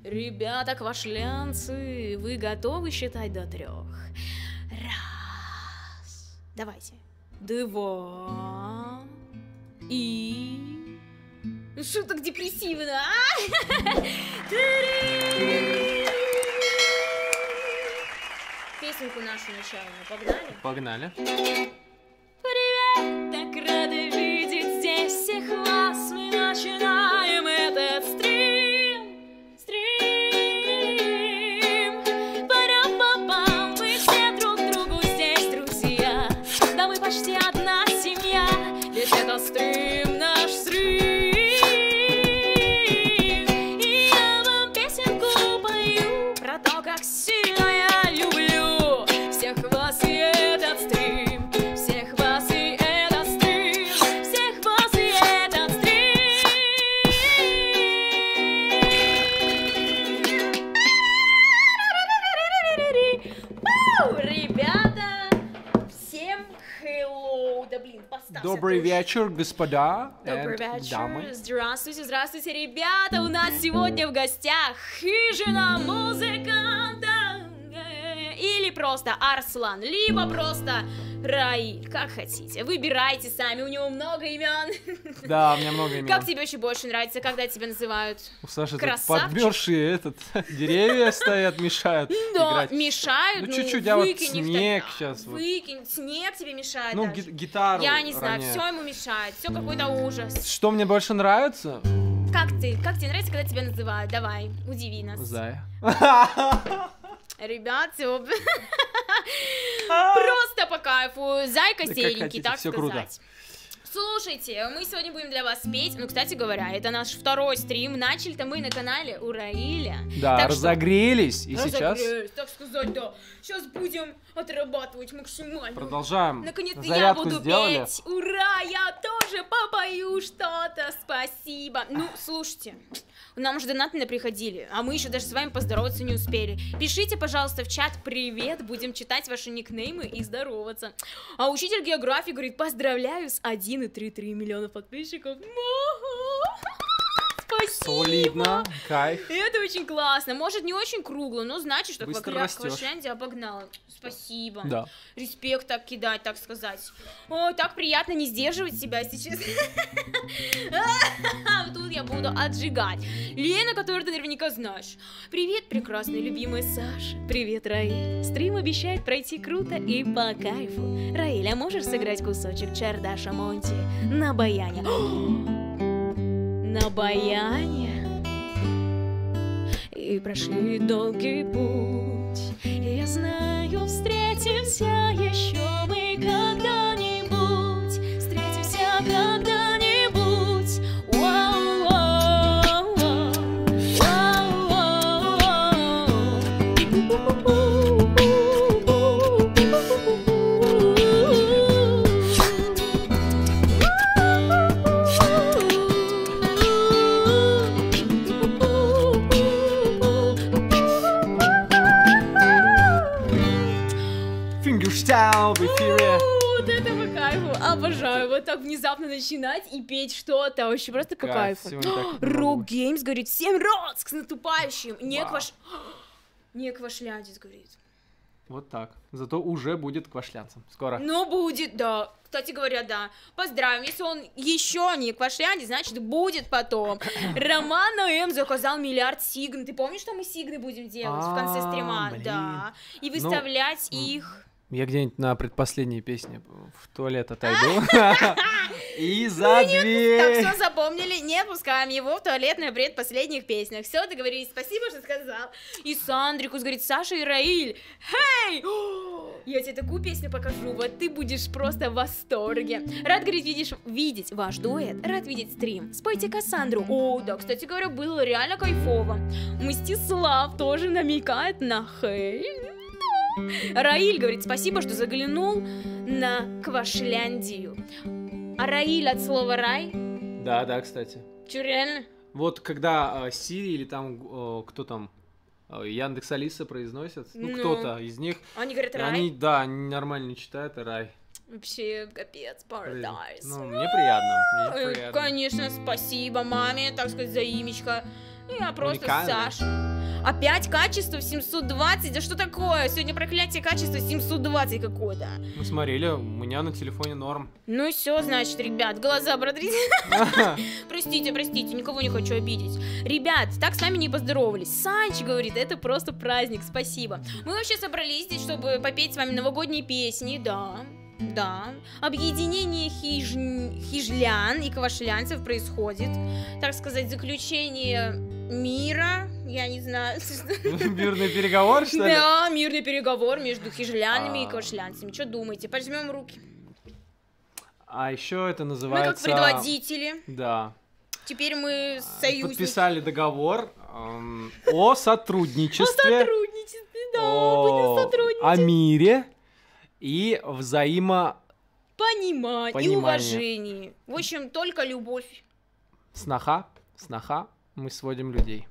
Ребята, квашлянцы, вы готовы считать до 3? Раз. Давайте. 2. И... Что так депрессивно, а? 3. Песенку нашу начальную. Погнали? Погнали. Привет, так рада видеть здесь всех вас. Мы начинаем этот стрим. Пара-па-пам, мы все друг другу здесь друзья. Да мы почти одна семья, ведь это стрим, наш стрим. И я вам песенку пою про то, как сильно я люблю всех вас и этот стрим. Всех вас и этот стрим. Всех вас и этот стрим. Ребята, всем hello. Да блин, поставься. Добрый вечер, господа. Добрый and вечер. дамы. Здравствуйте, здравствуйте, ребята. У нас сегодня в гостях хижина музыканта. Или просто Арслан, либо просто Раиль, как хотите. Выбирайте сами, у него много имен. Да, у меня много имен. Как тебе очень больше нравится, когда тебя называют? У Саши тут Красавчик? подмерзшие деревья стоят, мешают Да, играть. мешают. Ну, чуть-чуть, а вот выкинь их снег тогда. сейчас вот. Выкинь, снег тебе мешает Ну, даже. гитару Я не знаю, роняет. все ему мешает, все какой-то ужас. Что мне больше нравится? Как тебе нравится, когда тебя называют? Давай, удиви нас. Зая. Ребят, все просто по кайфу. Зайка Да как серенький, хотите, так всё сказать. круто. Слушайте, мы сегодня будем для вас петь. Ну, кстати говоря, это наш второй стрим. Начали-то мы на канале у Раиля. Да, Так что разогрелись, и сейчас разогрелись, так сказать, да. Сейчас будем отрабатывать максимально. продолжаем. Наконец-то я Зарядку буду сделали. петь. Ура, я тоже попою что-то. Спасибо. Ну, слушайте, нам уже донаты приходили, а мы еще даже с вами поздороваться не успели. Пишите, пожалуйста, в чат «Привет», будем читать ваши никнеймы и здороваться. А учитель географии говорит: поздравляю с 1,33 миллиона подписчиков. Спасибо. Солидно, кайф. И это очень классно. Может, не очень кругло, но значит, что Быстро растёшь. Квашляндия обогнала. Спасибо. Да. Респект так кидать, так сказать. Ой, так приятно не сдерживать себя сейчас. Тут я буду отжигать. Лена, которую ты наверняка знаешь. Привет, прекрасная любимая Саша. Привет, Раиль. Стрим обещает пройти круто и по кайфу. Раиль, а можешь сыграть кусочек Чардаша Монти на баяне? На баяне. И прошли долгий путь. И я знаю, встретимся еще мы когда-нибудь. Встретимся когда-нибудь. Фингерстайл в эфире. Вот это по кайфу. Обожаю вот так внезапно начинать и петь что-то. Вообще просто по Кайф, кайфу. сегодня так Рок Геймс говорит: всем роц с наступающим. Вау. Не квашлядец, говорит. Вот так. Зато уже будет квашлянцем. Скоро. Ну, будет, да. Кстати говоря, да. Поздравим. Если он еще не квашлянец, значит, будет потом. Роман М заказал миллиард сигн. Ты помнишь, что мы сигны будем делать в конце стрима? Блин. Да. И выставлять их. Я где-нибудь на предпоследней песне в туалет отойду. И за Так, дверь. все запомнили, не пускаем его в туалет на предпоследних песнях. Все, договорились, спасибо, что сказал. И Сандрикус говорит: Саша и Раиль, хей! Я тебе такую песню покажу, вот ты будешь просто в восторге. Рад, говорит, видеть ваш дуэт, рад видеть стрим. Спойте Кассандру. О, да, кстати говоря, было реально кайфово. Мстислав тоже намекает на хей. Раиль говорит: спасибо, что заглянул на Квашляндию. А Раиль от слова рай? Да, да, кстати. Че, реально? Вот когда Сири или там кто там Яндекс Алиса произносят, ну Ну. кто-то из них, Они говорят рай? они, да, они нормально не читают, а рай. Вообще, капец, paradise. Ну, мне приятно, мне приятно. Конечно, спасибо маме, так сказать, за имечко. Я просто Уникальный. Саша. Опять качество в 720? Да что такое? Сегодня проклятие качества 720 какое-то. Мы смотрели, у меня на телефоне норм. Ну все, значит, ребят, глаза протрите. Простите, никого не хочу обидеть. Ребят, так с вами не поздоровались. Санч говорит, это просто праздник, спасибо. Мы вообще собрались здесь, чтобы попеть с вами новогодние песни, да. Да, объединение хижлян и квашлянцев происходит, так сказать, заключение мира, я не знаю. Мирный переговор, что ли? Да, мирный переговор между хижлянами и квашлянцами. Что думаете? Пожмем руки. А еще это называется... Мы как предводители. Да. Теперь мы союзники. Подписали договор о сотрудничестве. О сотрудничестве, да, будем сотрудничать. О мире. И понимание и уважение. В общем, только любовь. Сноха, мы сводим людей.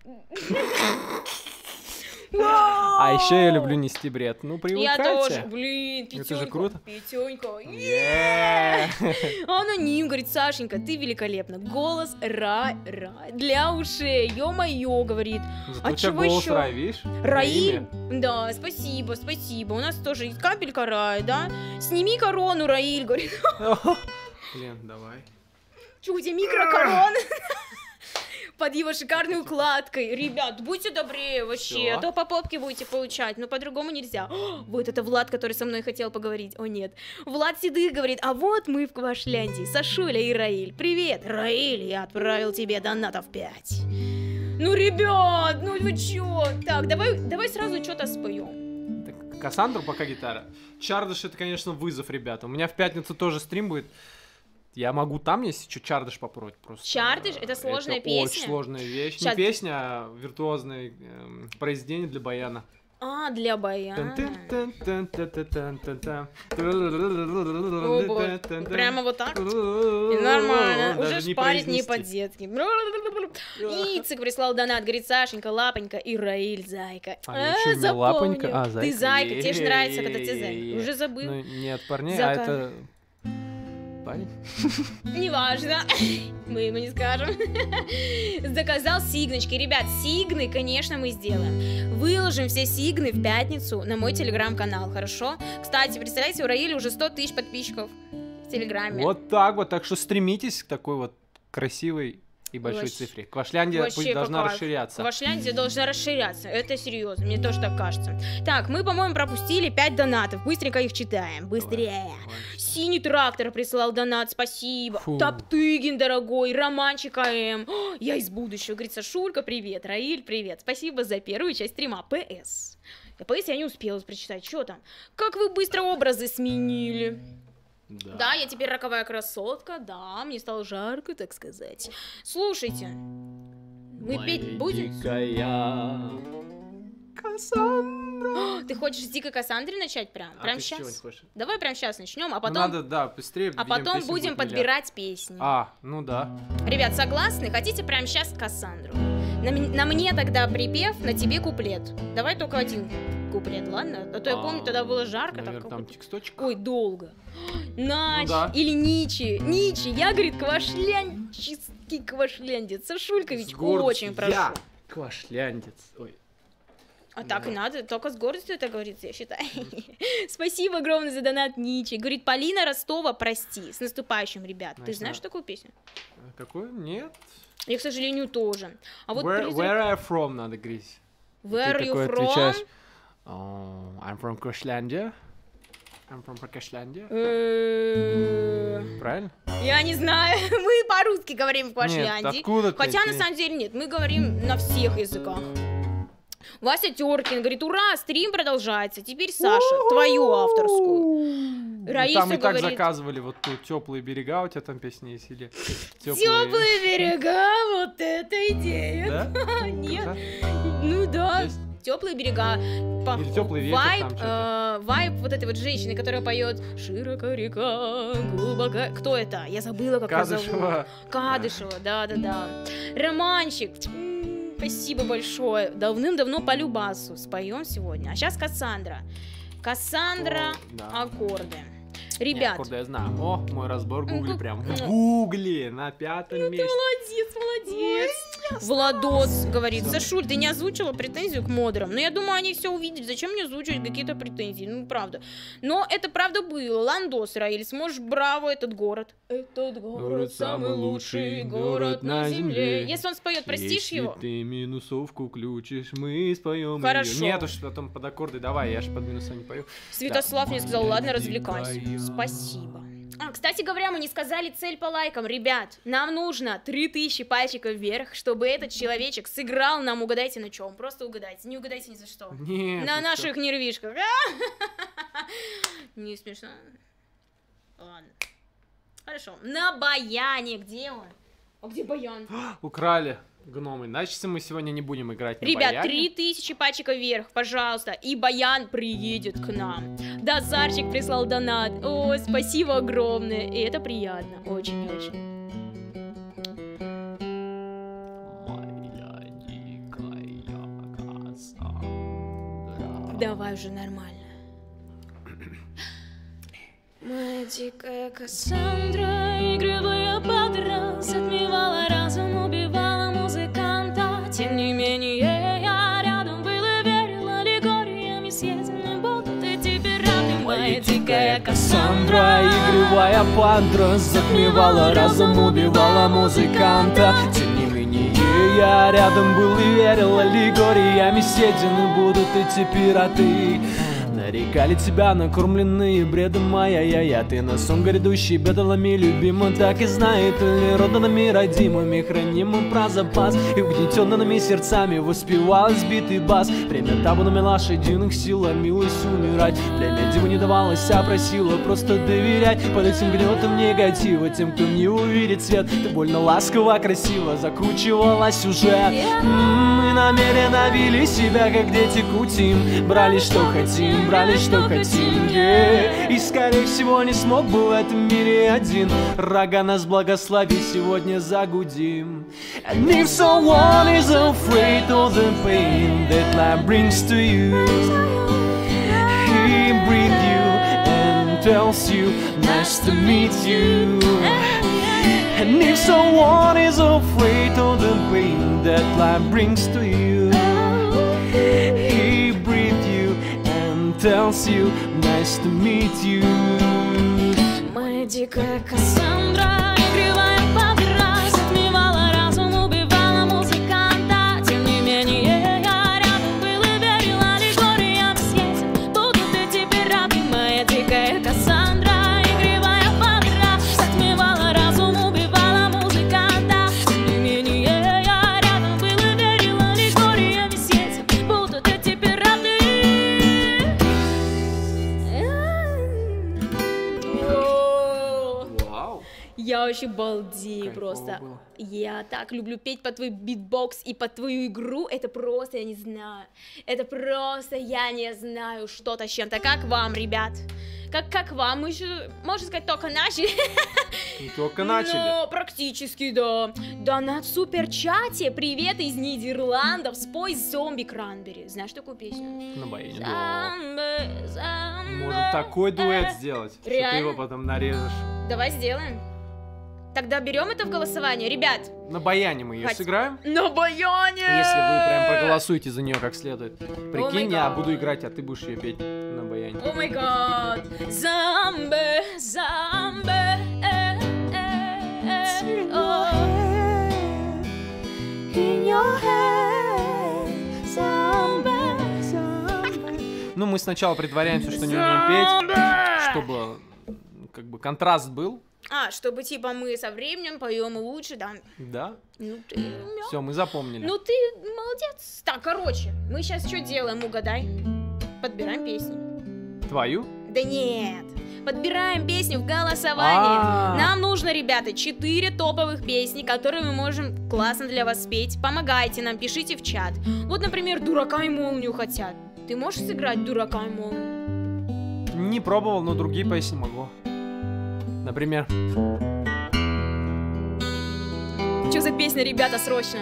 А еще я люблю нести бред. Ну, привыкайте. Я тоже, блин, Петенька. Это же круто. Петенька. Yeah. Аноним говорит, Сашенька, ты великолепна. Голос рай для ушей. Ё-моё, говорит. Зато у тебя голос рай, видишь? Раиль? Да, спасибо. У нас тоже есть капелька рая, да? Сними корону, Раиль, говорит. Блин, давай. Чё, у тебя микрокорона? Под его шикарной укладкой. Ребят, будьте добрее вообще, Всё. а то по попке будете получать, но по-другому нельзя. Вот это Влад, который со мной хотел поговорить. О нет. Влад Седых говорит, а вот мы в Квашляндии, Сашуля и Раиль. Привет, Раиль, я отправил тебе донатов 5. Ну, ребят, ну вы чё? Так, давай сразу что-то споем. Так, Кассандру пока гитара. Чардыш это, конечно, вызов, ребята. У меня в пятницу тоже стрим будет. Я могу там, если что, чардыш попробовать просто. Чардыш? Это сложная песня? Очень сложная вещь. Сейчас. Не песня, а виртуозное произведение для баяна. А, для баяна. О, боже. Прямо вот так? И нормально. Уже шпарит не по-детски. Ицик прислал донат, говорит, Сашенька, Лапонька и Раиль, зайка. А чё, не Лапонька? А, зайка. Ты зайка, тебе же нравится, когда ты зайка. Уже забыл? Ну, нет, парней, а это... Парень? Неважно, мы ему не скажем. Заказал сигночки. Ребят, сигны, конечно, мы сделаем. Выложим все сигны в пятницу на мой телеграм-канал, хорошо? Кстати, представляете, у Раиля уже 100 тысяч подписчиков в телеграме. Вот так вот, так что стремитесь к такой вот красивой и большой Вообще- цифре. Квашляндия пусть должна расширяться. Квашляндия должна расширяться. Это серьезно, мне тоже так кажется. Так, мы, по-моему, пропустили 5 донатов. Быстренько их читаем. Быстрее. Синий трактор присылал донат, спасибо. Фу. Топтыгин, дорогой, Романчик АМ. О, я из будущего, говорит, Сашулька, привет. Раиль, привет. Спасибо за первую часть стрима. ПС. ПС я не успела прочитать. Что там? Как вы быстро образы сменили. Да, я теперь роковая красотка, да, мне стало жарко, так сказать. Слушайте, мы петь будем? Кассандра. Ты хочешь с дикой Кассандрой начать прям Ты сейчас? чего не хочешь? Давай прям сейчас начнем, а потом, Надо, да, быстрее. а видимо, потом песен будем будет подбирать песни. миллиард. Ну да. Ребят, согласны? Хотите прям сейчас Кассандру? На мне тогда припев, на тебе куплет. Давай только один куплет, ладно? А то я помню, тогда было жарко. Наверное, так, там тексточек. Ой, долго. Нач да. или Ничи. Ничи, я, говорит, квашлянческий квашляндец. Сашулькович, С гордостью. очень прошу. Я квашляндец. Ой. А так и надо, только с гордостью это говорится, я считаю. Спасибо огромное за донат, Ничи. Говорит, Полина Ростова, прости. С наступающим, ребят. Ты знаешь такую песню? Какую? Нет. Я, к сожалению, тоже. А вот Where I from надо говорить. Where Ты you такой from? отвечаешь. I'm from Квашляндия. I'm from Квашляндия. Правильно? Я не знаю. Мы по-русски говорим в Нет, Квашляндии. откуда ты? Хотя, на Ты- самом деле, нет. Мы говорим на всех языках. Вася Теркин говорит, ура, стрим продолжается. Теперь, Саша, твою авторскую. Раиса Там и так говорит, заказывали вот тут теплые берега, у тебя там песни есть или теплые берега, вот это идея. Да? Нет, Да? ну да, Есть? теплые берега. Или теплый ветер Вайб, там что-то. вайб вот этой вот женщины, которая поет «Широка река, глубока». Кто это? Я забыла, как ее зовут. Кадышева. Кадышева, да-да-да. Романчик, спасибо большое. Давным-давно по любасу споем сегодня. А сейчас Кассандра. Кассандра, Да. аккорды. Не, Ребят, аккорды я знаю. О, мой разбор в гугле Ну, прям. ну. В гугле на 5-м месте. молодец, молодец. Владос говорит: Сашуль, ты не озвучила претензию к модерам. Но я думаю, они все увидели. Зачем мне озвучивать какие-то претензии? Ну, правда. Но это правда было. Ландос, Раиль, сможешь, браво, этот город. Этот город самый лучший город на земле. Если он споет, простишь его? Если ты минусовку включишь, мы споем. Хорошо. Нет уж, потом под аккорды давай, я же под минуса не пою. Святослав мне сказал: ладно, развлекайся. Спасибо. Кстати говоря, мы не сказали цель по лайкам. Ребят, нам нужно 3000 пальчиков вверх, чтобы этот человечек сыграл нам, угадайте на чем. Просто угадайте, не угадайте ни за что. Нет, На наших нервишках. Не смешно. Ладно. Хорошо. На баяне. Где он? А где баян? украли гномы. Значит, мы сегодня не будем играть на Ребят, баяне. 3000 пальчиков вверх, пожалуйста. И баян приедет к нам. Дазарчик прислал донат. О, спасибо огромное. И это приятно. Очень-очень. Моя дикая Кассандра. Давай уже нормально. Моя дикая Кассандра, игривая подра, затмевала разум, убивала музыканта. Тем не менее, я рядом была, верила легориями съеденным, будут эти пираты. Моя дикая Кассандра, Кассандра, игривая пандра, затмевала разум, убивала музыканта. Тем не менее, я рядом был и верил, аллегориями съедены будут эти пираты. Нарекали тебя накормленные бредом моя. Ты на сон грядущий бедолами любима, так и знает ли роданными родимыми, хранимым про запас и угнетенными сердцами воспевал сбитый бас. Время табунами лошадиных сил ломилось умирать. Племя диву не давалось, а просила просто доверять. Под этим гнетом негатива тем, кто не увидит свет, ты больно ласково, красиво закручивала сюжет. Мы намеренно вели себя, как дети кутим, брали что хотим, брали что хотим, и скорее всего не смог бы в этом мире один. Рога нас благослови, сегодня загудим. And if someone is afraid of the pain that life brings to you, he breathes you and tells you nice to meet you. And if someone is afraid of the pain that life brings to you, he breathes you and tells you nice to meet you. моя дикая Кассандра, игривая подра, затмевала разум, убивала музыканта. Тем не менее, я рядом был и верила аллегориям съеден, будут эти пираты. Моя дикая Кассандра, игривая подра, затмевала разум, убивала музыканта. Тем не менее, я рядом был и верила аллегориям съеден, будут эти пираты. Вау. Я вообще балдею Кайфово просто. было. Я так люблю петь под твой битбокс и под твою игру. Это просто, я не знаю. Это просто, я не знаю, что-то с чем-то. Как вам, ребят? Как вам? Мы еще, можно сказать, только начали. Только начали. Но практически, да. Да, на суперчате. Привет из Нидерландов. Спой «Зомби Кранбери». Знаешь такую песню? На баяне. Зомби, зомби. Можем такой дуэт сделать, что ты Реально? его потом нарежешь. Давай сделаем. Тогда берем это в голосование. Ребят, На баяне мы ее Хать. сыграем. на баяне! Если вы прям проголосуете за нее как следует. Прикинь, я God. буду играть, а ты будешь ее петь на баяне. О май гад! Зомби, зомби, о. In your head, зомби. Ну, мы сначала притворяемся, что не умеем петь, чтобы как бы контраст был. Чтобы типа мы со временем поем лучше, да? Да. Ну ты, Все, мы запомнили. ну ты молодец. Так, короче, мы сейчас что делаем, угадай? Подбираем песню. Твою? Да нет. Подбираем песню в голосование. А. Нам нужно, ребята, 4 топовых песни, которые мы можем классно для вас спеть. Помогайте нам, пишите в чат. Вот, например, «Дурака и молнию» хотят. Ты можешь сыграть «Дурака и молнию»? Не пробовал, но другие песни могу. Например, Что за песня, ребята, срочно?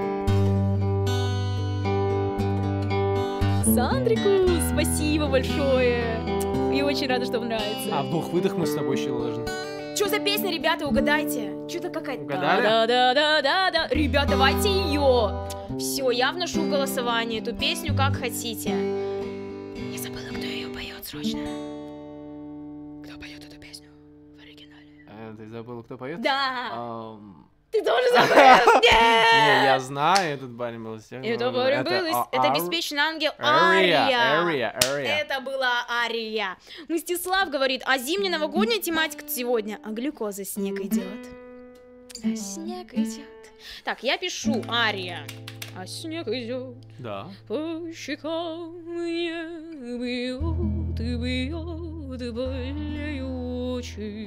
Сандрику, спасибо большое. И очень рада, что вам нравится. вдох-выдох мы с тобой еще должны. Что за песня, ребята, угадайте? Что-то какая-то... Угадали? Да-да-да-да-да. Ребят, давайте ее. Все, я вношу в голосование эту песню, как хотите. Я забыла, кто ее поет срочно. Кто поет эту песню в оригинале? Ты забыл, кто поет? Да. Ты тоже забыл? Не, я знаю, этот парень был из тех. Это парень был это беспечный ангел Ария. Ария. Это была Ария. Мстислав говорит, а зимняя новогодняя тематика сегодня, а глюкоза снег идет. А снег идет. Так, я пишу Ария. А снег идет. Да. По щекам мне бьет и бьет, болею очи.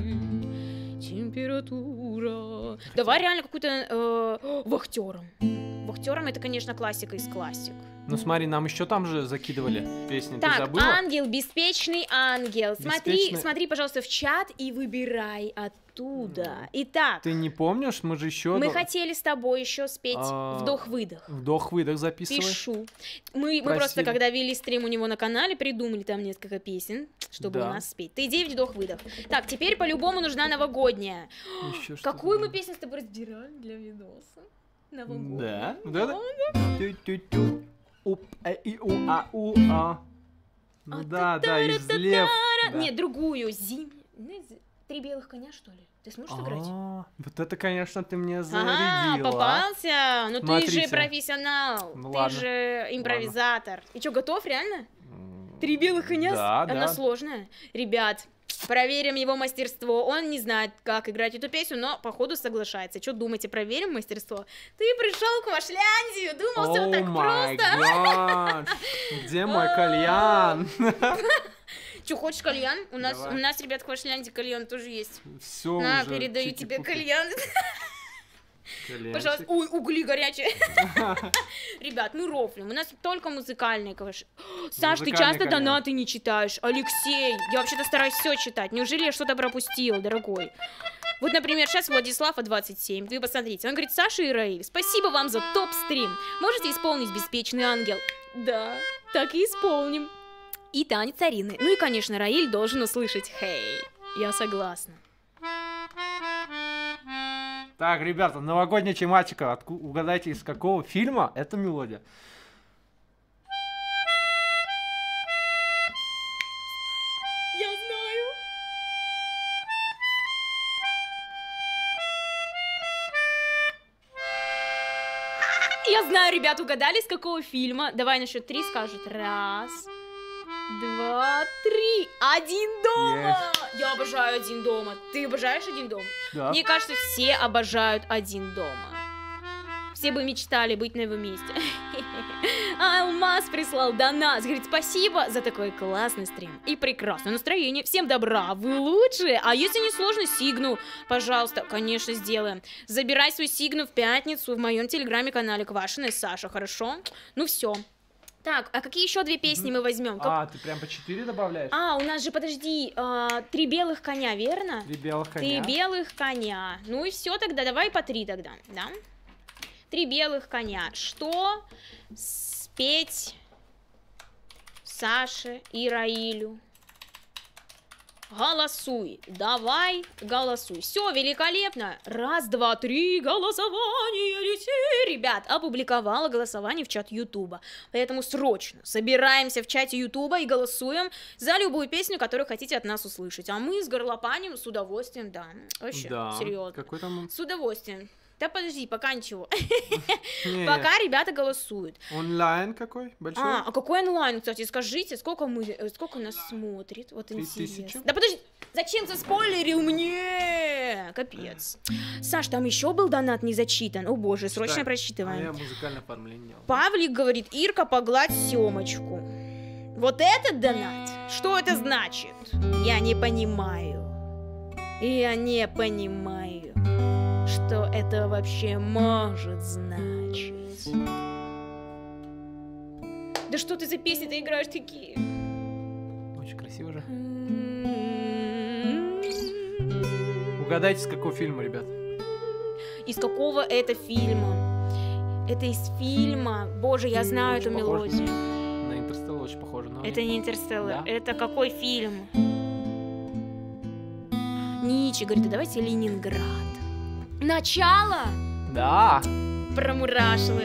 Температура. Давай реально какую-то Вахтером. Вахтером это, конечно, классика из классик. Ну смотри, нам еще там же закидывали песни, так, ты забыла? ангел, беспечный ангел. Беспечный... Смотри, пожалуйста, в чат и выбирай оттуда. Итак. Ты не помнишь, мы же еще... Мы хотели с тобой еще спеть вдох-выдох. Вдох-выдох записывай. Пишу. Мы просто, когда вели стрим у него на канале, придумали там несколько песен, чтобы у нас спеть. Ты 9 вдох-выдох. Так, теперь по-любому нужна новогодняя. Какую мы песню с тобой разбирали для видоса? Новогодняя. Да? Ну да, из лев. Нет, другую. Три белых коня, что ли? Ты сможешь сыграть? Вот это, конечно, ты мне зарядила. Попался. Ну ты же профессионал. Ты же импровизатор. И что, готов реально? Три белых коня? Да. Она сложная. Ребят, проверим его мастерство. Он не знает, как играть эту песню, но походу соглашается. Что думаете, проверим мастерство? Ты пришел к Вашляндию, думал, все так просто. Где мой кальян? Че, хочешь кальян? У нас, ребят, в Вашляндии кальян тоже есть. Все на, уже. передаю тебе кальян. Пожалуйста. Ой, угли горячие. Ребят, мы рофлим. У нас только музыкальные, конечно. Саш, ты часто донаты не читаешь. Алексей, я вообще-то стараюсь все читать. Неужели я что-то пропустил, дорогой? Вот, например, сейчас Владислава 27. Вы посмотрите. Он говорит, Саша и Раиль, спасибо вам за топ-стрим. Можете исполнить «Беспечный ангел»? Да, так и исполним. И танец Арины. Ну и, конечно, Раиль должен услышать «Хей». Я согласна. Так, ребята, новогодняя тематика. Угадайте, из какого фильма эта мелодия? Я знаю. Я знаю, ребят, угадали, с какого фильма? Давай на счет 3 скажут. Раз, два, три. «Один дома». Я обожаю «Один дома». Ты обожаешь «Один дома»? Да. Мне кажется, все обожают «Один дома». Все бы мечтали быть на его месте. Алмаз прислал донат. Говорит, спасибо за такой классный стрим и прекрасное настроение. Всем добра, вы лучшие. А если не сложно, сигну, пожалуйста, конечно, сделаем. Забирай свой сигну в пятницу в моем телеграме-канале Квашина и Саша, хорошо? Ну все. Так, а какие еще две песни мы возьмем? Ты прям по 4 добавляешь? У нас же, подожди, 3 белых коня, верно? 3 белых коня. 3 белых коня. Ну и все тогда, давай по 3 тогда, да? 3 белых коня. Что спеть Саше и Раилю? Голосуй. Давай, голосуй. Все великолепно. Раз, два, три. Голосование летит. Ребят, опубликовала голосование в чат Ютуба. Поэтому срочно собираемся в чате Ютуба и голосуем за любую песню, которую хотите от нас услышать. А мы с горлопанем с удовольствием, да. Вообще, серьезно. Какой там? С удовольствием. Да подожди, пока ничего. Пока ребята голосуют. Онлайн какой? Большой? А какой онлайн, кстати? Скажите, сколько нас смотрит? Вот интересно. Да подожди, зачем ты спойлерил мне? Капец. Саш, там еще был донат не зачитан. О боже, срочно прочитываем. А я музыкальное оформление делал. Павлик говорит, Ирка, погладь Семочку. Вот этот донат? Что это значит? Я не понимаю. Я не понимаю. Что это вообще может значить? Да что ты за песни-то играешь такие? Очень красиво же. Угадайте, с какого фильма, ребят? Из какого это фильма? Это из фильма. Боже, я знаю эту мелодию. На «Интерстеллар» очень похоже. Это не «Интерстеллар». Да? Это какой фильм? Ницше говорит, а давайте Ленинград. Начало Да. промурашило.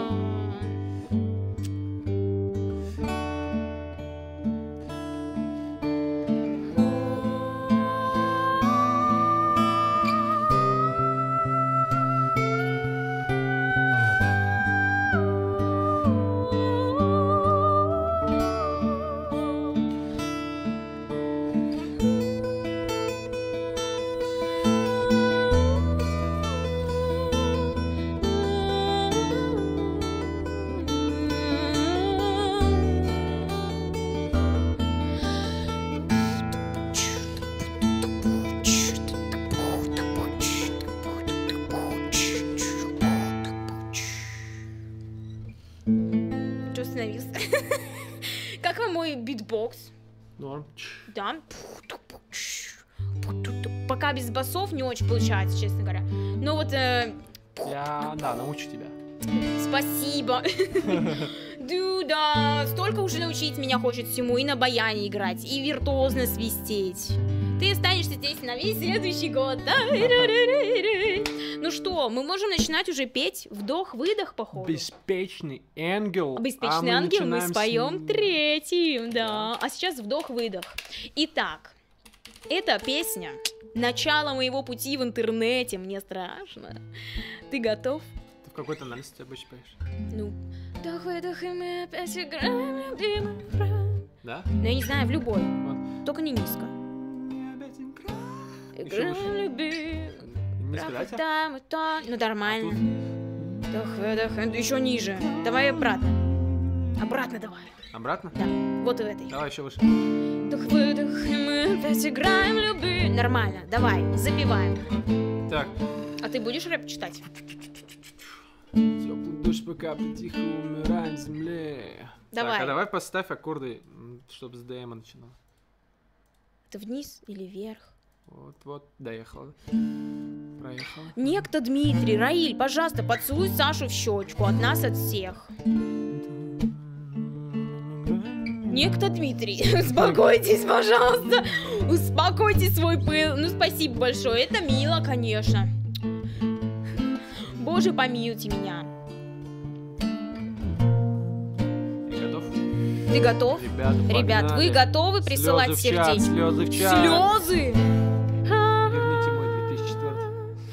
Что остановился? Как вам мой битбокс? Норм. Да. Пока без басов не очень получается, честно говоря. Но вот... Я, да, научу тебя. Спасибо. Да, столько уже научить меня хочет всему. И на баяне играть, и виртуозно свистеть. Ты останешься здесь на весь следующий год. Да? Ну что, мы можем начинать уже петь. Вдох-выдох, походу. Беспечный ангел. Беспечный ангел мы споем третьим, да. А сейчас вдох-выдох. Итак, эта песня «Начало моего пути в интернете», мне страшно. Ты готов? Ты в какой тональности обычно поешь? Ну, вдох-выдох, и мы опять играем любимый брат. Да? Ну, я не знаю, в любой. Вот. Только не низко. Еще Играем выше. любимый. Низко, да, тебя? Там и там. Ну, А нормально. тут? Вдох-выдох, еще ниже. Давай обратно. Обратно давай. Обратно? Да, вот и в этой. Давай еще выше. Вдох-выдох, и мы опять играем любви. Нормально, давай, запиваем. Так. А ты будешь рэп читать? Теплый дождь по капле тихо умирает в земле. Давай. Так, а давай поставь аккорды, чтобы с ДМа начинал. Это вниз или вверх? Вот, доехала. Проехала. Некто Дмитрий, Раиль, пожалуйста, поцелуй Сашу в щечку. От нас, от всех. Некто Дмитрий, успокойтесь, пожалуйста. Успокойте свой пыл. Ну, спасибо большое, это мило, конечно. Боже, помилуйте меня. Ты готов? Ты готов? Ребята, Ребят, вы готовы присылать слезы в чат, сердечки? слезы в чат. Слезы? Верните мой 2004.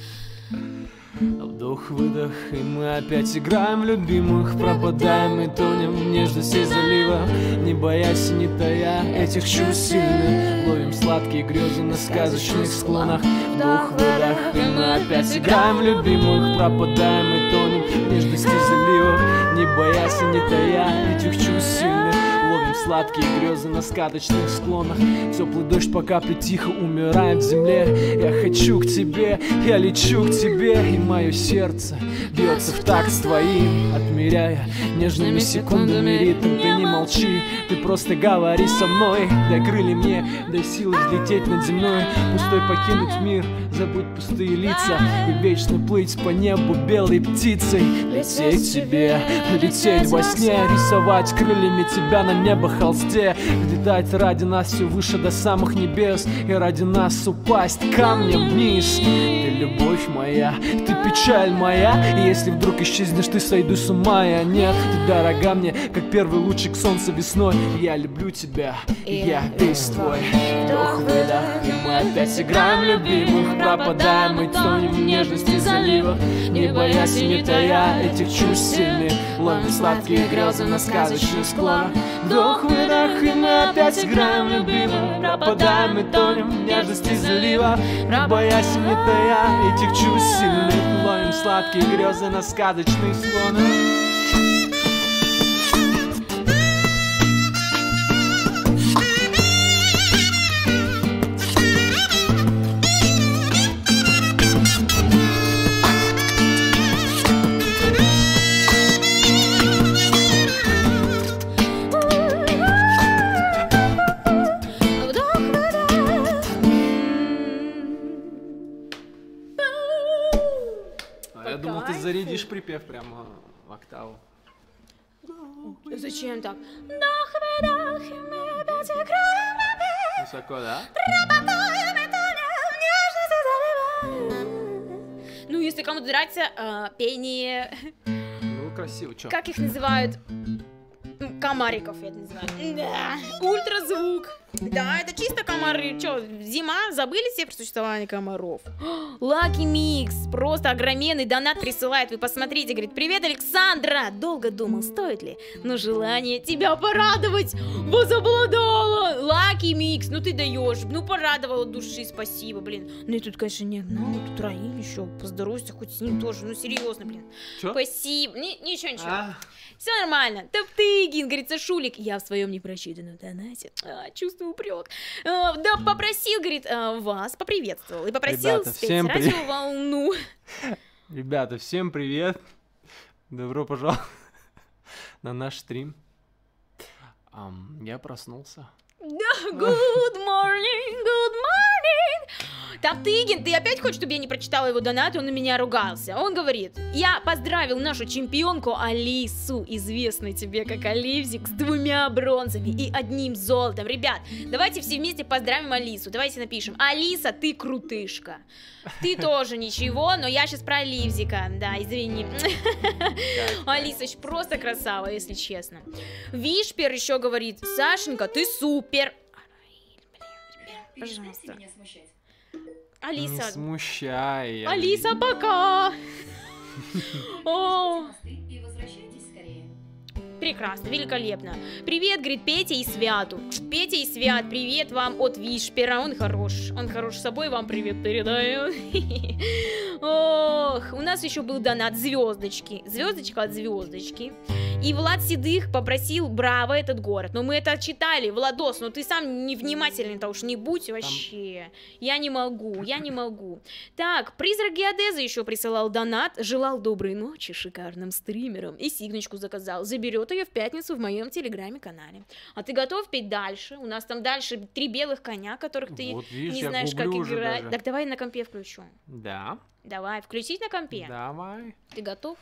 Вдох-выдох, и мы опять играем в любимых. Пропадаем и тонем в нежности залива. Не боясь и не тая этих чувств сильных. Ловим сладкие грезы на сказочных склонах. Вдох-выдох, и мы опять играем в любимых. Пропадаем и тонем в нежности залива. Не боясь и не тая этих чувств сильных. Ловим сладкие грезы на скаточных склонах. Теплый дождь по капле тихо умирает в земле. Я хочу к тебе, я лечу к тебе. И мое сердце бьется в такт с твоим, отмеряя нежными секундами ритм. Ты не молчи, ты просто говори со мной. Дай крылья мне, дай силы взлететь над земной. Пустой покинуть мир, забудь пустые лица. И вечно плыть по небу белой птицей. Лететь тебе, лететь во сне. Рисовать крыльями тебя на небо холсте. Летать ради нас все выше до самых небес. И ради нас упасть камнем вниз. Ты любовь моя, ты печаль моя. И если вдруг исчезнешь, ты сойду с ума. Я нет, ты дорога мне, как первый лучик солнца весной. Я люблю тебя, и я весь твой. Вдох-выдох, и мы опять играем в любимых. Пропадаем и тонем в нежности залива. Не боясь и не тая этих чувств сильных. Ловим сладкие грезы на сказочных склонах. Вдох-выдох, и мы опять играем в любимых. Пропадаем и тонем в нежности залива. Не боясь и не тая этих чувств сильных. Ловим сладкие грезы на сказочных склонах. Я думал, ты зарядишь припев прямо в октаву. Зачем так? Вдох-выдох, и мы опять играем в любви. Высоко, да? Пропадаем и тонем в если кому-то нравится пение... Ну, красиво, чё? Как их называют? Комариков, я это называю. Да. Ультразвук. Да, это чисто комары. Чё, зима? Забыли все про существование комаров? Lucky Mix. Просто огроменный донат присылает. Вы посмотрите, говорит, привет, Александра. Долго думал, стоит ли, но желание тебя порадовать возобладало. Lucky Mix, ну ты даешь. Ну порадовала души, спасибо, блин. Ну и тут, конечно, нет. Ну, тут Раиль еще. Поздоровайся хоть с ним тоже. Ну серьезно, блин. Чё? Спасибо. Ничего. Все нормально. Топтыгин, говорит, Сашулик. Я в своем непросчитанном донате. Чувствую упрек. Да, попросил, говорит, вас, поприветствовал. И попросил Ребята, спеть всем радиоволну. Ребята, всем привет. Добро пожаловать на наш стрим. Я проснулся. Да, good morning, good morning. Топтыгин, ты опять хочешь, чтобы я не прочитала его донат, он на меня ругался. Он говорит, я поздравил нашу чемпионку Алису, известную тебе как Оливзик, с 2 бронзами и 1 золотом. Ребят, давайте все вместе поздравим Алису. Давайте напишем, Алиса, ты крутышка. Ты тоже ничего, но я сейчас про Оливзика. Да, извини. Алиса просто красава, если честно. Вишпер еще говорит, Сашенька, ты супер. Пожалуйста. Алиса. Не смущай. Алиса, пока. О. Прекрасно, великолепно. Привет, говорит Петя и Святу. Петя и Свят, привет вам от Вишпера. Он хорош с собой, вам привет передаю. Ох, у нас еще был донат звездочки. Звездочка от звездочки. И Влад Седых попросил браво этот город. Но мы это читали, Владос, но ты сам невнимательный-то уж не будь вообще. Я не могу. Так, призрак Геодеза еще присылал донат. Желал доброй ночи шикарным стримерам. И сигночку заказал. Заберет ее в пятницу в моем телеграме-канале. А ты готов петь дальше? У нас там дальше 3 белых коня, которых ты вот, видишь, не знаешь, как играть. Так давай на компе включу. Да. Давай, включить на компе. Давай. Ты готов?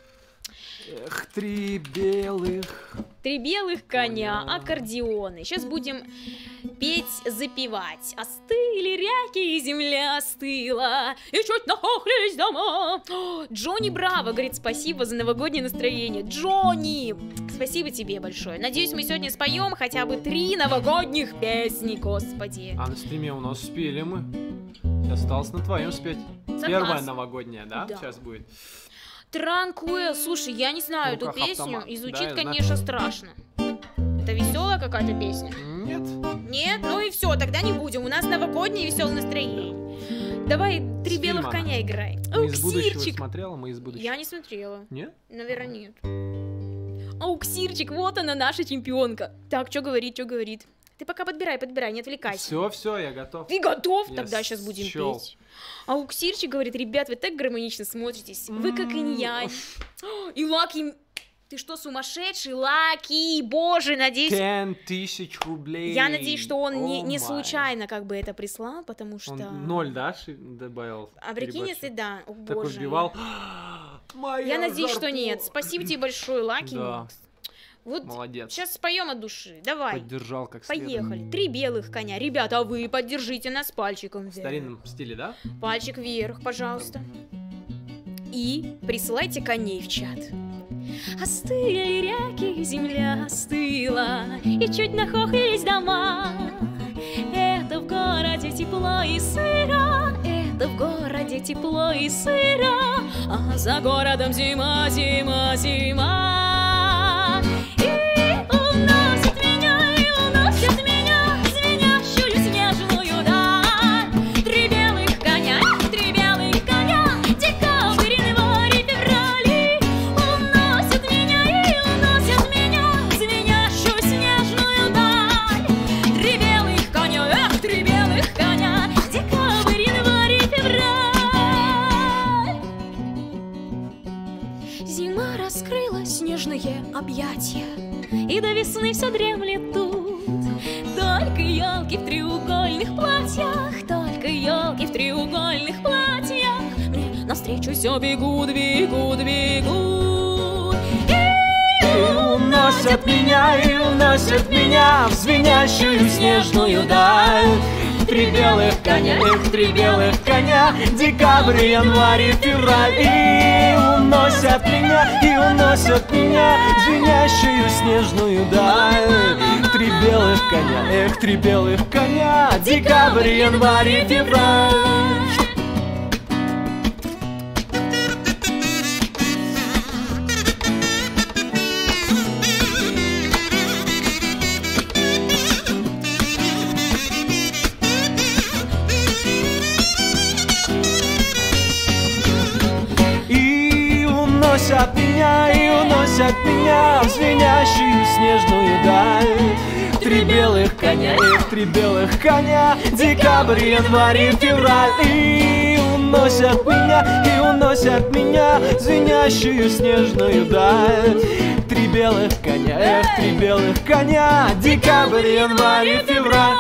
Эх, 3 белых. 3 белых коня, аккордеоны. Сейчас будем петь, запевать. Остыли реки, и земля остыла, и чуть нахохлились дома. Джонни Браво говорит, спасибо за новогоднее настроение. Джонни, спасибо тебе большое. Надеюсь, мы сегодня споем хотя бы 3 новогодних песни, господи. А на стриме у нас спели мы. Осталось на твоем спеть. Согласна. Первая новогодняя, да? Сейчас будет. Транкуэл, слушай, я не знаю эту песню, изучить, конечно, страшно. Это веселая какая-то песня? Нет. Нет? Ну и все, тогда не будем. У нас новогоднее веселое настроение. Давай 3 белых коня играй. Мы из будущего смотрела, мы из будущего. Я не смотрела. Нет? Наверное, нет. Ауксирчик, вот она, наша чемпионка. Так, что говорит? Ты пока подбирай, не отвлекайся. Все, я готов. Ты готов? Тогда сейчас будем петь. Ауксирчик говорит, ребят, вы так гармонично смотритесь. Вы как инь-янь. И Лаки... Ты что, сумасшедший? Лаки, боже, надеюсь... 10 000 рублей. Я надеюсь, что он не случайно как бы это прислал, потому что... Он 0, да, добавил? А прикинь, если да, о такой боже. вбивал. Я надеюсь, что нет. Спасибо тебе большое, Лаки. Да. Вот молодец. Сейчас споем от души. Давай. Поддержал как следует. Поехали. 3 белых коня. Ребята, а вы поддержите нас пальчиком вверх. В старинном стиле, да? Пальчик вверх, пожалуйста. И присылайте коней в чат. Остыли реки, земля остыла, и чуть нахохлились дома. Это в городе тепло и сыро, это в городе тепло и сыро, а за городом зима, зима, зима. Объятия, и до весны все дремлет тут. Только елки в треугольных платьях, только елки в треугольных платьях мне навстречу все бегут, бегут, бегут. И уносят меня в звенящую снежную даль. три белых коня, эх, три белых коня. Декабрь, январь и февраль. И уносят меня звенящую снежную даль. Три белых коня, эх, три белых коня. Декабрь, январь и февраль. Уносят меня в звенящую снежную даль. Три белых коня, эх, три белых коня. Декабрь, январь и февраль. И уносят меня в звенящую снежную даль. Три белых коня, эх, три белых коня. Декабрь, январь и февраль.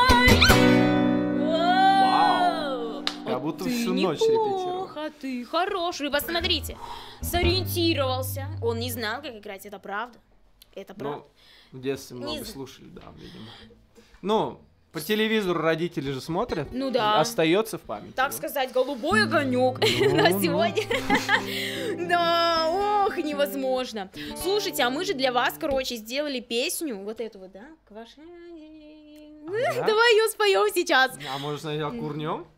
Как будто всю ночь репетировал. Ты хороший, посмотрите. Сориентировался. Он не знал, как играть, это правда. Это правда. Ну, в детстве много слушали, да, видимо. Ну, по телевизору родители же смотрят. Ну да. Остается в памяти. Так сказать, голубой огонек на сегодня. Да, ох, невозможно. Слушайте, а мы же для вас, короче, сделали песню. Вот эту вот, да? Давай ее споем сейчас. А может, сначала курнем?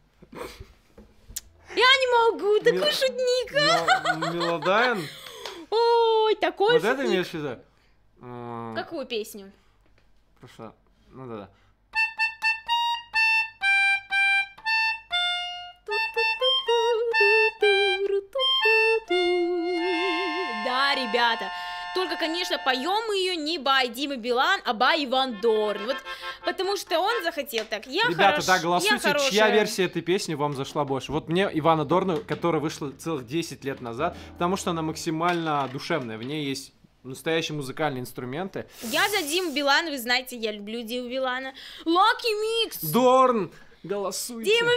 Я не могу, такой шутник. Мелодайн? Ой, такой вот шутник. Вот это имеешь в виду? Какую песню? Хорошо, ну да-да. Да, ребята. Только, конечно, поем мы ее не by Дима Билан, а by Иван Дорн. Вот потому что он захотел так. Ребята, да, голосуйте, чья версия этой песни вам зашла больше. Вот мне Ивана Дорна, которая вышла целых 10 лет назад, потому что она максимально душевная. В ней есть настоящие музыкальные инструменты. Я за Диму Билана, вы знаете, я люблю Диму Билана. Lucky Mix! Дорн! Голосуйте. Дима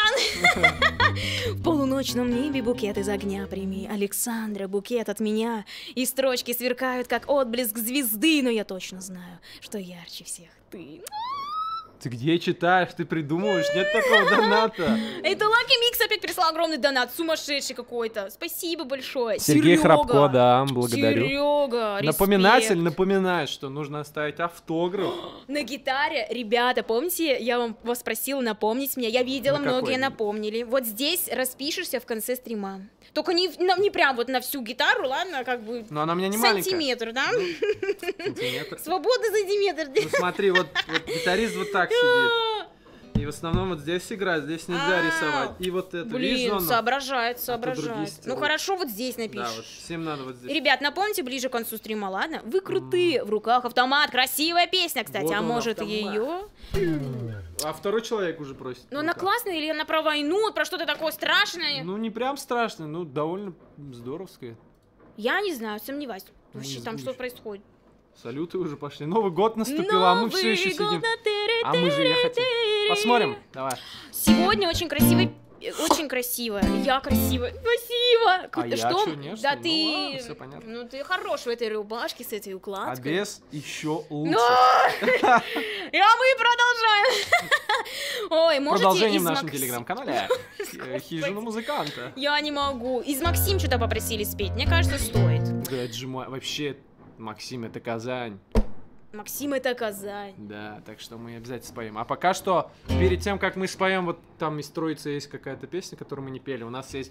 Билан! В полуночном небе букет из огня прими. Александра, букет от меня. И строчки сверкают, как отблеск звезды. Но я точно знаю, что ярче всех ты. Ты где читаешь? Ты придумываешь? Нет такого доната. Это Lucky Mix опять прислал огромный донат. Сумасшедший какой-то. Спасибо большое. Сергей Храбко, да, благодарю. Серега, Напоминатель напоминает, что нужно оставить автограф. На гитаре, ребята, помните, я вас просила напомнить мне. Я видела, многие напомнили. Вот здесь распишешься в конце стрима. Только не прям вот на всю гитару, ладно, как бы. Но она у меня не маленькая. Сантиметр, да? Сантиметр. Свободный сантиметр. Ну смотри, вот гитарист вот так сидит. И в основном вот здесь играть, здесь нельзя рисовать. И вот это, блин, соображает. Ну хорошо, вот здесь напишешь. Да, вот всем надо вот здесь. Ребят, напомните ближе к концу стрима, ладно? Вы крутые, в руках автомат, красивая песня, кстати. Вот а может ее? А второй человек уже просит. Ну она классная или она про войну, про что-то такое страшное? Ну не прям страшное, ну довольно здоровское. Я не знаю, сомневаюсь. Вообще там что происходит? Салюты уже пошли. Новый год наступил, а мы все еще сидим. А мы же ехать. Посмотрим. Давай. Сегодня очень красивый. Очень красиво. Я красивая. Спасибо. А я что? Нет, да что? ты. Ну, ладно, все понятно. Ну ты хорош в этой рубашке с этой укладкой. А без еще лучше. А мы продолжаем. Ой, можете продолжение в нашем телеграм-канале. Хижина музыканта. Я не могу. Из Максим что-то попросили спеть. Мне кажется, стоит. Да, это же вообще, Максим, это Казань. Максим, это Казань. Да, так что мы обязательно споем. А пока что, перед тем, как мы споем, вот там из троицы есть какая-то песня, которую мы не пели. У нас есть...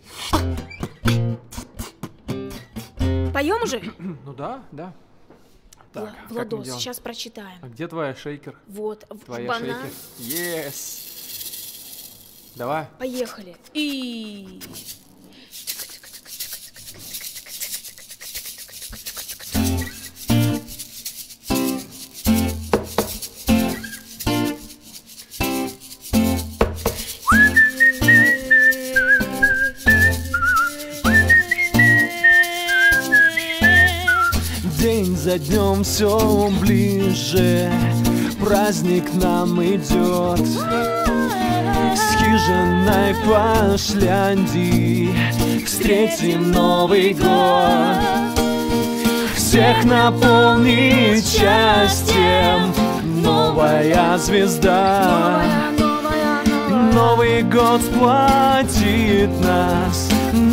Поем уже? Ну да, да. Так, Владос, сейчас прочитаем. А где твоя шейкер? Вот, твоя банан. Шейкер. Yes. Давай. Поехали. И... День за днем все ближе, праздник нам идет. С хижиной Пашляндии встретим Новый год. Всех наполнит счастьем новая звезда. Новый год сплотит нас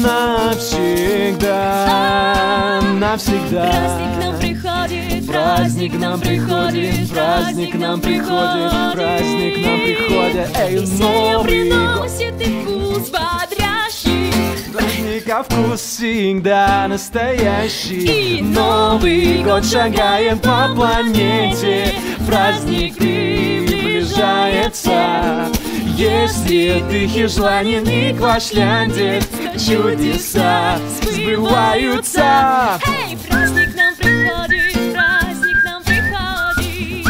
навсегда, навсегда. Праздник нам приходит, Праздник нам приходит, праздник нам приходит, праздник нам приходит. Эй, веселье Новый год. приносит и вкус бодрящий. Праздника вкус всегда настоящий. И Новый год шагает по планете, праздник приближается. Если ты хижланин и квашляндец, чудеса сбываются. Эй, праздник нам приходит, праздник нам приходит.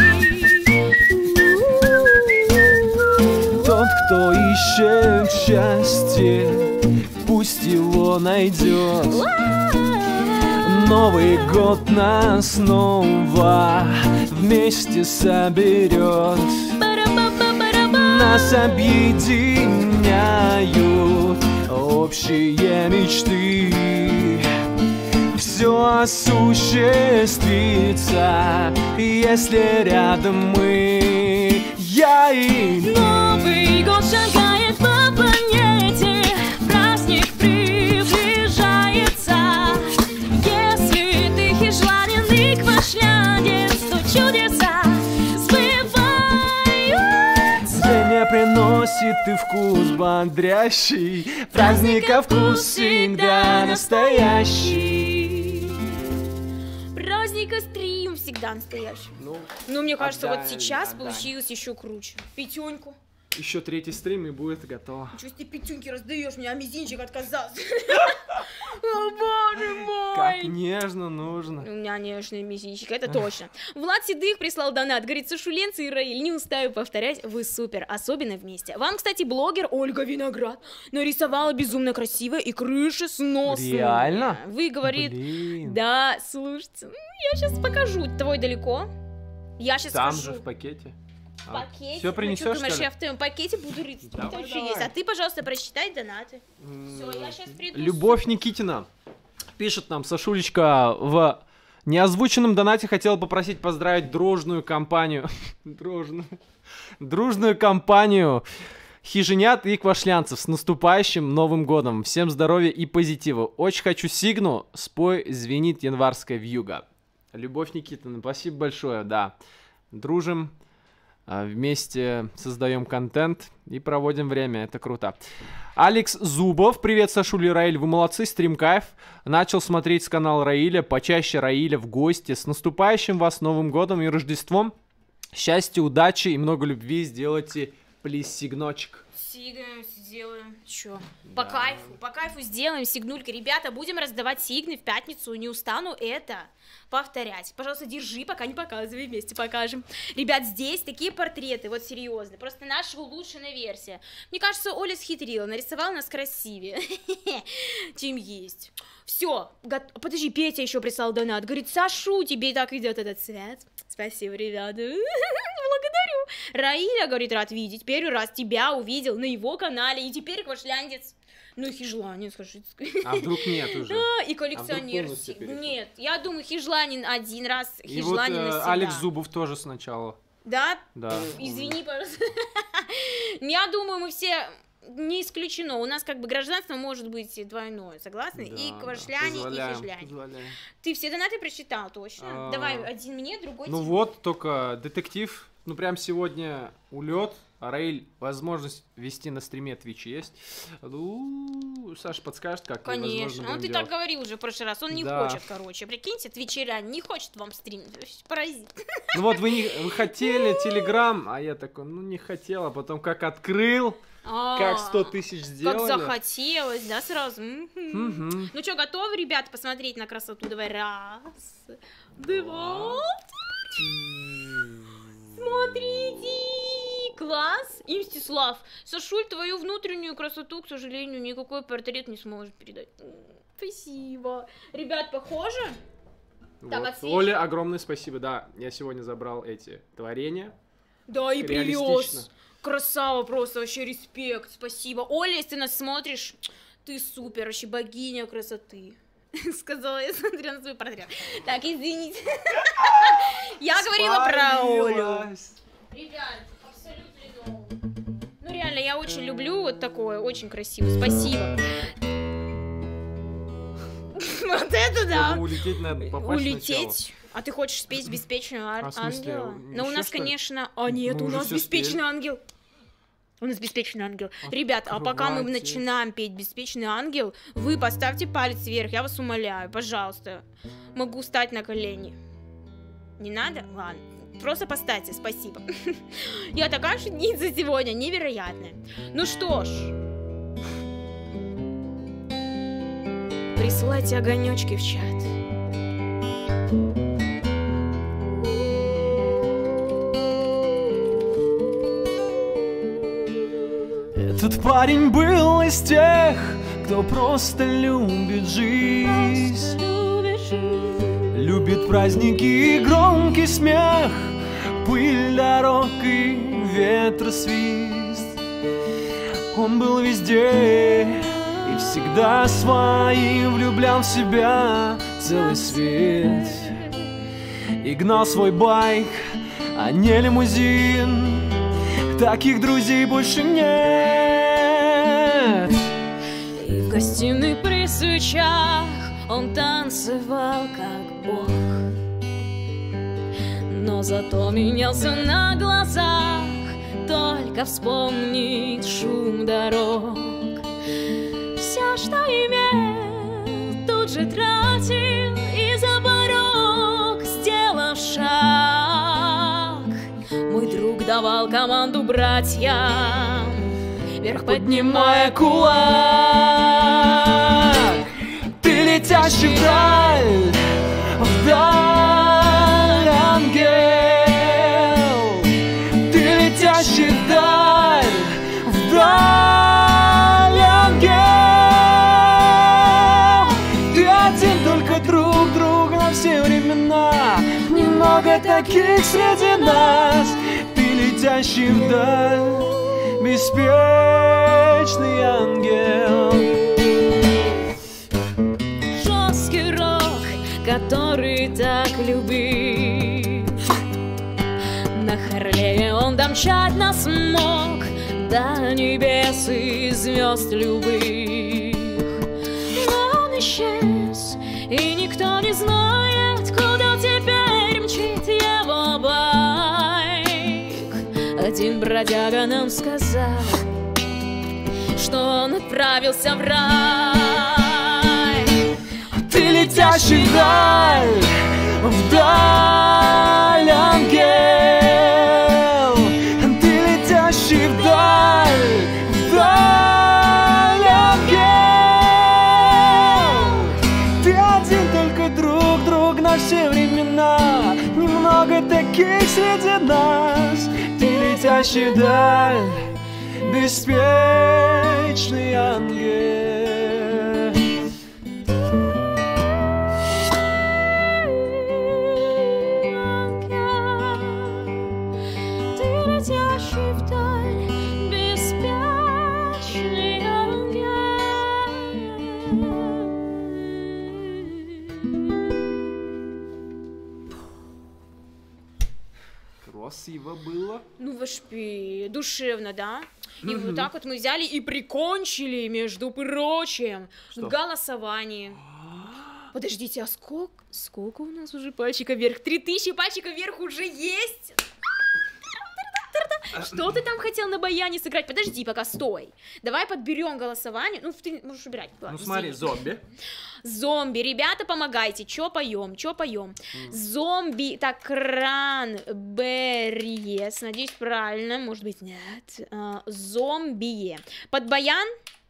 Тот, кто ищет счастье, пусть его найдет. Новый год нас снова вместе соберет. Нас объединяют общие мечты. Все осуществится, если рядом мы, я и ты. Новый год шагает по планете, праздник приближается. Если ты хижланин и квашляндец, то чудеса сбываются. День приносит и вкус бодрящий, праздника вкус всегда настоящий. Праздника стрим всегда настоящий. Ну, мне кажется, вот сейчас отдань. получилось еще круче. Пятюньку. Еще третий стрим и будет готово. Чё ты пятюньки раздаешь, мне а мизинчик отказался. О, боже мой. Как нежно нужно. У меня нежный мизинчик, это точно. Влад Седых прислал донат, говорит, Сашуленцы и Раиль, не устаю повторять, вы супер, особенно вместе. Вам, кстати, блогер Ольга Виноград нарисовала безумно красиво и крыши сносные. Реально? Вы, говорит, Блин. да, слушайте, я сейчас покажу, твой далеко? Я сейчас Там скажу. же в пакете. Пакете. Все принесешь, думаешь, что ли? я в твоем пакете буду рыть? Давай, Это вообще давай. есть. А ты, пожалуйста, прочитай донаты. Все, я сейчас приду. Любовь Никитина пишет нам, Сашулечка, в неозвученном донате хотела попросить поздравить дружную компанию. Дружную компанию хижинят и квашлянцев с наступающим Новым годом. Всем здоровья и позитива. Очень хочу сигну, спой, звенит январская вьюга. Любовь Никитина, спасибо большое, да. Дружим, вместе создаем контент и проводим время, это круто. Алекс Зубов, привет, Сашуля и Раиль, вы молодцы, стрим кайф. Начал смотреть с канала Раиля, почаще Раиля в гости. С наступающим вас Новым годом и Рождеством. Счастья, удачи и много любви, сделайте плиз сигночек. Сигнаем, сделаем. Чё? По кайфу сделаем сигнулька. Ребята, будем раздавать сигны в пятницу. Не устану это повторять. Пожалуйста, держи, пока не показывай, вместе покажем. Ребят, здесь такие портреты, вот серьезно. Просто наша улучшенная версия. Мне кажется, Оля схитрила, нарисовала нас красивее, чем есть. Все, подожди, Петя еще прислал донат. Говорит, Сашу, тебе и так идет этот цвет. Спасибо, ребята. Благодарю. Раиля, говорит, рад видеть. Первый раз тебя увидел на его канале. И теперь квашляндец. Ну, хижланин, скажите. А вдруг нет уже? Да, и коллекционер. полностью переход? Нет, я думаю, хижланин один раз, И вот хижланин навсегда. Алекс Зубов тоже сначала. Да? Да. Извини, пожалуйста. Я думаю, мы все... Не исключено. У нас как бы гражданство может быть двойное, согласны? Да, и да. квашляне, и Позволяем, хижляне. позволяем. Ты все донаты прочитал, точно? Давай, один мне, другой Ну тебе. вот, только детектив. Ну прям сегодня улет. А Раиль, возможность вести на стриме Twitch есть? Ну, Саша подскажет, как возможно Конечно. Ну, будем ты делать. так говорил уже в прошлый раз. Он не Да. хочет, короче. Прикиньте, твичеряне не хочет вам стримить. Вообще паразит. Ну вот вы хотели Телеграм, а я такой, ну не хотел, а потом как открыл, как 100 тысяч сделали. Как захотелось, да, сразу. Мгм. Ну что, готовы, ребята, посмотреть на красоту? Давай, раз, два. Смотрите! Класс! И Мстислав, Сашуль, твою внутреннюю красоту, к сожалению, никакой портрет не сможет передать. Спасибо. Ребят, похоже? Так, Вот. отсвечивай. Оле, огромное спасибо, да, я сегодня забрал эти творения. Да, и Реалистично. привез. Красава просто, вообще респект, спасибо. Оля, если ты нас смотришь, ты супер, вообще богиня красоты. Сказала я, смотря на свой портрет. Так, извините. Я говорила про Олю. Спалилась. Ребят, абсолютно новый. Ну реально, я очень очень люблю вот такое, очень красиво. Спасибо. Вот это да. Улететь надо, попасть Улететь? А ты хочешь спеть «Беспечного ангела»? Но у Ещё нас, что ли? конечно... А нет, Мы у уже нас всё «Беспечный ангел». У нас «Беспечный ангел». Ребят, а пока мы Открывайте. начинаем петь «Беспечный ангел», вы поставьте палец вверх, я вас умоляю, пожалуйста. Могу встать на колени. Не надо? Ладно. Просто поставьте, спасибо. Я такая шутница сегодня, невероятная. Ну что ж. Присылайте огонечки в чат. Этот парень был из тех, кто просто любит жизнь. Любит праздники и громкий смех, пыль дорог и ветросвист. Он был везде и всегда своим, влюблял в себя целый свет. И гнал свой байк, а не лимузин. Таких друзей больше нет. И в гостиной при свечах он танцевал как бог, но зато менялся на глазах, только вспомнить шум дорог. Все, что имел, тут же тратил, и за порог сделав шаг. Мой друг давал команду братьям, вверх поднимая кулак. Ты летящий вдаль, вдаль, ангел. Ты летящий вдаль, вдаль, ангел. Ты один только друг друга на все времена. Немного таких среди нас. Ты летящий вдаль, беспечный ангел. Жесткий рок, который так любил, на Харлее он домчать нас мог до небес и звезд любых. Но он исчез, и никто не знает, куда теперь мчит его байк. Один бродяга нам сказал, что он отправился в рай. Ты летящий вдаль, вдаль, ангел. Ты летящий вдаль, вдаль, ангел. Ты один только друг на все времена. Немного таких среди нас. Ты летящий вдаль, беспечный ангел. Ты летящий вдаль, беспечный ангел. Красиво было. Ну, вошпи, душевно, да? И вот так вот мы взяли и прикончили, между прочим, Что? голосование. Подождите, а сколько у нас уже пальчиков вверх? 3000 пальчиков вверх уже есть? Что ты там хотел на баяне сыграть? Подожди, пока стой. Давай подберем голосование. Ну, ты можешь убирать. Ладно, Ну смотри, извини. зомби. Зомби, ребята, помогайте. Чё поем? Зомби, так, Кранберриес. Надеюсь, правильно. Может быть, нет. Зомбие. Под баян?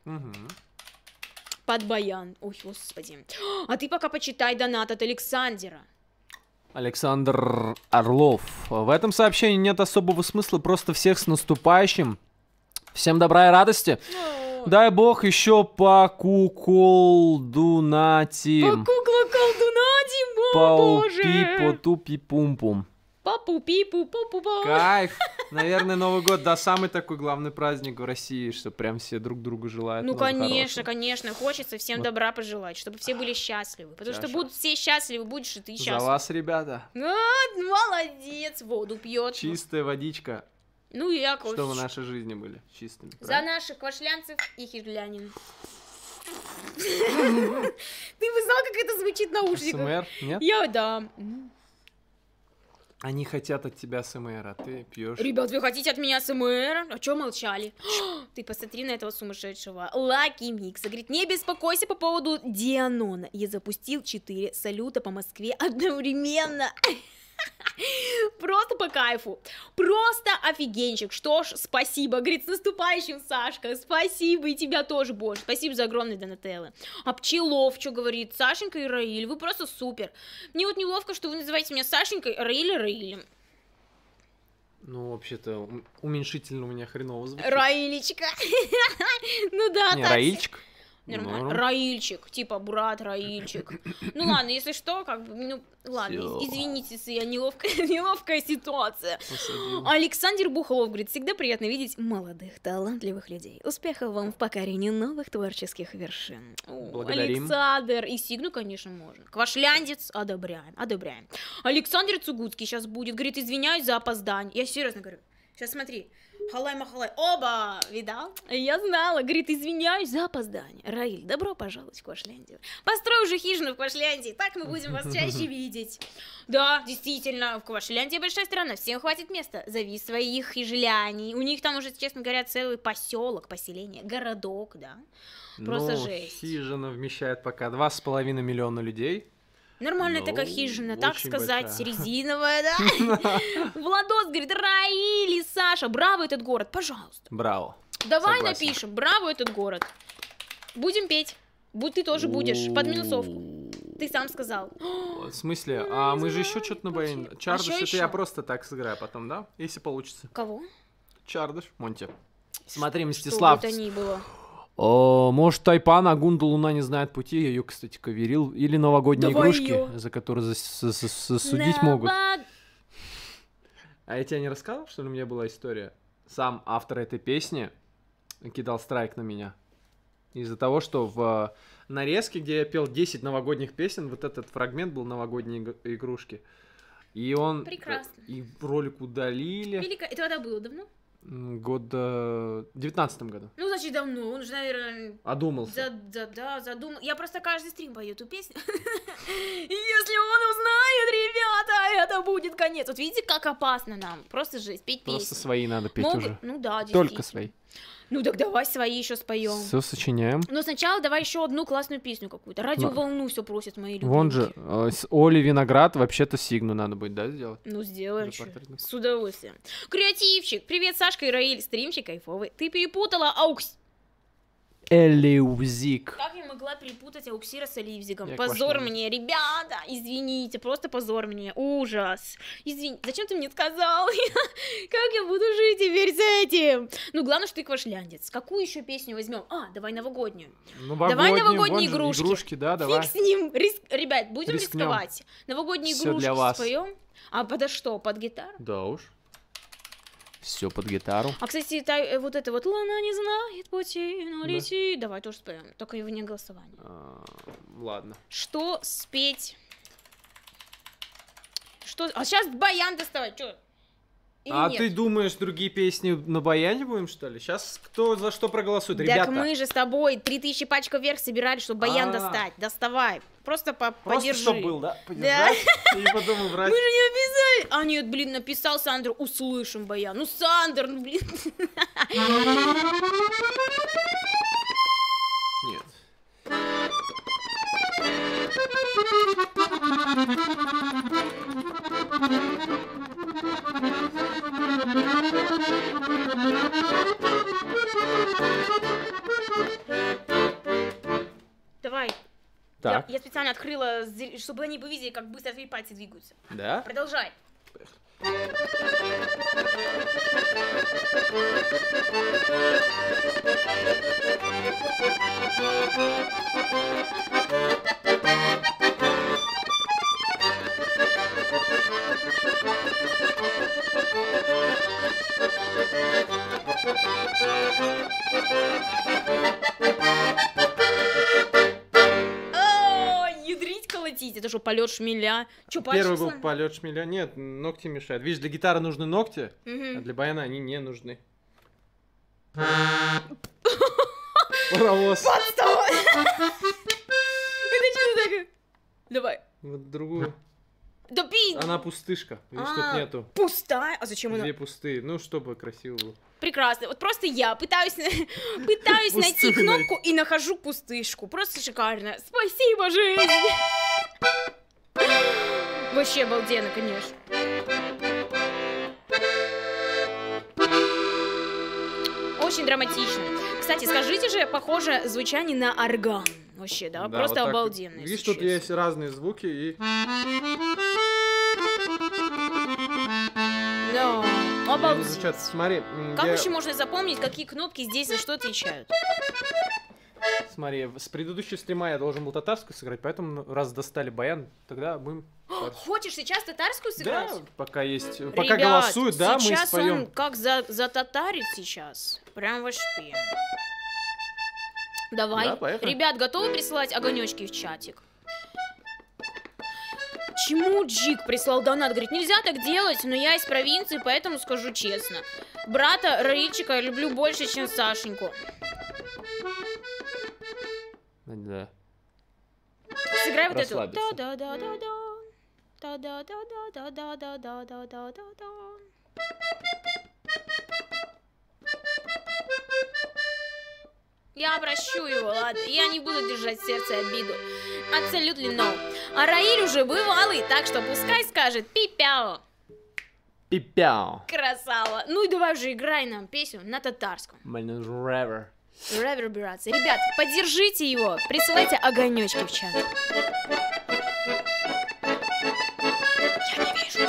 Под баян. Ой, господи. А ты пока почитай донат от Александра. Александр Орлов. В этом сообщении нет особого смысла, просто всех с наступающим. Всем добра и радости. Дай бог еще по куколдунатим. Покукла-колдунатим, о боже. Пау-пи-по-тупи-пум-пум. Папу-пипу-пу-пу-пу. Кайф. Наверное, Новый год, да, самый такой главный праздник в России, что прям все друг другу желают. Ну, много конечно, хорошего. конечно, хочется всем Вот. добра пожелать, чтобы все были счастливы. Потому что Чаша. будут все счастливы, будешь и ты За счастлив. вас, ребята. А, молодец, воду пьет. Чистая водичка. Ну, я Чтобы в нашей жизни были чистыми. За наших квашлянцев и хижлянин. Ты бы знал, как это звучит в наушниках? СМР? Нет? Да. Они хотят от тебя СМР, а ты пьешь. Ребят, вы хотите от меня СМР? А чё молчали? Ты посмотри на этого сумасшедшего. Лаки Микса говорит, не беспокойся по поводу Дианона. Я запустил 4 салюта по Москве одновременно. Просто по кайфу. Просто офигенчик. Что ж, спасибо. Говорит, с наступающим, Сашка. Спасибо. И тебя тоже больше. Спасибо за огромные донателлы. А Пчелов что говорит? Сашенька и Раиль, вы просто супер. Мне вот неловко, что вы называете меня Сашенькой, а Раиля Раилем. Ну, вообще-то, уменьшительно у меня хреново звучит. Раилечка. Ну да, не, так. Раильчик. Нормально. Раильчик, типа брат Раильчик. Ну ладно, если что, как бы, ну ладно, извините, я неловкая ситуация. Александр Бухолов говорит, всегда приятно видеть молодых, талантливых людей. Успехов вам в покорении новых творческих вершин. Благодарим. Александр и Сигну, конечно, можно. Квашляндец, одобряем. Александр Цугуцкий сейчас будет, говорит, извиняюсь за опоздание. Я серьезно говорю. Сейчас смотри. Халай-махалай. Оба! Видал? Я знала. Говорит, извиняюсь за опоздание. Раиль, добро пожаловать в Квашляндию. Построй уже хижину в Квашляндии, так мы будем вас чаще видеть. Да, действительно, в Квашляндии большая страна, всем хватит места. Зови своих хижляний. У них там уже, честно говоря, целый поселок, поселение, городок, да. Просто жесть. Хижина вмещает пока 2,5 миллиона людей. Нормальная такая хижина, так сказать, большая. резиновая, да? Владос говорит, Раиль и Саша, браво этот город, пожалуйста. Браво. Давай Согласен. напишем, браво этот город. Будем петь. Ты тоже будешь, под минусовку. Ты сам сказал. В смысле? А мы же еще что-то на баяне. Чардыш, чё это ещё? я просто так сыграю потом, да? Если получится. Кого? Чардыш, Монти. Смотри, Что Мстислав. бы это ни было. Может, Тайпан, а Гунда Луна не знает пути. Я ее, кстати, коверил. Или новогодние Давай игрушки, её. за которые судить могут. А я тебе не рассказывал, что ли, у меня была история? Сам автор этой песни кидал страйк на меня. Из-за того, что в нарезке, где я пел 10 новогодних песен, вот этот фрагмент был новогодние игрушки. И он... Прекрасно. И ролик удалили. Велико... Это когда было давно? В 19-м году. Ну, значит, давно. Он же, наверное... Одумался. Задумал. Я просто каждый стрим пою эту песню. Если он узнает, ребята, это будет конец. Вот видите, как опасно нам. Просто жесть, петь песни. Просто свои надо петь уже. Ну да, действительно. Только свои. Ну так давай свои еще споем. Все сочиняем. Но сначала давай еще одну классную песню какую-то. Радиоволну все просят мои любимые. Вон же, с Оли Виноград вообще-то Сигну надо будет, да, сделать? Ну, сделаем, За чё. портретным. С удовольствием. Креативчик! Привет, Сашка и Раиль, стримчик кайфовый. Ты перепутала Элиузик. Как я могла перепутать Ауксира с Оливзиком? Я Позор квашляндец. мне, ребята! Извините, просто позор мне. Ужас. Извини, зачем ты мне сказал? Как я буду жить теперь с этим? Ну, главное, что ты квашляндец. Какую еще песню возьмем? Давай новогоднюю. Давай новогодние игрушки. Игрушки, да, давай. Фиг с ним. Ребят, будем Рискнем. рисковать. Новогодние Всё для игрушки вас. споем. А подо что? Под гитару? Да уж. Все под гитару. А, кстати, вот это вот «Луна не знает пути, но летит». Давай тоже споем, только его не голосование. Ладно. Что спеть? Что? А сейчас баян доставать, что? Или нет? Ты думаешь, другие песни на баяне будем, что ли? Сейчас кто за что проголосует? Так Ребята, мы же с тобой 3000 пачка вверх собирали, чтобы баян достать. Доставай. Просто просто подержи. чтоб был, да? Подержать и потом Мы убрать. же не обязали. А нет, блин, написал Сандр, услышим баян. Ну, Сандр, ну, блин. Нет. Давай. Так. Я специально открыла, чтобы они бы видели, как быстро твои пальцы двигаются. Да? Продолжай. О, ядрить колотить. Это что, полет шмеля. Чё, Первый пальчик был сломал? полет шмеля. Нет, ногти мешают. Видишь, для гитары нужны ногти, а Мгм. для баяна они не нужны. Паровоз. Отставай! Это что такое? Давай. Вот другую. Да пи! Она пустышка. Видишь, тут А, нету. Пустая? А зачем она? Две пустые. Ну, чтобы красиво было. Прекрасно. Вот просто я пытаюсь найти Пустую кнопку и нахожу пустышку. Просто шикарно. Спасибо, жизнь! Вообще обалденно, конечно. Очень драматично. Кстати, скажите же, похоже звучание на орган. Вообще, да? Да, Просто вот так. обалденно. Видишь, если тут честно. есть разные звуки и... Да, они обалдеть. звучат. Смотри, Как я- вообще можно запомнить, какие кнопки здесь за что отвечают? Смотри, с предыдущего стрима я должен был татарскую сыграть, поэтому раз достали баян, тогда будем... Хочешь сейчас татарскую сыграть? Да, пока есть... Пока Ребят, голосуют, да, мы сейчас споем. он как зататарит сейчас. Прям вообще. Давай. Да, поехали. Ребят, готовы присылать огонечки в чатик? Чему Джик прислал донат? Говорит, нельзя так делать, но я из провинции, поэтому скажу честно. Брата Раильчика я люблю больше, чем Сашеньку. Да. Сыграй вот эту. Расслабиться. Да-да-да-да-да. Да-да-да-да-да-да-да-да-да-да. Я прощу его, ладно. Я не буду держать в сердце обиду. Абсолютно no. А Раиль уже бывалый, так что пускай скажет пипяо. Пипяу. Красава. Ну и давай уже играй нам песню на татарском. Ревер. Реверберация. Ребят, поддержите его. Присылайте огонечки в чат. Я не вижу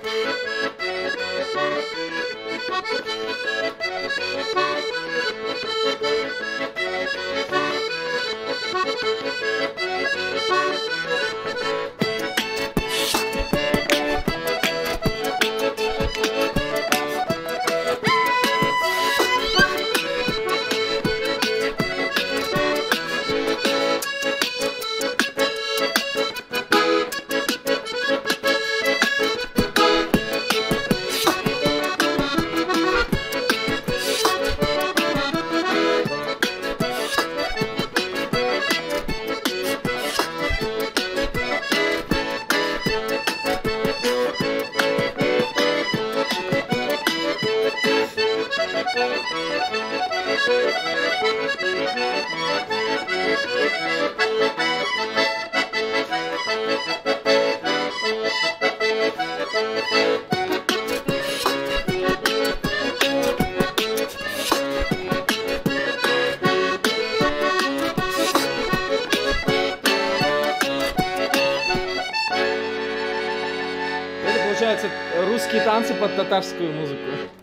Это получается русские танцы под татарскую музыку.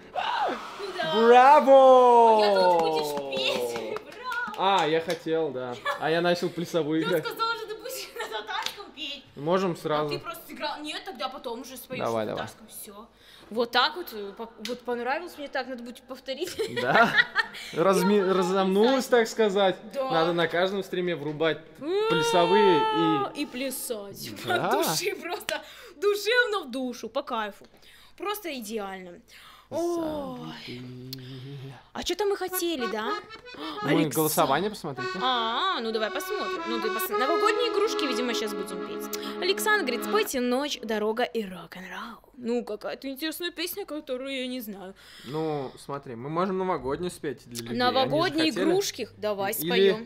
Браво! Я тут будешь петь. Браво. А, я хотел, да. А я начал плясовую Ты играть. сказала, что ты будешь на татарском петь. Можем А ты сразу. просто сыграл. Нет, тогда потом уже споешь Давай, на давай. татарском. Все. Вот так вот. Вот понравилось мне так, надо будет повторить. Да? Разомнулась, так сказать. Да. Надо на каждом стриме врубать плясовые И плясать. Да. От души просто. Душевно в душу, по кайфу. Просто идеально. Ой. А что-то мы хотели, да? Мы Александр. голосование посмотрите. Ну давай посмотрим. Ну, новогодние игрушки, видимо, сейчас будем петь. Александр говорит, спойте «Ночь, дорога и рок-н-ролл». Ну, какая-то интересная песня, которую я не знаю. Ну, смотри, мы можем новогоднюю спеть для людей. Новогодние Они же хотели. игрушки. Давай Или- споем.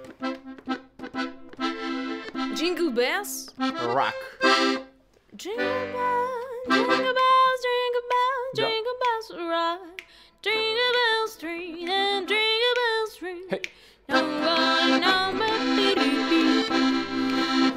Jingle bells. Рок. Jingle bells, jingle bells, jingle bells, Да. jingle bells rock. Jingle bells street and jingle bells street. Hey. Number, number, dee-dee-dee.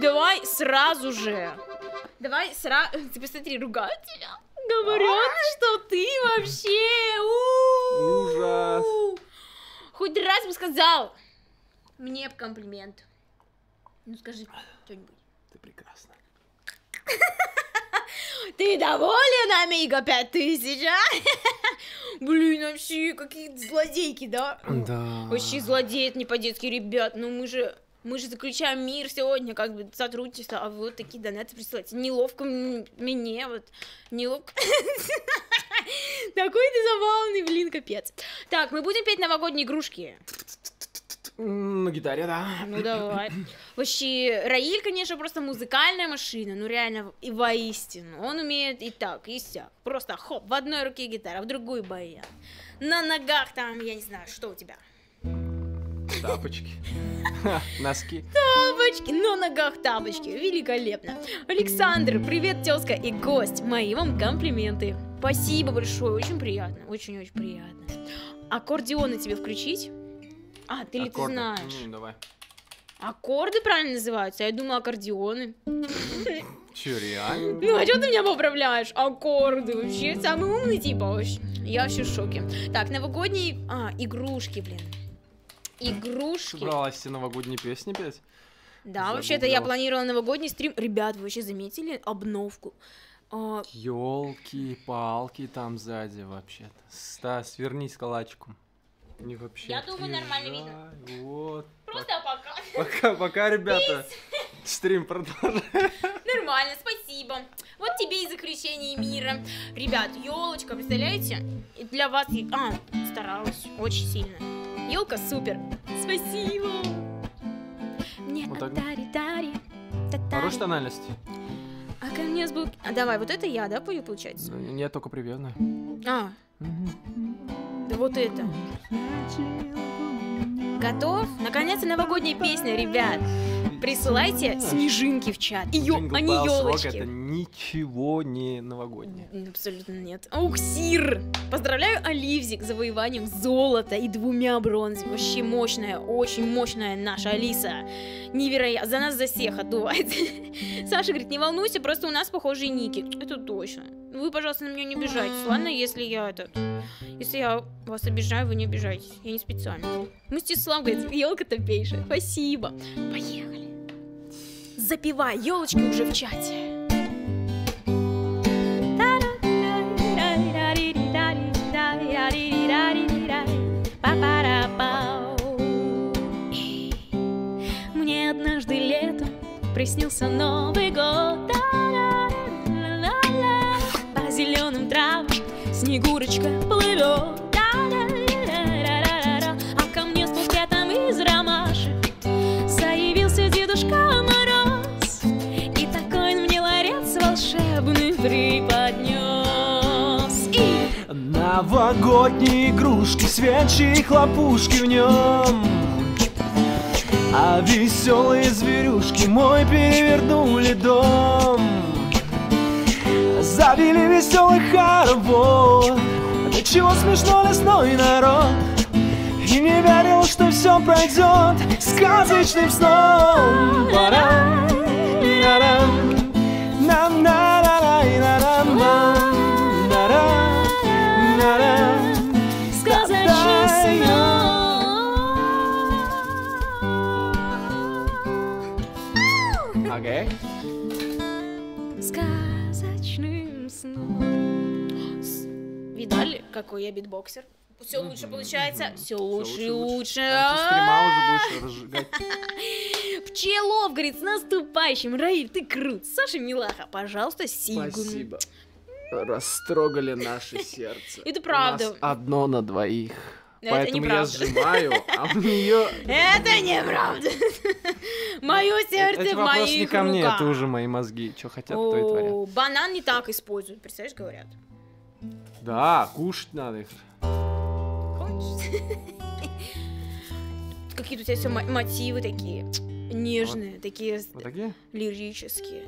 давай сразу же. Ты посмотри, ругают тебя. Говорят, что ты вообще... Ужас. Хоть раз бы сказал. Мне б комплимент. Ну скажи что-нибудь. Ты прекрасна. Ты доволен, Амиго 5000, а? Блин, вообще, какие злодейки, да? Да. Вообще злодеи, это не по-детски, ребят. Ну мы же заключаем мир сегодня, как бы сотрудничество, а вы вот такие донаты присылаете. Неловко мне, вот, неловко. Такой ты забавный, блин, капец. Так, мы будем петь новогодние игрушки. На гитаре, да. Ну давай. Вообще, Раиль, конечно, просто музыкальная машина, ну реально, и воистину. Он умеет и так, и сяк. Просто хоп, в одной руке гитара, в другой баян. На ногах там, я не знаю, что у тебя. Тапочки. Носки. Тапочки, на ногах тапочки. Великолепно. Александр, привет, тезка и гость. Мои вам комплименты. Спасибо большое, очень приятно. Очень-очень приятно. Аккордеоны тебе включить? А, ты ли ты знаешь? Давай. Аккорды правильно называются? Я думаю, аккордеоны. Че, реально? Ну, а что ты меня поправляешь? Аккорды вообще самый умный типа вообще. Я вообще в шоке. Так, новогодние... игрушки, блин. Игрушки. Собралась все новогодние песни петь? Да, вообще-то я планировала новогодний стрим. Ребят, вы вообще заметили обновку? Ёлки-палки там сзади вообще-то. Стас, вернись калачиком. Не вообще. Я думаю, нормально видно. Вот. Просто пока. Пока, ребята. Стрим продолжим. Нормально, спасибо. Вот тебе и заключение мира. Ребят, елочка, представляете? И для вас... старалась очень сильно. Елка супер. Спасибо. Мне Вот так. Хорошая тональность. А ко мне звук... давай, вот это я, да, пою, получается? Нет, только припевная. Да вот это. Готов? Наконец-то новогодняя песня, ребят. Присылайте снежинки в чат. А не елочки. Это ничего не новогоднее. Абсолютно нет. Ауксир! Поздравляю Оливзик с завоеванием золота и 2 бронзами. Вообще мощная, очень мощная наша Алиса. Невероятно. За нас за всех отдувает. Саша говорит, не волнуйся, просто у нас похожие ники. Это точно. Вы, пожалуйста, на меня не обижайтесь. Ладно, если я вас обижаю, вы не обижайтесь. Я не специально. Мстислав говорит, елка топейшая. Спасибо. Поехали. Запивай, елочки уже в чате. Мне однажды летом приснился Новый год. По зеленым травам Снегурочка плывет. А ко мне с букетом из ромашек заявился Дедушка Мороз. И такой мне ларец волшебный преподнес. Новогодние игрушки, свечи и хлопушки в нем. А веселые зверюшки мой перевернули дом. Завели веселый хоровод. До чего смешно лесной народ. И не верил, что все пройдет сказочным сном. Сказочным сном. Окей. Сказочным сном. Видали, какой я битбоксер? Все лучше получается, все лучше и лучше. Стрима уже будешь разжигать. Пчелов, говорит, с наступающим. Раиль, ты крут. Саша Милаха, пожалуйста, сигун. Спасибо. Растрогали наше сердце. Это правда. У нас одно на двоих. Это Поэтому я неправда. сжимаю, а у нее... Это неправда. Мое сердце Эти в вопросы моих не ко мне, руках. это уже мои мозги. Что хотят, то и творят. О, банан не так используют, представляешь, говорят. Да, кушать надо их. Какие-то у тебя все мотивы такие нежные, такие Вот такие? лирические.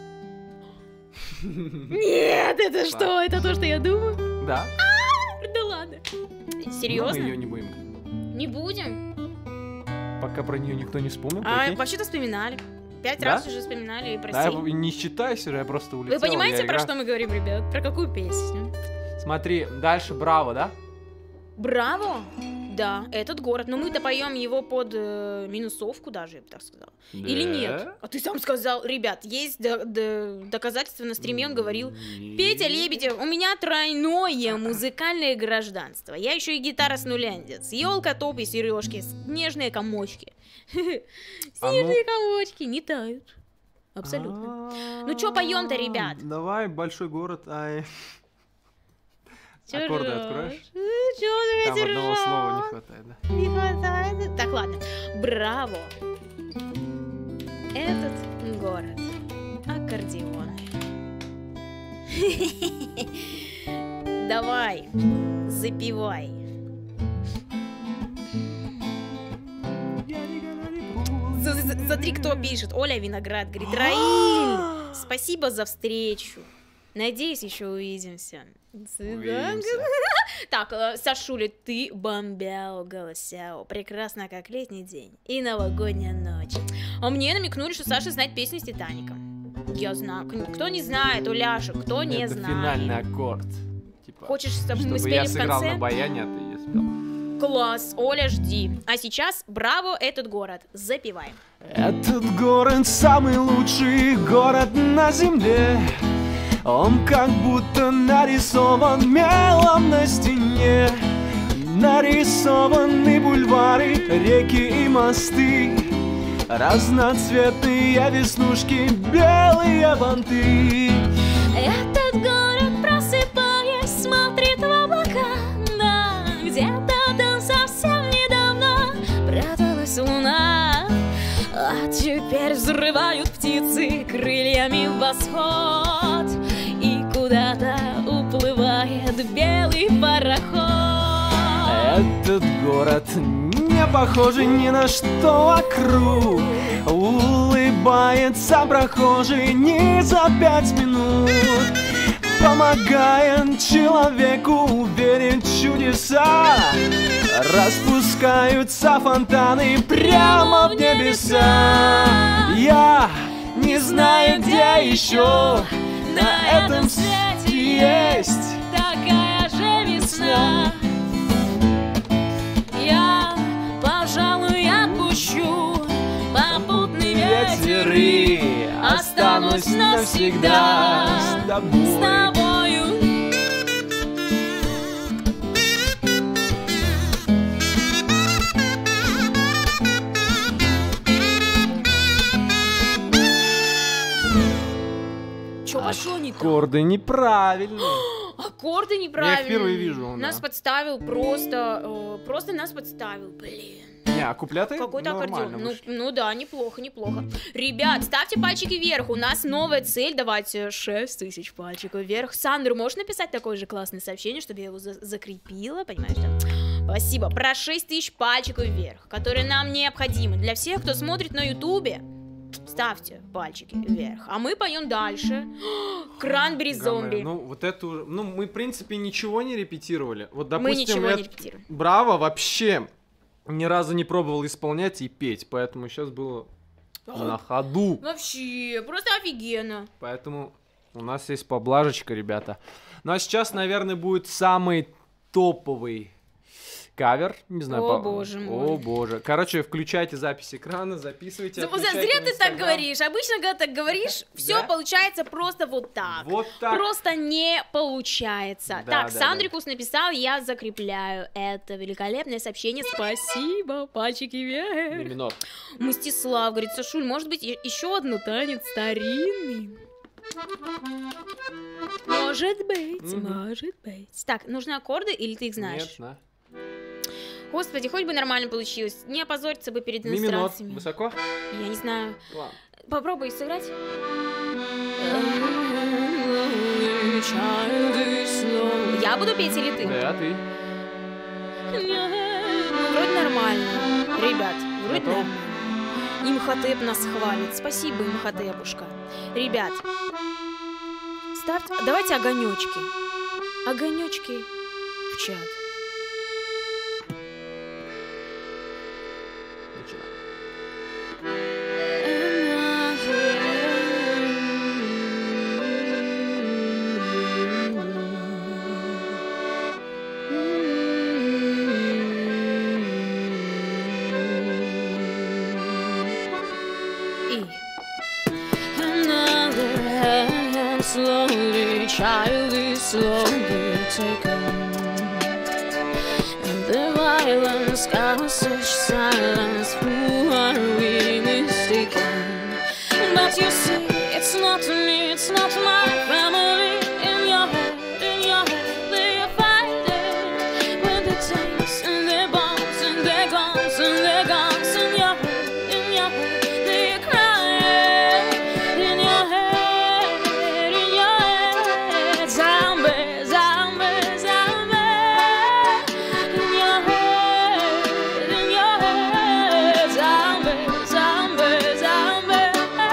Нет, это что? Это то, что я думаю? Да. Да ладно. Мы Серьезно? ее не будем. Не будем. Пока про нее никто не вспомнил. А прикинь. вообще-то вспоминали. 5 Да? раз уже вспоминали, Да, прости. не считайся, я просто улетел. Вы понимаете, я про играю. что мы говорим, ребят? Про какую песню? Смотри, дальше Браво, да? Браво! Да, этот город. Но мы-то поем его под минусовку даже, я бы так сказала. Или Да? нет? А ты сам сказал, ребят, есть доказательства на стриме, он говорил. Петя Лебедев, у меня тройное музыкальное гражданство. Я еще и гитара с нуляндец. Елка, топ и сережки, снежные комочки. Снежные комочки не тают. Абсолютно. Ну чё поем-то, ребят? Давай, большой город, ай. Чё Аккорды ржёшь? откроешь? Чё Там опять одного слова не ржёшь? хватает, да? Не хватает. Так, ладно. Браво. Этот город. Аккордеоны. Давай, запивай. Смотри, кто пишет. Оля Виноград говорит: Раиль, спасибо за встречу. Надеюсь, еще увидимся. Увидимся. Так, Сашуля, ты бомбяо, голосяо. Прекрасно, как летний день и новогодняя ночь. А мне намекнули, что Саша знает песню с Титаником. Я знаю. Кто не знает, Уляша, кто не Это знает. финальный аккорд. Типа, Хочешь, чтобы мы чтобы спели я в сыграл конце? на баяне, а ты ее спел. Класс, Оля, жди. А сейчас браво, этот город. Запиваем. Этот город самый лучший город на земле. Он как будто нарисован мелом на стене. Нарисованы бульвары, реки и мосты, разноцветные веснушки, белые банты. Этот город, просыпаясь, смотрит в облака. Да, где-то там совсем недавно пряталась луна. А теперь взрывают птицы крыльями в восход, и куда-то уплывает белый пароход. Этот город не похожий ни на что вокруг. Улыбается прохожий не за 5 минут. Помогает человеку верить в чудеса. Распускаются фонтаны прямо в небеса. Я не знаю, где еще на этом свете есть такая же весна. Я, пожалуй, отпущу попутный ветер и останусь навсегда с тобой. с тобою. Чё пошло не так? Аккорды неправильные. Аккорды неправильные. Я их впервые вижу, Нас да. подставил просто нас подставил, блин. Не, а куплеты Какой-то нормально аккордеон. вышли. Ну да, неплохо, неплохо. Ребят, ставьте пальчики вверх. У нас новая цель. Давайте 6000 пальчиков вверх. Сандра, можешь написать такое же классное сообщение, чтобы я его закрепила? Понимаешь, да? Спасибо. Про 6000 пальчиков вверх, которые нам необходимы. Для всех, кто смотрит на ютубе, ставьте пальчики вверх. А мы поем дальше. Кранбери зомби. Ну, вот эту... Ну, мы, в принципе, ничего не репетировали. Вот, допустим, Мы ничего я не репетируем. Браво вообще ни разу не пробовал исполнять и петь, поэтому сейчас было на ходу. Вообще, просто офигенно. Поэтому у нас есть поблажечка, ребята. Ну, а сейчас, наверное, будет самый топовый кавер. Не знаю, О, боже мой. О, боже. Короче, включайте запись экрана, записывайте. отмечайте Зря в ты так Инстаграм. говоришь. Обычно, когда так говоришь, все Да? получается просто вот так. Вот так. Просто не получается. Да, Так, да, Сандрикус написал, я закрепляю это великолепное сообщение. Спасибо, пальчики вверх. Миминор. Мстислав говорит, Сашуль, может быть, еще одну танец старинный? Может быть, может быть. Так, нужны аккорды или ты их знаешь? Нет, на. Господи, хоть бы нормально получилось. Не опозориться бы перед Миминор. иллюстрациями. Высоко? Я не знаю. Ладно. Попробуй сыграть. Я буду петь или ты? Да, ты. Вроде нормально. Ребят, вроде Готов? нормально. Имхотеп нас хвалит. Спасибо, Имхотепушка. Ребят, ставьте... Давайте огонечки. Огонечки в чат. Начинаем. child is slowly taken, and the violence causes such silence. Who are we mistaken? But you see, it's not me, it's not my family. In your head, they are fighting with the tanks and their bombs and their guns and their guns. In your head, they are crying. In your head, zombie, zombie, zombie. In your head, zombie, zombie, zombie.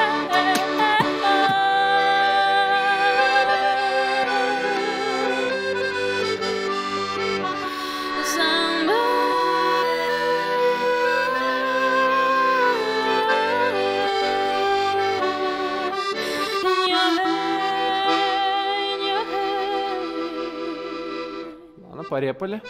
Ладно, порепали.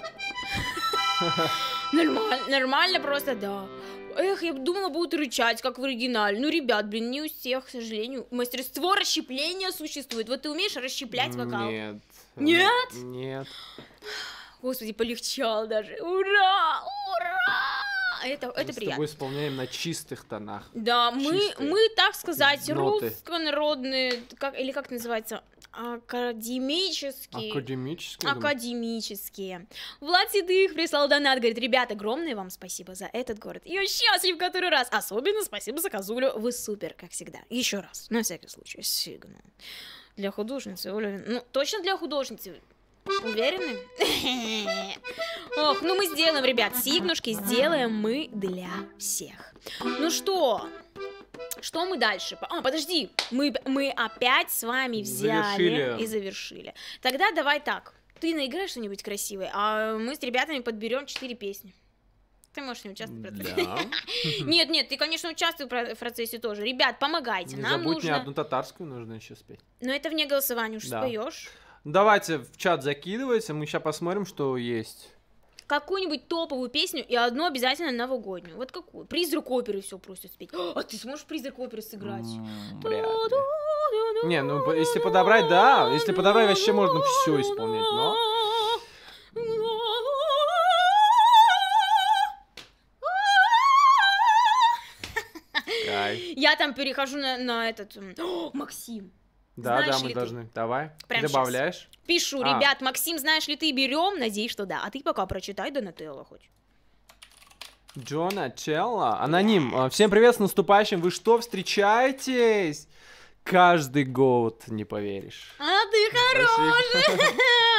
Нормально, нормально просто, да. Эх, я думала, будут рычать, как в оригинале. Ну, ребят, блин, не у всех, к сожалению, мастерство расщепления существует. Вот ты умеешь расщеплять вокал? Нет. Нет? Нет. Господи, полегчало даже. Ура! Ура! Это Мы с приятно. тобой исполняем на чистых тонах. Да, Чистые мы, так сказать, ноты. русско-народные, или как называется, академические. Академические? Академические. Влад Седых прислал донат, говорит: ребята, огромное вам спасибо за этот город. Я счастлив в который раз. Особенно спасибо за Козулю. Вы супер, как всегда. Еще раз, на всякий случай, сигнал. Для художницы, Оля. Ну, точно для художницы. Уверены? Ох, ну мы сделаем, ребят, сигнушки сделаем мы для всех. Ну что? Что мы дальше? Подожди, мы опять с вами взяли и завершили. Тогда давай так, ты наиграешь что-нибудь красивое, а мы с ребятами подберем 4 песни. Ты можешь не участвовать в процессе. Да. Нет, ты, конечно, участвуй в процессе тоже. Ребят, помогайте, Не нам забудь, нужно... мне одну татарскую нужно еще спеть. Но это вне голосования, уж Да. споешь. Давайте в чат закидывайте, мы сейчас посмотрим, что есть. Какую-нибудь топовую песню и одну обязательно новогоднюю. Вот какую? Призрак оперы все просят спеть. А ты сможешь призрак оперы сыграть? Вряд ли. Не, ну если подобрать, да. Если подобрать, вообще можно все исполнять, но... Кайф. Я там перехожу на этот... О, Максим. Да, Знаешь мы ли ты? должны. Давай. Прям Ты щас. добавляешь? Пишу, ребят, Максим, знаешь ли ты, берем, надеюсь, что да. А ты пока прочитай Донателло хоть. Джона Челла. Аноним. Всем привет с наступающим. Вы что, встречаетесь? Каждый год, не поверишь. А ты хороший.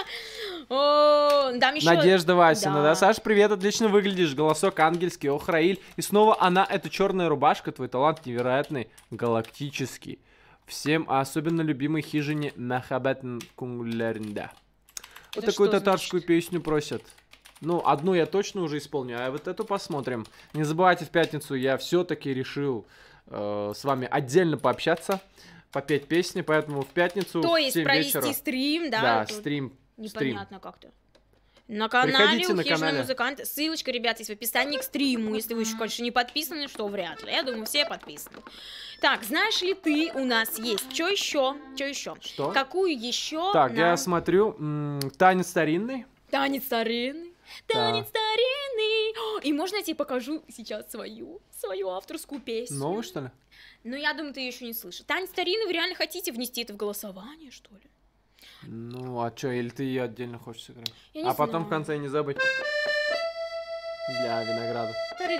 О, там еще... Надежда Васина, Да. да? Саш, привет, отлично выглядишь. Голосок ангельский, ох, Раиль. И снова она, эта черная рубашка, твой талант невероятный, галактический. Всем, а особенно любимой хижине Нахабетн Кунглернда. Вот Это такую что татарскую песню просят. Ну, одну я точно уже исполню, а вот эту посмотрим. Не забывайте, в пятницу я все-таки решил с вами отдельно пообщаться, попеть песни, поэтому в пятницу То в есть 7 провести вечера. стрим, да? Да, Тут стрим. непонятно как-то. На канале Приходите у на Хижины канале. Музыканта. Ссылочка, ребят, есть в описании к стриму. Если вы еще, конечно, не подписаны, что вряд ли. Я думаю, все подписаны. Так, знаешь ли ты, у нас есть. Что еще? Что еще? Что? Какую еще? Так, я смотрю, танец старинный. Танец старинный. Да. Танец старинный. О, и можно я тебе покажу сейчас свою авторскую песню? Новый, что ли? Ну, я думаю, ты ее еще не слышишь. Танец старинный, вы реально хотите внести это в голосование, что ли? Ну, а чё, или ты ее отдельно хочешь сыграть? Я не А потом в знаю. конце не забыть. Для винограда.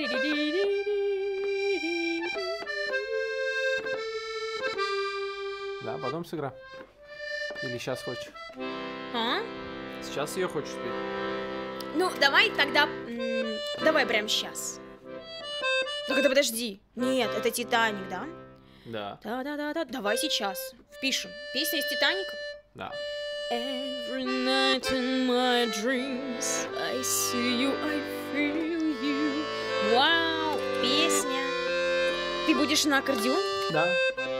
Да, потом сыграй. Или сейчас хочешь? А? Сейчас ее хочешь спеть? Ну, давай тогда... давай прямо сейчас. Так это подожди. Нет, это Титаник, да? Да. Да-да-да-да. Давай сейчас. Впишем. Песня из Титаника. Да. Every night in my dreams I see you, I feel you. Вау, песня. Ты будешь на аккордеон? Да.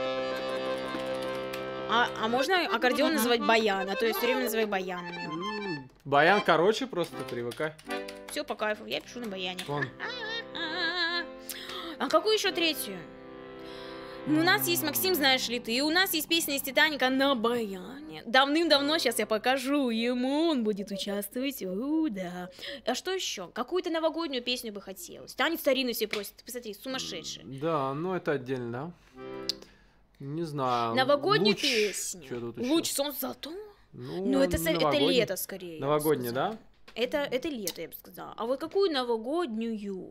А можно аккордеон называть баян, а то я все время называю баяном. Баян короче, просто привыкай. Все по кайфу, я пишу на баяне. Вон. А какую еще третью? У нас есть Максим, знаешь ли ты, и у нас есть песня из Титаника на баяне. Давным-давно, сейчас я покажу ему, он будет участвовать. Да. А что еще? Какую-то новогоднюю песню бы хотелось. Танец старинный все просят. Посмотри, сумасшедший. Да, ну это отдельно, да? Не знаю. Новогоднюю Луч. песню. Чё тут ещё? Луч, солнце, золото. Ну, Ну, это новогодний. лето скорее. Новогодний, да? Это лето, я бы сказала. А вот какую новогоднюю?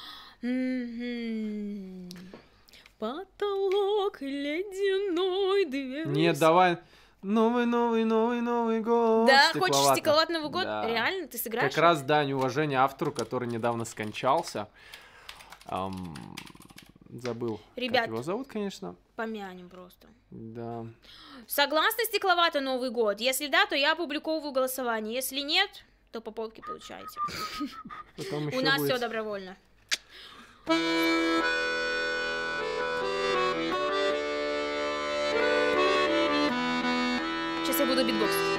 Потолок ледяной дверь. Нет, давай. Новый год. Да, хочешь стекловатый Новый год? Да. Реально? Ты сыграешь? Как раз дань уважения автору, который недавно скончался. Забыл, Ребят, как его зовут, конечно. помянем просто. Да. Согласны стекловатый Новый год? Если да, то я опубликовываю голосование. Если нет, то по полке получаете. Потом У ещё нас будет. все добровольно. Сейчас я буду битбоксить.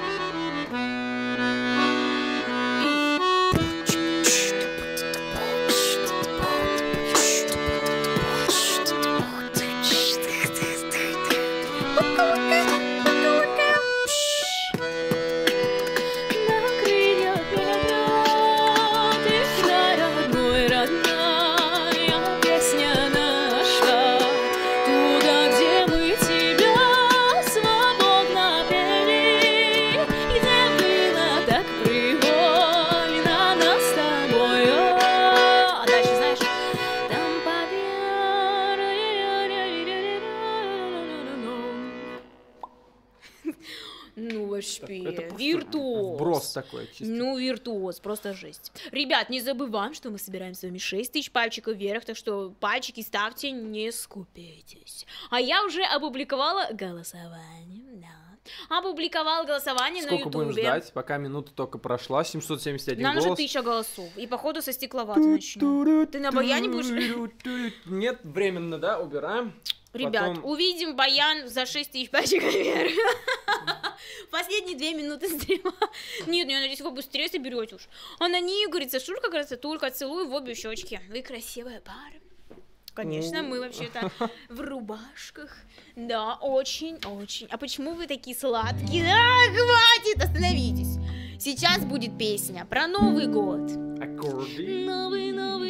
Ну, вообще, виртуоз. Вброс такой чисто. Ну, виртуоз, просто жесть. Ребят, не забываем, что мы собираем с вами 6000 пальчиков вверх, так что пальчики ставьте, не скупитесь. А я уже опубликовала голосование, да. Опубликовала голосование на Сколько ютубе. будем ждать? Пока минута только прошла, 771 Нам голос. же 1000 голосов, и походу со стекловато начнем. Ты на баяне будешь? Нет, временно, да, убираем. Ребят, Потом... увидим баян за 6000 пальчиков вверх. Последние 2 минуты стрима. Нет, я надеюсь, вы быстрее соберете уж. А на ней, говорится, Шурка, красотулька, целую в обе щечки. Вы красивая пара. Конечно, мы вообще-то в рубашках. Да, очень-очень. А почему вы такие сладкие? А, хватит, остановитесь. Сейчас будет песня про Новый год. Аккорды. Новый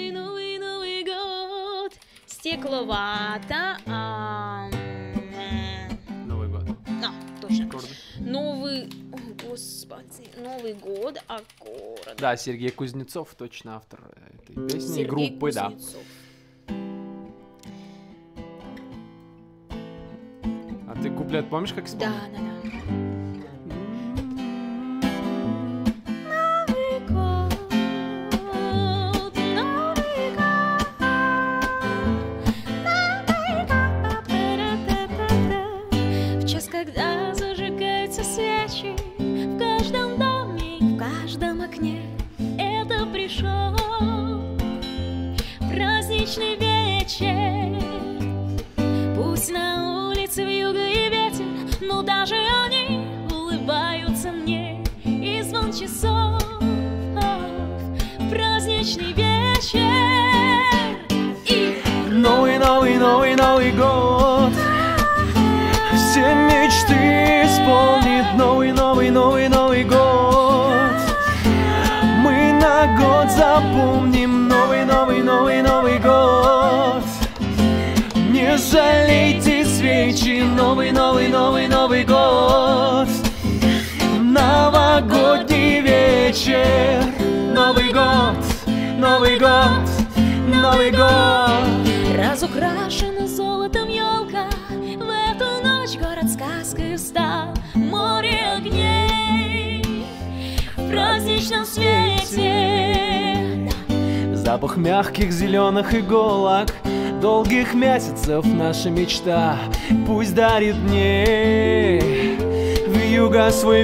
год. Стекловато. Новый год. Точно. Аккорды. Новый... О, господи. Новый год, аккорд. Да, Сергей Кузнецов, точно автор этой песни, Сергей группы, Кузнецов. да. А ты куплет помнишь, как исполнил? Да. Новый год, Новый год. В час, когда зажигаются свечи, в каждом доме, в каждом окне, это пришел праздничный вечер. Пусть на улице вьюга и ветер, но даже они улыбаются мне. И звон часов, праздничный вечер. И Новый год. Все мечты исполнит Новый год. Мы на год запомним Новый год. Не жалейте свечи, Новый год. Новогодний вечер, Новый год. разукрашена золотом елка, в эту ночь город сказкой встал. Море огней в праздничном свете. Запах мягких зеленых иголок, долгих месяцев наша мечта. Пусть дарит мне вьюга свой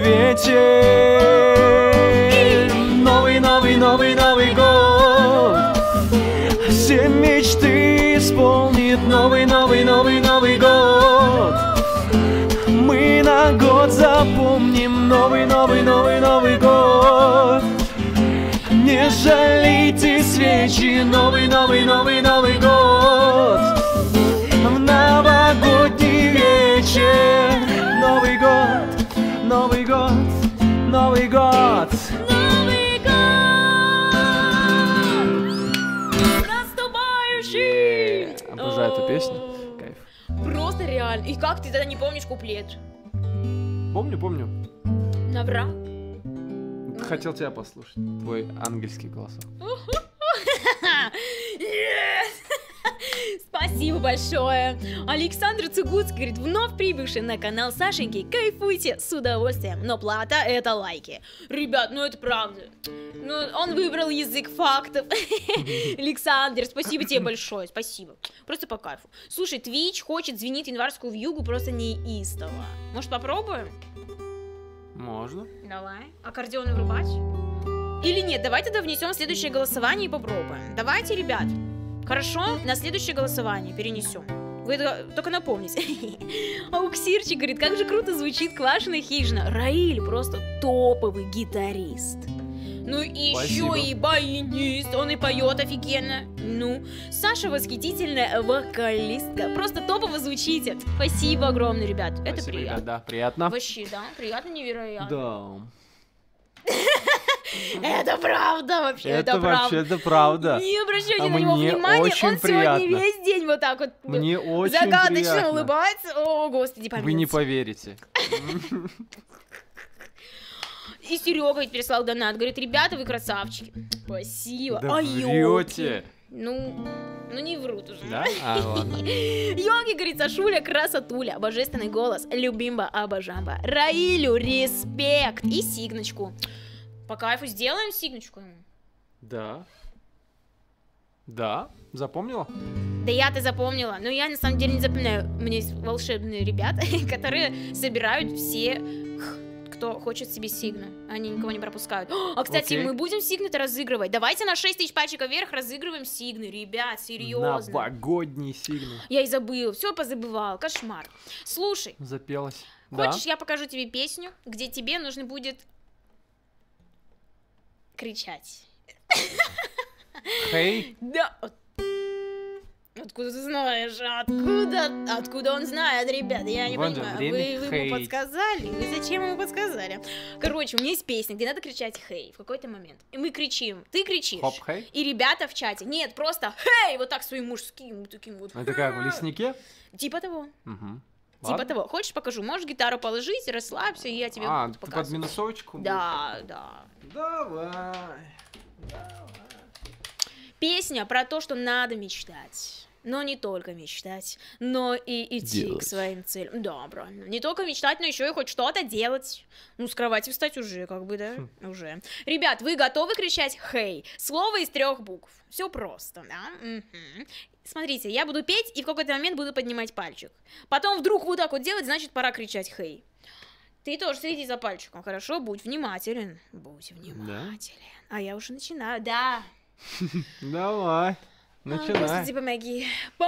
ветер. Новый год. Все мечты исполнит Новый год. Мы на год запомним Новый год. Не жалейте свечи, Новый год. В вечер. Новый год, Новый год, Новый год. Новый год! С наступающим! Обожаю эту песню. О, Кайф. Просто реально. И как ты тогда не помнишь куплет? Помню. Наврал? Хотел тебя послушать. Твой ангельский голосок. Спасибо большое. Александр Цугуцкий говорит, вновь прибывший на канал Сашеньки, кайфуйте с удовольствием, но плата это лайки. Ребят, ну это правда. Ну, он выбрал язык фактов. Александр, спасибо тебе большое, спасибо. Просто по кайфу. Слушай, Twitch хочет звенить январскую вьюгу просто неистово. Может попробуем? Можно. Давай. Аккордеон врубать? Или нет, давай тогда внесем следующее голосование и попробуем. Давайте, ребят. Хорошо, на следующее голосование перенесем. Вы только напомните. Ауксирчик говорит, как же круто звучит Квашина Хижина. Раиль просто топовый гитарист. Ну и еще и баянист, он и поет офигенно. Ну, Саша восхитительная вокалистка. Просто топово звучите. Спасибо огромное, ребят. Это Спасибо, приятно. ребят, да, приятно. Вообще, да, приятно, невероятно. Да. Это правда вообще, это правда. вообще-то правда. Не обращайте А на него мне внимания, очень он приятно. сегодня весь день вот так вот Мне очень загадочно приятно. улыбается. О, господи, помилуйте. Вы не поверите. И Серега ведь прислал донат, говорит, ребята, вы красавчики. Спасибо. Да ёлки. врете. Ну не врут уже. Да? А, ладно. Йоги, говорит, Сашуля, красотуля, божественный голос, любимба, абажамба. Раилю, респект. И сигночку. По кайфу сделаем сигночку ему. Да. Да? Запомнила? Да я-то запомнила, но я на самом деле не запоминаю. У меня есть волшебные ребята, которые собирают все, кто хочет себе сигну. Они никого не пропускают. А, кстати, Окей. мы будем сигны-то разыгрывать. Давайте на 6 тысяч пальчиков вверх разыгрываем сигны. Ребят, серьезно. Новогодний сигнал. Я и забыл, все позабывал, кошмар. Слушай, Запелась. Да? хочешь, я покажу тебе песню, где тебе нужно будет кричать? Хей. Да. Откуда ты знаешь? Откуда он знает, ребят? Я не Вот же понимаю. время Вы ему хейт. подсказали? Вы зачем ему подсказали? Короче, у меня есть песня, где надо кричать «хей» в какой-то момент. И мы кричим. Ты кричишь. Хоп, хей. И ребята в чате. Нет, просто «хей!» Вот так своим мужским таким вот. Это как, в леснике? Типа того. Угу. Типа того. Хочешь, покажу? Можешь гитару положить, расслабься, и я тебе А, буду ты под показывать. минусовочку? Да, да. Давай. Песня про то, что надо мечтать. Но не только мечтать, но и идти Делать. к своим целям. Да, правильно. Не только мечтать, но еще и хоть что-то делать. Ну, с кровати встать уже, как бы, да? Уже. Ребят, вы готовы кричать «хей»? Слово из 3 букв. Все просто, да? Мгм. Смотрите, я буду петь и в какой-то момент буду поднимать пальчик. Потом вдруг вот так вот делать, значит, пора кричать «хей». Ты тоже следи за пальчиком, хорошо? Будь внимателен. Будь внимателен. А я уже начинаю, да. Давай. Начинай. Господи, помоги.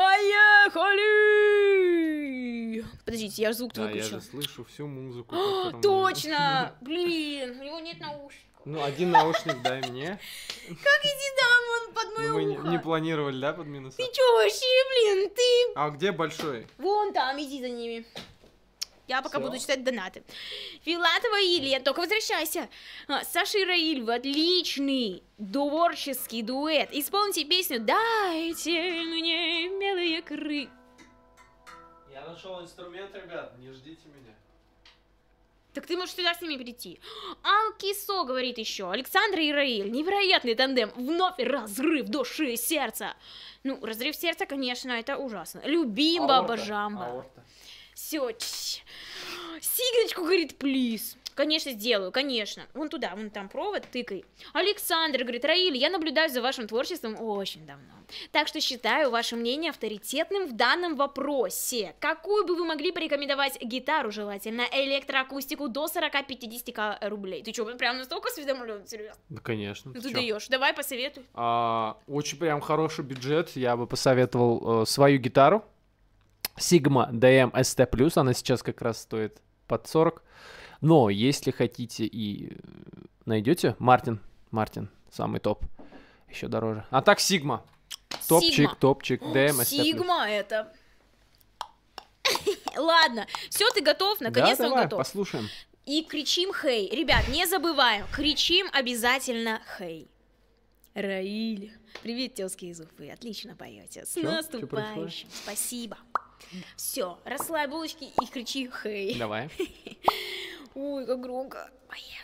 Поехали! Подождите, я звук Да, я выключу. же слышу всю музыку. А, которую точно! Блин, у него нет наушников. Ну, один наушник дай мне. Как иди там, он под Ну, мое мы ухо. не планировали, да, под минус? Ты чё вообще, блин, ты... А где большой? Вон там, иди за ними. Я пока Всё. буду читать донаты. Филатова Илья, только возвращайся. Саша и Раиль в отличный творческий дуэт. Исполните песню «Дайте мне белые кры». Я нашел инструмент, ребят, не ждите меня. Так ты можешь сюда с ними прийти. Алкисо говорит еще. Александр и Раиль. Невероятный тандем. Вновь разрыв души и сердца. Ну, разрыв сердца, конечно, это ужасно. Любимба, бажамба. Аорта. Все. Сигночку, говорит, плиз. Конечно, сделаю, конечно. Вон туда, вон там провод, тыкай. Александр говорит, Раиль, я наблюдаю за вашим творчеством очень давно. Так что считаю ваше мнение авторитетным в данном вопросе. Какую бы вы могли порекомендовать гитару, желательно электроакустику до 40-50 рублей? Ты что, прям настолько осведомлен, серьезно? Да, конечно. Ну ты ты чё? даешь. Давай посоветуй. Очень прям хороший бюджет. Я бы посоветовал свою гитару. Sigma DM ST+, она сейчас как раз стоит под 40. Но если хотите и найдете, Мартин, самый топ, еще дороже. А так Sigma. Топчик, Sigma. топчик, DM ST+. Сигма это... Ладно, все, ты готов? Наконец-то Да, он давай, готов. послушаем. И кричим хей. Ребят, не забываем, кричим обязательно хей. Раиль, привет, тёзки из Уфы, отлично поете. С Чё наступающим. Спасибо. Все, расслабь булочки и кричи хей. Давай. Ой, как громко. Поехали.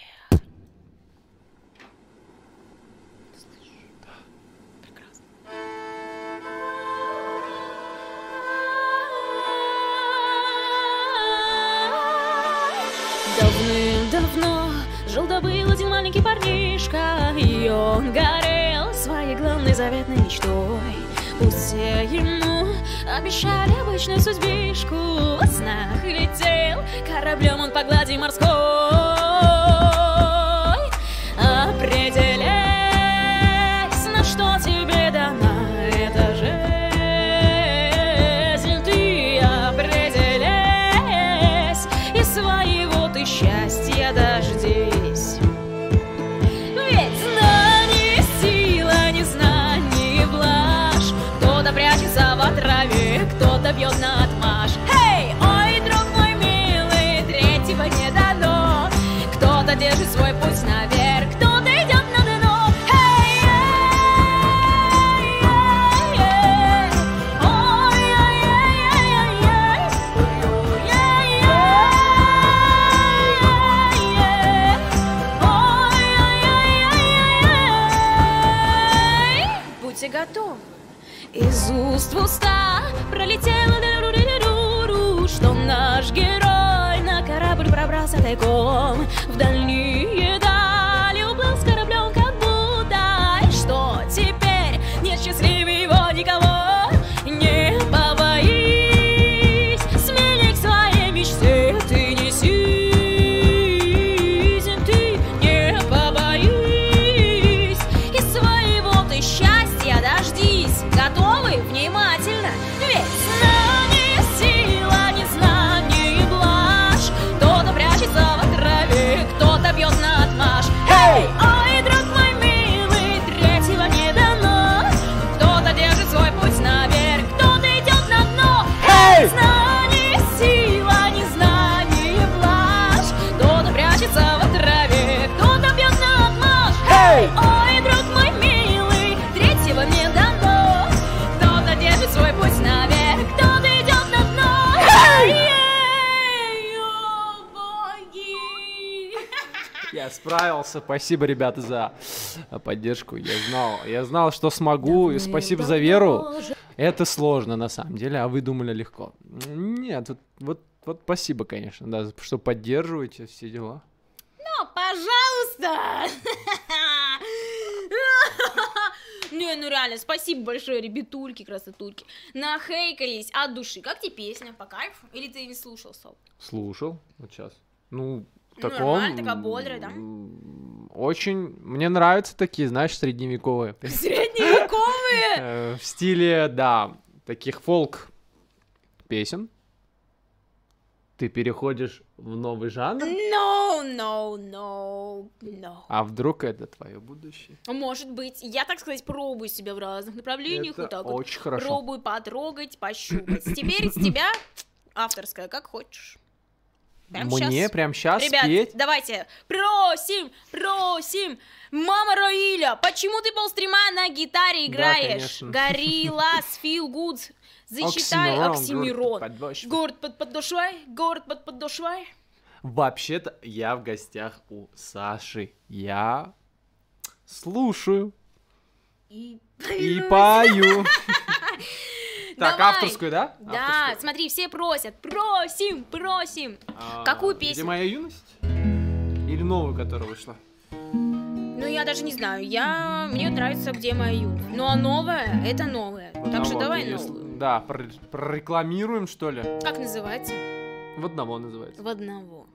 Прекрасно. Давным-давно жил-добыл один маленький парнишка, и он горел своей главной заветной мечтой. Пусть все ему обещали обычную судьбишку, во снах летел кораблем он по глади морской. Определяйся, на что тебе дана эта жизнь, ты определяйся, и своего ты счастья дождись. Ведь знание — сила, незнание — блажь. Кто-то прячется в отраве, кто-то бьет на отмашь. Эй, ой, друг мой милый, третьего не дано. Кто-то держит свой путь наверх, кто-то идет на дно. Эй, эй, эй, эй, ой, эй, эй, эй, эй, ой, эй, эй, эй, ой, эй, эй, эй. Будьте готовы. Из уст в уста пролетело ду-ду-ду-ду-ду, что наш герой на корабль пробрался тайком в дальние дали, уплыл с кораблем как будто, и что теперь нет счастливее его никого. Не побоись, смелей к своей мечте ты несись, ты не побоись, и своего ты счастья дождись. Готовы? Внимательно! Ведь знание — сила, незнание — блажь. Кто-то прячется в отраве, кто-то бьет на отмашь. Эй! Ой, друг мой милый, третьего не дано. Кто-то держит свой путь наверх, кто-то идет на дно. Эй! Знание — сила, незнание — блажь. Кто-то прячется в отраве, кто-то бьет на отмашь. Эй! Ой, друг мой милый, третьего не дано. Держит свой путь наверх, кто-то идет на дно. Эй, о, боги! Я справился. Спасибо, ребята, за поддержку. Я знал, что смогу. И спасибо за веру. Это сложно, на самом деле, а вы думали легко. Нет, вот спасибо, конечно, да, что поддерживаете все дела. Ну, пожалуйста! Не, ну реально, спасибо большое, ребятульки, красотульки. Нахейкались от души. Как тебе песня? По кайфу? Или ты не слушал, Сол? Слушал, вот сейчас. Ну, нормально, такая бодрая, да? Очень. Мне нравятся такие, знаешь, средневековые. Средневековые? В стиле, да, таких фолк-песен. Ты переходишь в новый жанр? No. А вдруг это твое будущее? Может быть. Я, так сказать, пробую себя в разных направлениях. Это вот так очень вот. хорошо. Пробую потрогать, пощупать. Теперь с тебя авторская, как хочешь. Мне прям сейчас Ребят, петь? давайте, просим, мама Раиля, почему ты полстрима на гитаре играешь? конечно. Гориллаз, Feel Good, зачитай Оксимирон. Город под подошвой, Вообще-то я в гостях у Саши. Я слушаю и пою. Так, Давай. авторскую, да? Да, Авторскую. смотри, все просят, просим. Какую песню? Где моя юность? Или новую, которая вышла? Ну, я даже не знаю, мне нравится «Где моя юность». Ну, а новая, это новая. Так что вот, давай если- новую. Да, прорекламируем, что ли? Как называется? В одного называется. В одного.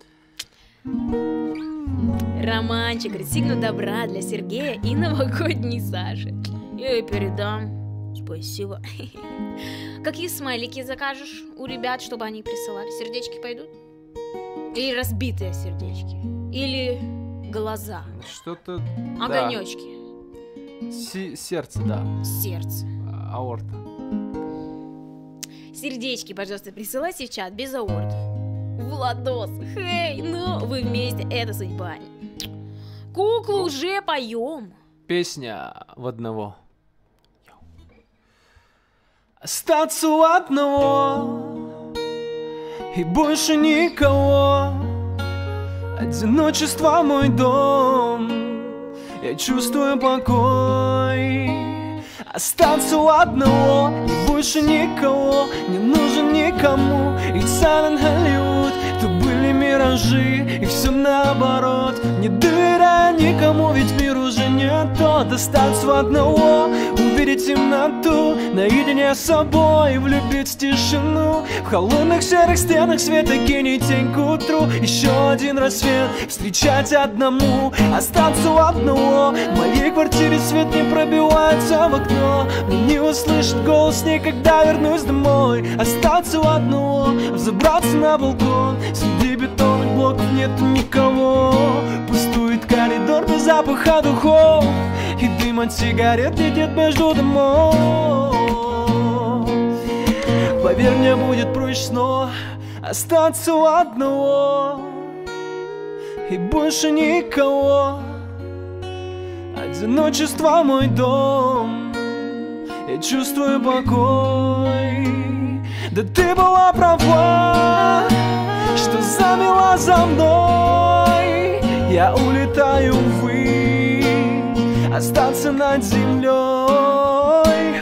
Романчик, говорит, сигнал добра для Сергея и новогодней Саши. Я ей передам. Спасибо. Какие смайлики закажешь у ребят, чтобы они присылали? Сердечки пойдут? Или разбитые сердечки? Или глаза? Что-то... да. Огонечки? Сердце, да. Сердце. Аорта. Сердечки, пожалуйста, присылайте в чат без аорт. Владос, хей, ну вы вместе, это судьба. Куклу уже поем. Песня в одного. Остаться у одного и больше никого. Одиночество мой дом, я чувствую покой. Остаться у одного и больше никого, не нужен никому. И Silent Hollywood, то были миражи, и все наоборот. Не доверяя никому, ведь мир уже не тот. Остаться у одного, увидеть темноту наедине с собой, влюбить в тишину. В холодных серых стенах света кинет тень к утру. Еще один рассвет встречать одному. Остаться у одного, в моей квартире свет не пробивается в окно. Мне не услышит голос никогда, вернусь домой. Остаться у одного, взобраться на балкон. Среди бетонных блоков нету никого. Пустует коридор без запаха духов, и дым от сигарет летит между домов. Поверь, мне будет проще снова остаться у одного и больше никого. Одиночество мой дом, я чувствую покой. Да ты была права, что замела за мной. Я улетаю ввысь, остаться над землей.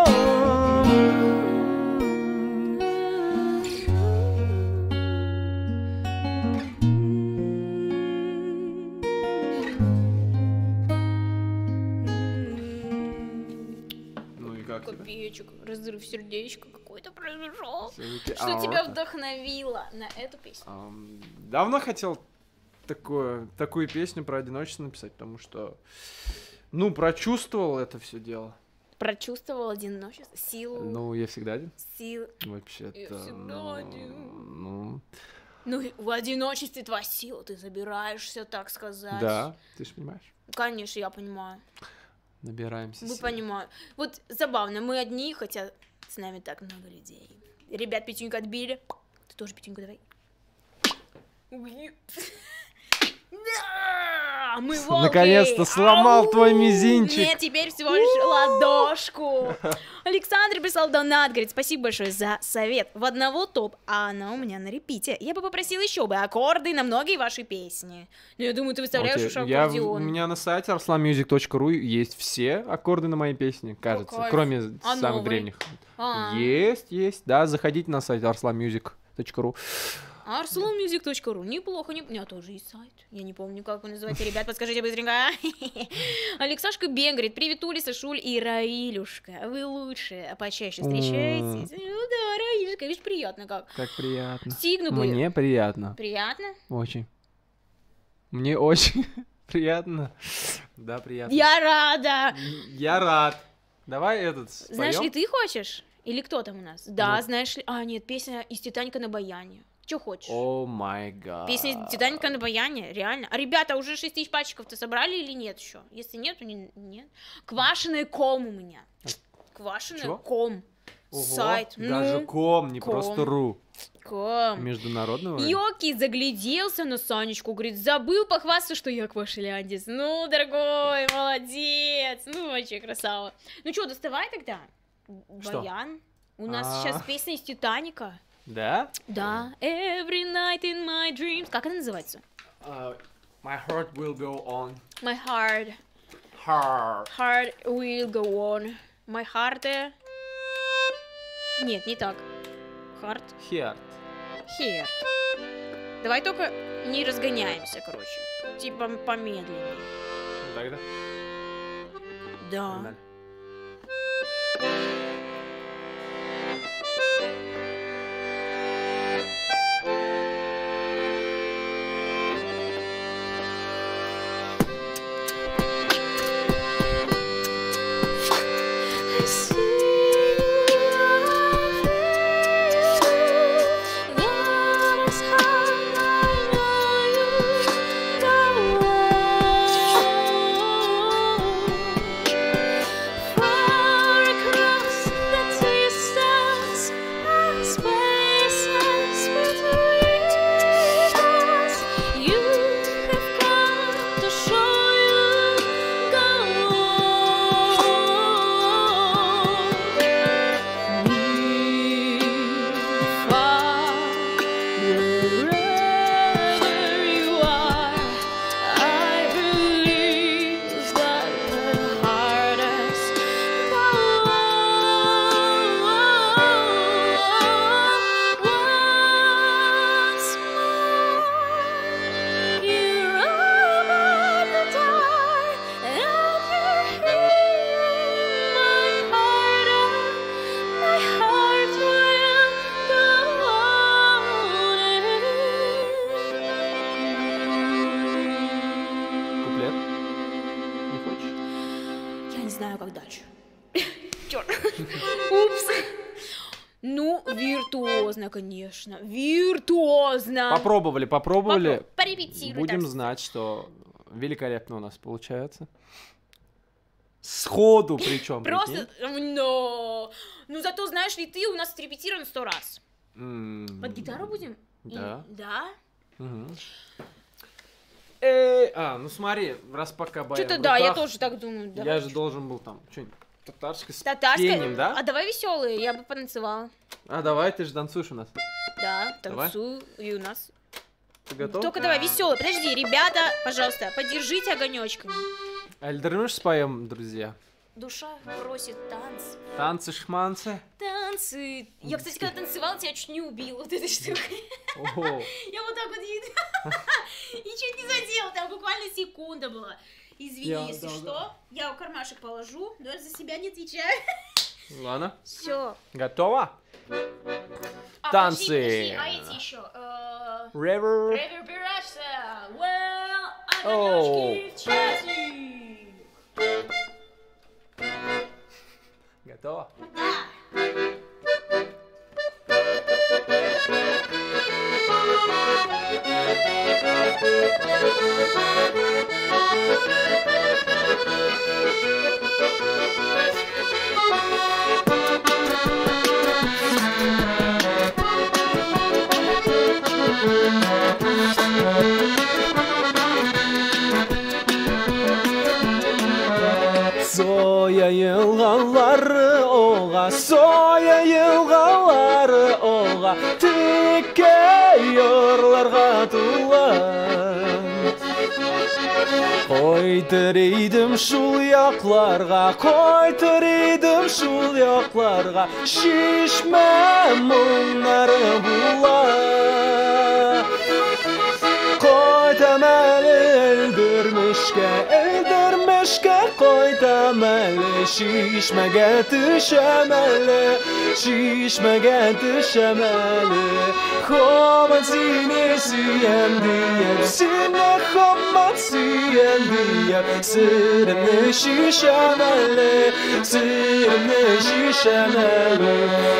Копеечек, разрыв сердечка какой-то произошел. Что тебя вдохновило на эту песню? Давно хотел такую песню про одиночество написать, потому что, прочувствовал это все дело. Прочувствовал одиночество, силу. Я всегда один. Силу. Вообще-то. Я всегда один. В одиночестве твоя сила, ты забираешься, так сказать. Да, ты же понимаешь. Конечно, я понимаю. Набираемся. Мы понимаем. Вот забавно, мы одни, хотя с нами так много людей. Ребят, пятюньку отбили. Ты тоже пятюньку давай. Да! Мы волки! Наконец-то сломал твой мизинчик. Нет, теперь всего лишь ладошку. Александр прислал донат, говорит, спасибо большое за совет. В одного топ, а она у меня на репите. Я бы попросил еще бы аккорды на многие ваши песни. Я думаю, ты выставляешь уж аккордеон. У меня на сайте arslanmusic.ru есть все аккорды на моей песне, кажется, кроме самых древних. Есть, да, заходите на сайт arslanmusic.ru. arslanmusic.ru. Неплохо, у меня тоже есть сайт. Я не помню, как вы называете. Ребят, подскажите быстренько. Алексашка Бен говорит, привет, Ули, Сашуль и Раилюшка. Вы лучше, почаще встречаетесь. Да, Раилюшка, видишь, приятно как. Как приятно. Сигну будет. Мне приятно. Приятно? Очень. Мне очень приятно. Да, приятно. Я рада. Я рад. Давай этот споем. Знаешь ли, ты хочешь? Или кто там у нас? Да, знаешь ли... нет, песня из «Титаника» на баяне. Чё хочешь? О май гад. Песня «Титаника» на баяне, реально. А ребята, уже 6 тысяч пальчиков-то собрали или нет еще? Если нет, то нет. Квашеный ком у меня. Квашеный ком. Ого, сайт. Даже ком, не ком. просто ру. Ком. Международного? Йоки загляделся на Санечку, говорит, забыл похвастаться, что я квашеляндец. Ну, дорогой, молодец. Ну, вообще красава. Ну что, доставай тогда. Что? Баян. У нас сейчас песня из «Титаника». Да? Да. Every night in my dreams. Как это называется? My heart will go on. My heart. Heart. Heart will go on. My heart. Нет, не так. Heart. Heart. Heart. Давай только не разгоняемся, короче. Типа помедленнее. Тогда? Да. Погнали. черт. Упс. Ну, виртуозно, конечно. Виртуозно. Попробовали. Порепетируй. Будем знать, что великолепно у нас получается. Сходу причем. Просто, ну зато знаешь ли ты, у нас отрепетировано 100 раз. Под гитару будем? Да. Да? Ну смотри, раз пока баян Что-то в да, я руках, тоже так думаю. я же должен был там что-нибудь татарское с Татарская? пением, да? А давай веселые, я бы потанцевала. А давай, ты же танцуешь у нас. Да, Давай. танцую и у нас. Ты готов? Только давай веселые. Подожди, ребята, пожалуйста, поддержите огонечками. Альдернуш споем, друзья. Душа просит танц. Танцы-шманцы. Танцы. Я, кстати, когда танцевала, тебя чуть не убила вот этой штукой. Ого. Я вот так вот и чуть не задела, там буквально секунда была. Извини, если что, я в кармашек положу, даже за себя не отвечаю. Ладно. Все. Готово? Танцы. Подожди, а эти еще? River. Реверберация. Огонечки в чате. Готово? Соя елгалары оға, соя елгалары оға, текке yoрларға тула. Қойтыр едім шул яқларға, қойтыр едім шул яқларға, шешме мұңнары була. Қойтам әлі өлдірмешке, қойтам әлі шешмеге түшем әлі. Қоман сені сүйем дейіп, сені қоман сүйем дейіп, сырымны шешем әлі.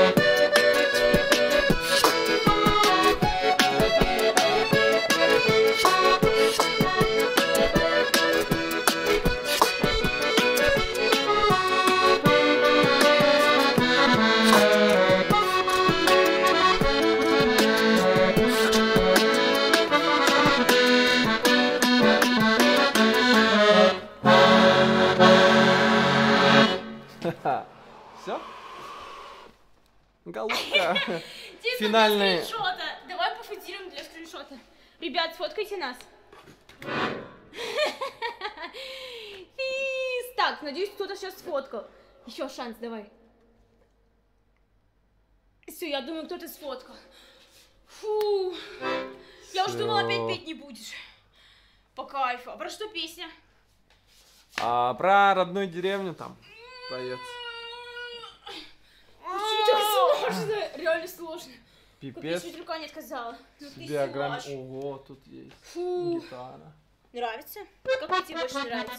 Все? Голубка. Финальный. Давай пофотируем для скриншота. Ребят, сфоткайте нас. Так, надеюсь, кто-то сейчас сфоткал. Еще шанс, давай. Все, я думаю, кто-то сфоткал. Фу. Я уж думала, опять петь не будешь. По кайфу. А про что песня? Про родную деревню там поет. Что сложно? Реально сложно. Пипец. Чуть рука не отказала. Диаграмма. Ого, тут есть гитара. Нравится? Какой тебе больше нравится?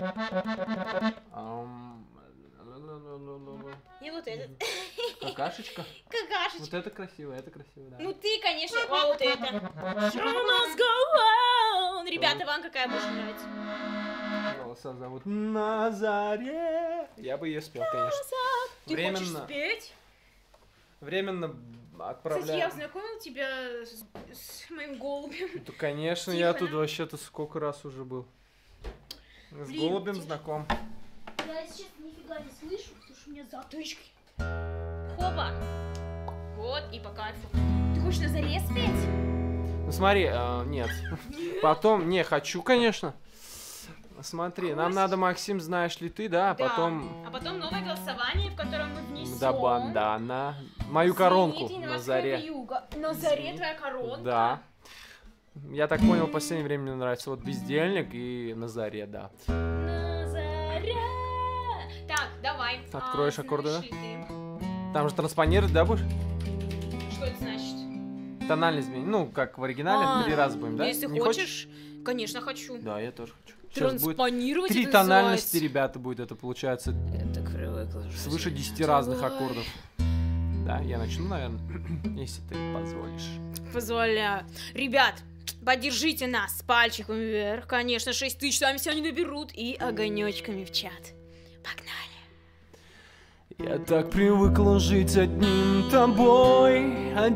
И вот этот. Какашечка? Какашечка. Вот это красиво, да. Ну ты, конечно, а вот это. Show must go on. Ребята, вам какая больше нравится? Голоса зовут На заре. Я бы ее спел, конечно. Ты хочешь спеть? Временно отправляю. Кстати, я знакомил тебя с моим голубем. Да, конечно, я тут вообще-то сколько раз уже был. С голубем знаком. Я сейчас нифига не слышу, потому что у меня затычки. Хопа. Вот, и по кайфу. Ты хочешь на заре спеть? Ну смотри, нет. Потом, не, хочу, конечно. Смотри, нам надо, Максим, знаешь ли ты, да, потом... А потом новое голосование, в котором мы внесем... Да, на мою коронку на заре. На заре твоя коронка? Да. Я так понял, в последнее время мне нравится вот бездельник и на заре, да. На заре. Так, давай. Откроешь аккорды, да? Там же транспонировать, да, будешь? Что это значит? Тональность изменить. Ну, как в оригинале, 3 раза будем, да? Если не хочешь, конечно, хочу. Да, я тоже хочу. Транспонировать будет 3 это тональности, называется. ребята, будет это получается. Это привыкла. Свыше 10 разных аккордов. Да, я начну, наверное, если ты позволишь. Позволяю. Ребят, поддержите нас пальчиком вверх. Конечно, 6000 сами себя не наберут. И огонечками в чат. Погнали. Я так привыкла жить одним тобой.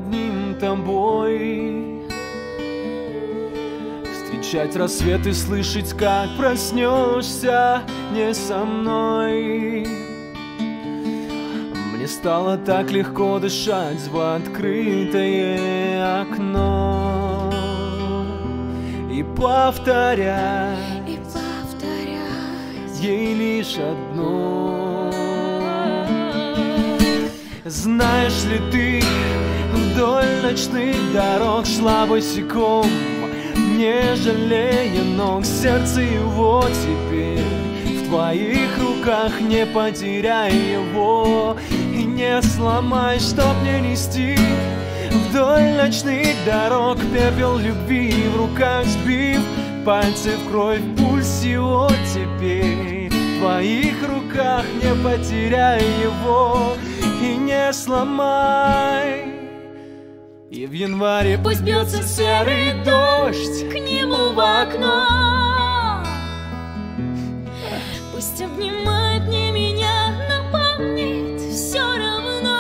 Встречать рассвет и слышать, как проснешься не со мной. Мне стало так легко дышать в открытое окно и повторять ей лишь одно. Знаешь ли ты, вдоль ночных дорог шла босиком, не жалея ног, сердце его теперь в твоих руках, не потеряй его и не сломай, чтоб не нести вдоль ночных дорог пепел любви в руках сбив, пальцы в кровь, пульс его теперь в твоих руках, не потеряй его и не сломай. И в январе пусть бьется серый дождь К нему в окно. Пусть обнимает не меня, но помнит все равно.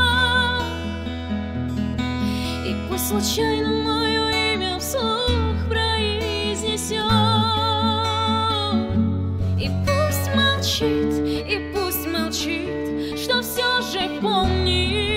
И пусть случайно мое имя вслух произнесет. И пусть молчит, что все же помнит.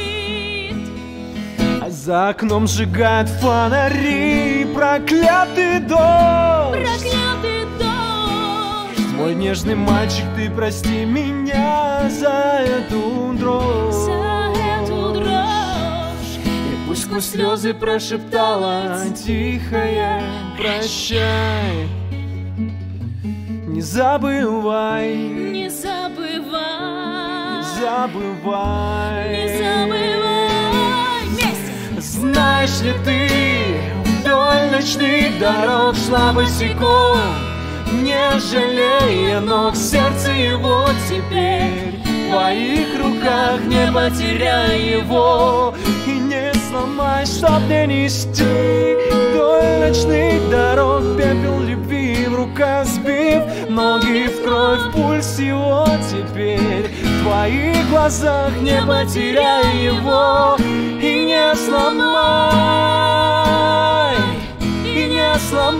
За окном сжигают фонари, проклятый дождь. Проклятый дождь. Мой нежный мальчик, ты прости меня за эту дрожь. За эту дрожь. И пусть сквозь слезы прошептала тихая прощай. Не забывай, Не забывай, забывай. не забывай. Вместе. Знаешь ли ты, вдоль ночных дорог шла босиком, не жалея ног, сердце его теперь в твоих руках, не потеряй его и не сломай, чтоб не нести вдоль ночных дорог пепел любви в руках сбив, ноги в кровь, пульс его теперь в твоих глазах, не потеряй его и не сломай, и не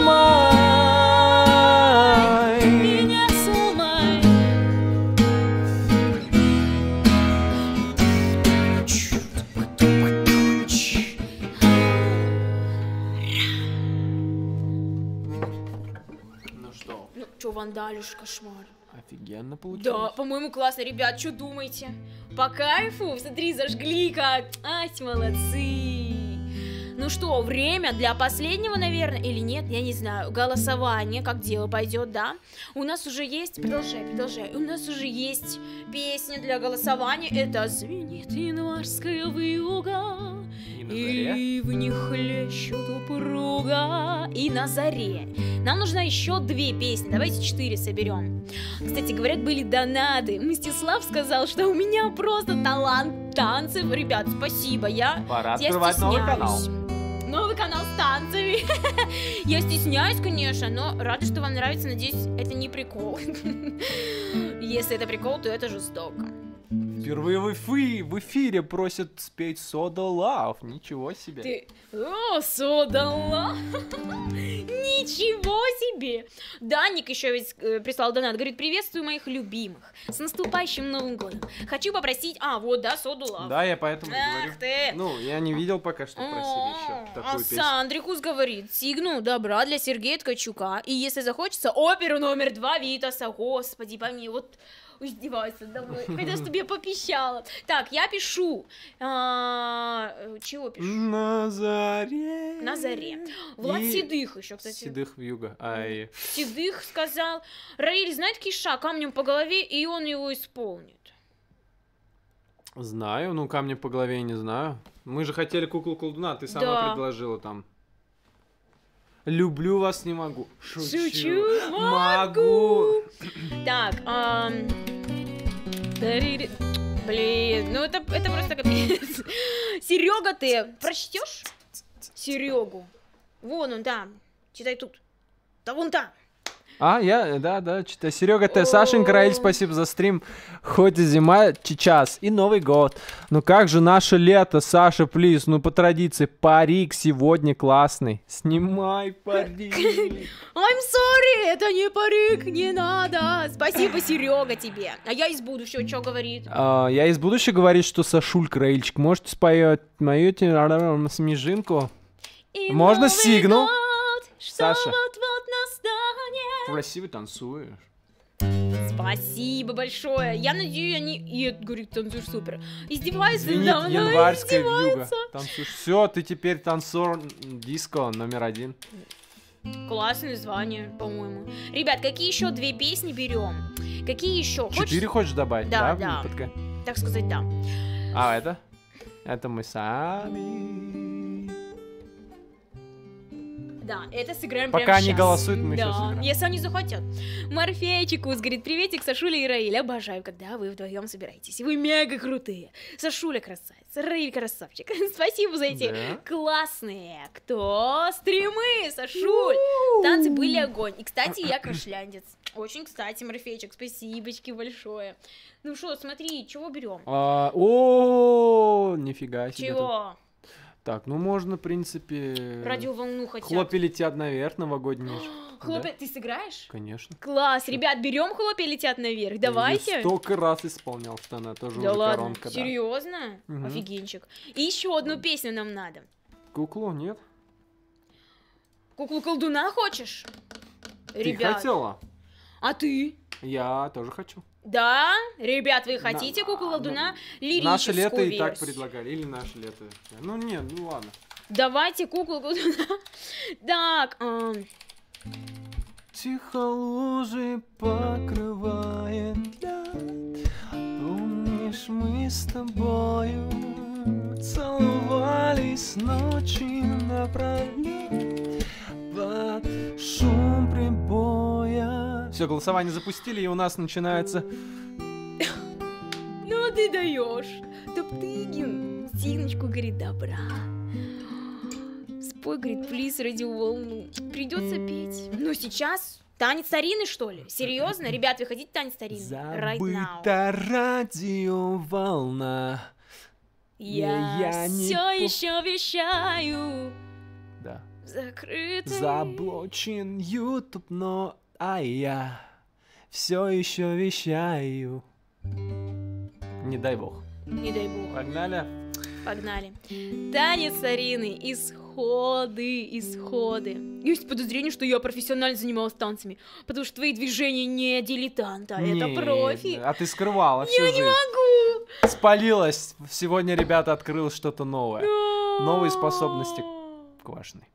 сломай, И не сломай. Ну что, Ну, чё, вандалишь, кошмар. офигенно получилось. Да, по-моему, классно. Ребят, что думаете? По кайфу? Смотри, зажгли как. Ай, молодцы. Ну что, время для последнего, наверное, или нет, я не знаю, голосование, как дело пойдет, да? У нас уже есть, продолжай. У нас уже есть песня для голосования. Это «Звенит январская вьюга». И на заре. И в них хлещут упруга. И на заре. Нам нужно еще 2 песни. Давайте 4 соберем. Кстати, говорят, были донаты. Мстислав сказал, что у меня просто талант танцев. Ребят, спасибо. Пора Я открывать новый канал. стесняюсь. Новый канал с танцами. Я стесняюсь, конечно, но рада, что вам нравится. Надеюсь, это не прикол. Если это прикол, то это жестоко. Впервые в эфире просят спеть Soda Love. Ничего себе. Ты... О, содала! Ничего себе! Даник еще ведь прислал донат. Говорит, приветствую моих любимых. С наступающим Новым годом. Хочу попросить... А, вот, да, содала. Да, я поэтому и Ах говорю. ты! Ну, я не видел пока, что просили еще такую песню. Сандрикус говорит, сигну добра для Сергея Ткачука. И если захочется, оперу номер 2 Витаса. Господи, помилуй, вот издевается домой. Хотя, чтобы я попищала. Так, я пишу. Чего пишу? На заре. На заре. Влад И Седых еще, кстати. Седых вьюга. Ай. Седых сказал, Раиль знает Киша камнем по голове, и он его исполнит. Знаю, ну камнем по голове я не знаю. Мы же хотели куклу-колдуна, ты сама Да. предложила там. Люблю вас не могу. Шучу, Могу. Так, Блин, ну это просто капец. Серега, ты прочтешь? Серегу. Вон он там. Читай тут. Да вон там. Да, читай. Серега Т. Сашенька Раиль, спасибо за стрим. Хоть и зима, сейчас и Новый год. Ну как же наше лето, Саша, плиз, ну по традиции, парик сегодня классный. Снимай парик. I'm sorry, это не парик, не надо. Спасибо, Серега, тебе. А я из будущего что говорит? Я из будущего говорит, что Сашулька Раильчик, можете споет мою снежинку? И можно Новый сигнал? год, Саша. вот-вот настанет. Красиво танцуешь. Спасибо большое. Я надеюсь, они... И говорит, танцуешь супер. Издеваются Звенит надо мной, январская вьюга. издеваются. Танцуешь. Все, ты теперь танцор диско номер 1. Классное звание, по-моему. Ребят, какие еще 2 песни берем? Какие еще? 4 хочешь добавить? Да. Так сказать, да. А, это? Это мы сами. Да, это сыграем Пока прямо они сейчас. голосуют, мы да. сейчас сыграем. Если они захотят. Морфейчикус говорит, приветик, Сашуля и Раиль. Обожаю, когда вы вдвоем собираетесь. Вы мега крутые. Сашуля красавица, Раиль красавчик. Спасибо за эти классные стримы, Сашуль. Танцы были огонь. И, кстати, я кашляндец. Очень, кстати, Морфейчик, спасибочки большое. Ну что, смотри, чего берем? О, нифига себе. Чего? Так, ну можно, в принципе... Радиоволну хотя бы. Хлопья летят наверх, новогодние. Хлопья, ты сыграешь? Конечно. Класс, ребят, берем хлопья летят наверх, давайте. Я столько раз исполнял, что она тоже да уже ладно, коронка. серьезно? Угу. Офигенчик. И еще одну песню нам надо. Куклу, нет? Куклу-колдуна хочешь? Ты Ребят. хотела? А ты? Я тоже хочу. Да? Ребят, вы хотите куклу-колдуна лирическую Наше лето версию? и так предлагали. Или наше лето. Ну нет, ну ладно. Давайте куклу-колдуна. Так, Тихо лужи покрывает лед. Помнишь, мы с тобою целовались ночи напролет под шум прибоя. Все, голосование запустили, и у нас начинается... ну ты даешь. Топтыгин, Синочку, говорит, добра. Спой, говорит, плиз, радиоволну. Придется петь. Но сейчас танец старины, что ли? Серьезно? Ребят, вы хотите танец старины? Right now. Забыта радиоволна. Я все еще вещаю. Да. Закрытый. Заблочен YouTube, но я все еще вещаю. Не дай бог. Не дай бог. Погнали. Погнали. Танец старины. Исходы. Есть подозрение, что я профессионально занималась танцами. Потому что твои движения не дилетанта, это профи. А ты скрывала всю жизнь. Я не могу. Спалилась. Сегодня, ребята, открылось что-то новое. Новые способности Квашиной.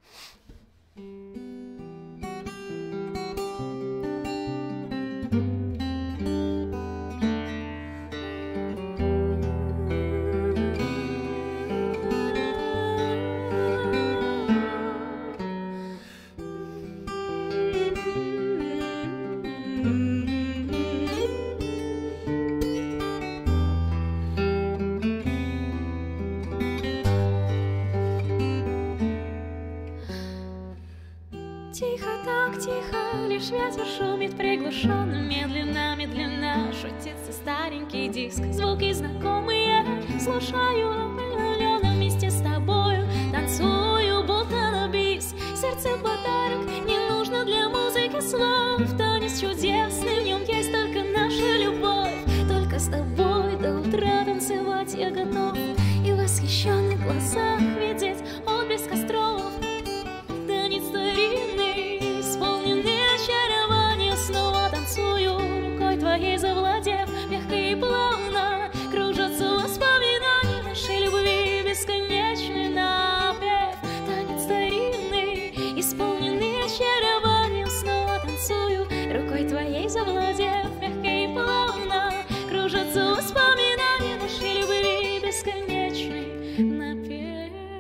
Тихо, так тихо, лишь ветер шумит приглушенно. Медленно, медленно шутится старенький диск. Звуки знакомые, слушаю определенно вместе с тобою. Танцую, будто на бис. Сердце подарок, не нужно для музыки слов. Танец чудесный, в нем есть только наша любовь. Только с тобой до утра танцевать я готов. И в восхищенных глазах видеть отблеск костров. Танец старинный, исполненный очарования. Снова танцую, рукой твоей завладев. Мягко и плавно кружатся воспоминания нашей любви, бесконечный напев. Танец старинный, исполненный очарования. Снова танцую, рукой твоей завладев. Мягко и плавно кружатся воспоминания нашей любви, бесконечный напев.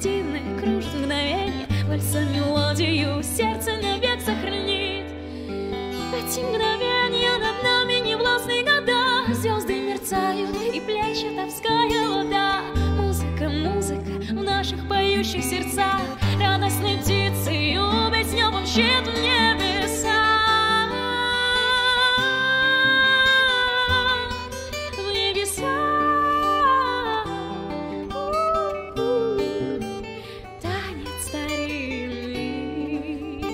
дивных кружит мгновенье, вальса мелодию сердце навек сохранит. Эти мгновения над нами не властны года, звезды мерцают и плещет Обская вода. Музыка, музыка в наших поющих сердцах, радостной птицей песню помчит в небеса. В небеса. Танец старинный.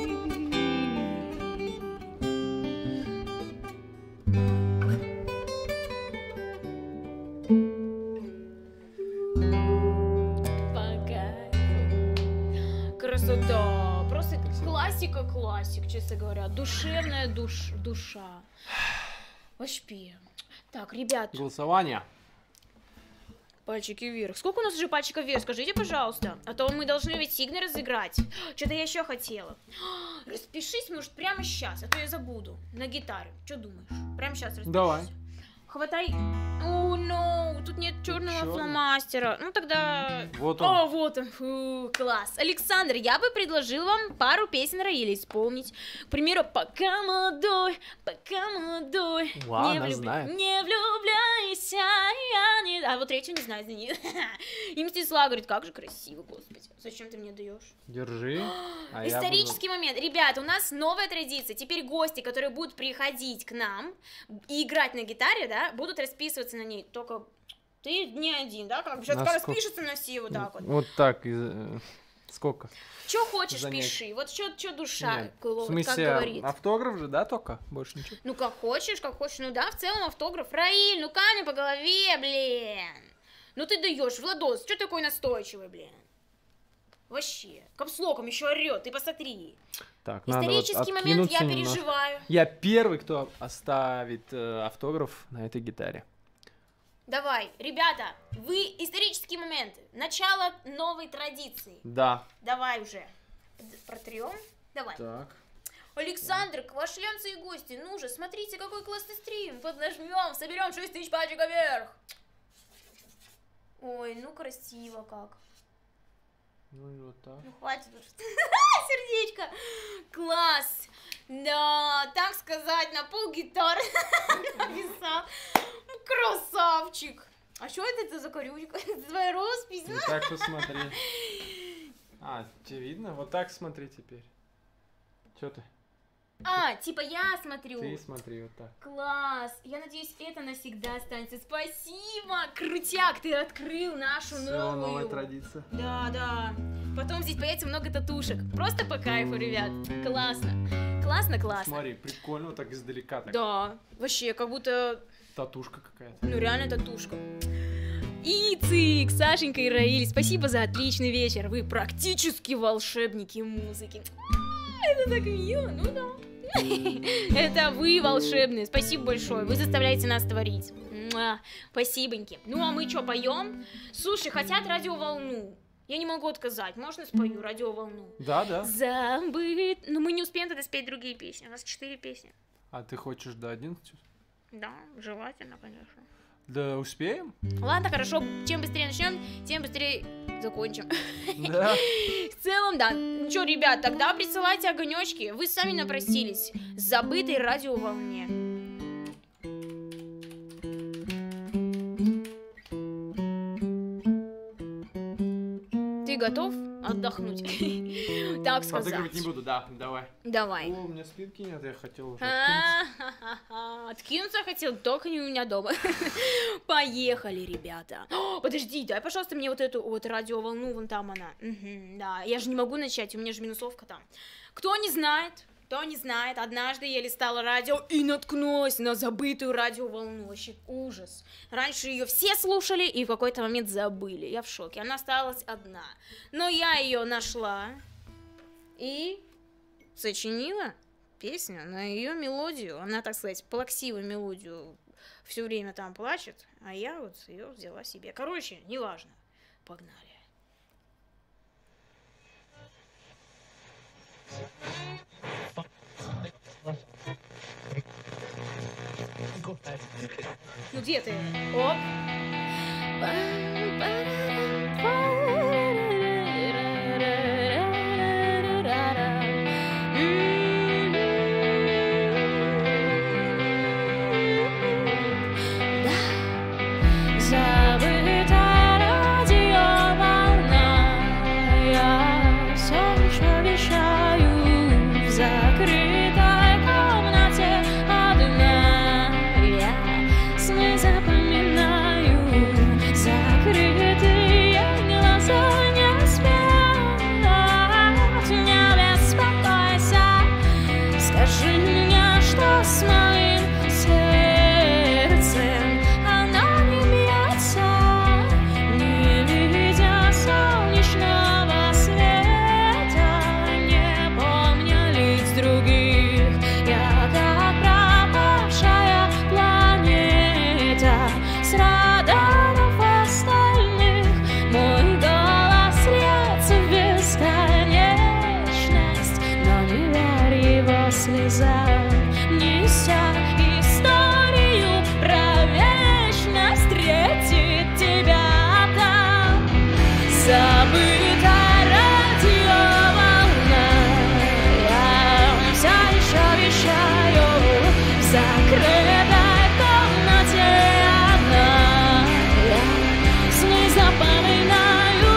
Красота, просто классика классик, честно говоря, душевная душа. Вообще. Так, ребят. Голосование. Пальчики вверх. Сколько у нас уже пальчиков вверх? Скажите, пожалуйста. А то мы должны ведь сигны разыграть. Что-то я еще хотела. Распишись, может, прямо сейчас, а то я забуду. На гитаре. Что думаешь? Прямо сейчас распишись. Давай. Хватай. О, no, тут нет черного фломастера. Ну тогда. Вот он. О, вот он. Фу, класс. Александр, я бы предложил вам пару песен Раиля исполнить. К примеру, пока молодой. Ладно, знаю. Не влюбляйся, я не. А вот третью не знаю, извини. И Мстислав говорит, как же красиво, господи. Зачем ты мне даешь? Держи. Исторический момент. Ребята, у нас новая традиция. Теперь гости, которые будут приходить к нам и играть на гитаре, да, будут расписываться на ней. Только ты не один, да? Как бы сейчас распишется на все вот так вот. Вот так. Сколько? Что хочешь, пиши. Вот что душа, в смысле, как говорит. Автограф же, да, только? Больше ничего? Ну, как хочешь. Ну да, в целом автограф. Раиль, ну камень по голове, блин. Ну ты даешь, Владос, что такой настойчивый, блин? Вообще, капслоком еще орет, ты посмотри. Так, исторический момент, я переживаю. Я первый, кто оставит автограф на этой гитаре. Давай, ребята, вы исторический момент, начало новой традиции. Да. Давай уже. Протрем. Давай. Так. Александр, квашленцы и гости, ну же, смотрите, какой классный стрим. Поднажмем, соберем 6000 пальчиков вверх. Ой, ну красиво как. Ну и вот так. Ну хватит уже. Сердечко. Класс. Да, так сказать, на пол гитары написал. Красавчик. А что это за корючка? Это твоя роспись? Ну так посмотри. А, тебе видно? Вот так смотри теперь. Че ты? А, типа я смотрю. Ты смотри вот так. Класс. Я надеюсь, это навсегда останется. Спасибо. Крутяк, ты открыл нашу Всё, новая традиция. Да, да. Потом здесь появится много татушек. Просто по кайфу, ребят. Классно. Классно, классно. Смотри, прикольно, вот так издалека. Так. Да, вообще, как будто... Татушка какая-то. Ну, реально татушка. Ицик, Сашенька и Раиль, спасибо за отличный вечер. Вы практически волшебники музыки. Это так мило, ну да. Это вы волшебные, спасибо большое. Вы заставляете нас творить. Спасибоньки. Ну, а мы что, поем? Слушай, хотят радиоволну. Я не могу отказать. Можно спою радиоволну? Да, да. Забыть. Но мы не успеем тогда спеть другие песни. У нас 4 песни. А ты хочешь до 11? Да, желательно, конечно. Да, успеем? Ладно, хорошо. Чем быстрее начнем, тем быстрее закончим. Да. В целом, да. Ну что, ребят, тогда присылайте огонечки. Вы сами напросились. Забытой радиоволне. Ты готов отдохнуть? Так сказать. Подыгрывать не буду, да, давай. Давай. О, у меня спинки нет, я хотел уже Откинуться хотел, только не у меня дома. Поехали, ребята. Подожди, дай, пожалуйста, мне вот эту вот радиоволну, вон там она. Да, я же не могу начать, у меня же минусовка там. Кто не знает, однажды я листала радио и наткнулась на забытую радиоволну. Вообще ужас. Раньше ее все слушали и в какой-то момент забыли. Я в шоке. Она осталась одна. Но я ее нашла и сочинила песню на ее мелодию. Она, так сказать, плаксивую мелодию все время там плачет, а я вот ее взяла себе. Короче, неважно. Погнали. Ну где ты? Оп. слезах, неся историю про вечность, встретит тебя там. Забыта радиоволна, я все еще вещаю в закрытой комнате одна. Я сны запоминаю,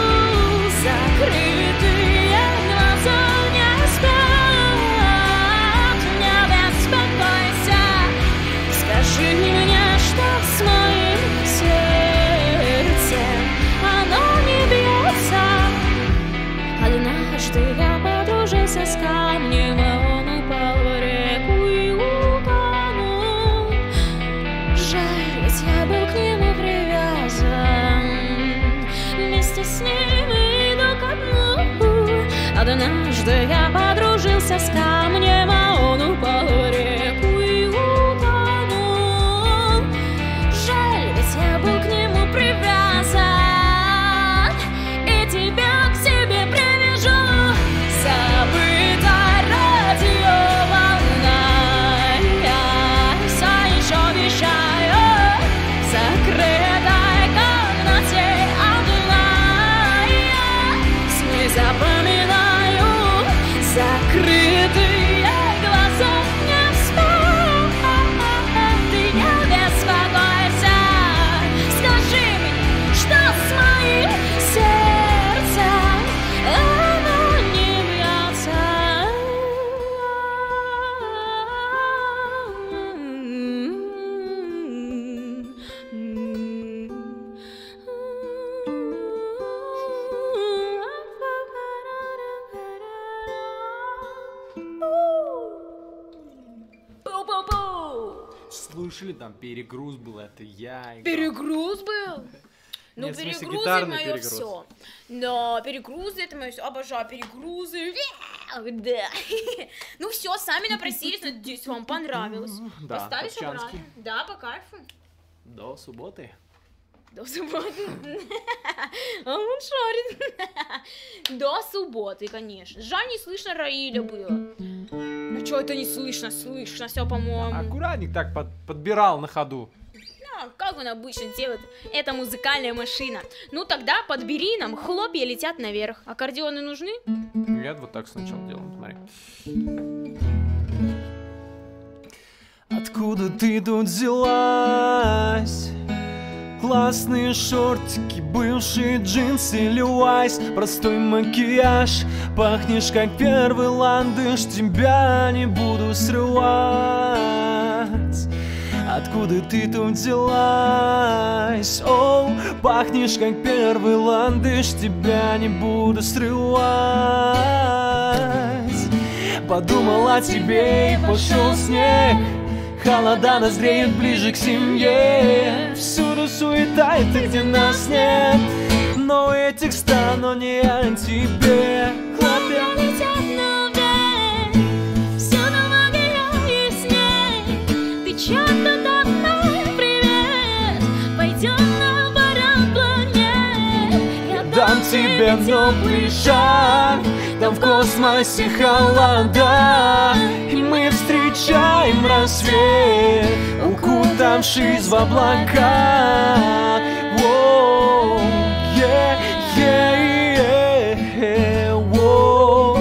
закрытые глаза не спят. Не беспокойся, скажи мне, что с моим сердцем оно не бьется. Однажды я подружился с камнем, а он упал в реку и утонул. Жаль, ведь я был к нему привязан, вместе с ним иду ко дну. Однажды я подружился с камнем, а он упал в реку и утонул. Жаль, ведь я был к нему привязан, и тебя к себе привяжу. Забыта радиоволна, я все еще вещаю в закрытой комнате одна. Я сны запоминаю, закрытые глаза не спят. Ты не беспокойся, скажи мне, что с моим сердцем оно не бьется. Пу-пу-пу. Слышали, там перегруз был, это я играл. Перегруз был? Ну, Нет, в смысле, перегрузы гитарный мое перегруз. все. Да, перегрузы это мое все. Обожаю перегрузы. Да. Ну все, сами напросились, надеюсь, вам понравилось. Да, Поставишь Топчанский. обратно? Да, по кайфу. До субботы. До субботы. А он шарит. До субботы, конечно. Жаль, не слышно Раиля было. Ну что это не слышно? Слышно все, по-моему. Аккуратник так подбирал на ходу. Как он обычно делает? Это музыкальная машина. Ну тогда подбери нам, хлопья летят наверх. Аккордеоны нужны? Нет, вот так сначала делаем, смотри. Откуда ты тут взялась? Классные шортики, бывшие джинсы, Левайс, простой макияж. Пахнешь как первый ландыш, тебя не буду срывать. Откуда ты тут взялась? Оу, пахнешь как первый ландыш, тебя не буду срывать. Подумал о тебе и пошел снег. Холода назреют ближе к семье. Всюду суета, и ты, где нас нет. Но этих стану не о тебе. Хлопья летят наверх. Всюду магия и снег. Ты чё тут одна? Привет. Пойдем на параплане. Я дам тебе теплый шар. Там в космосе холода, и мы встречаем рассвет, укутавшись в облака. Воу, воу,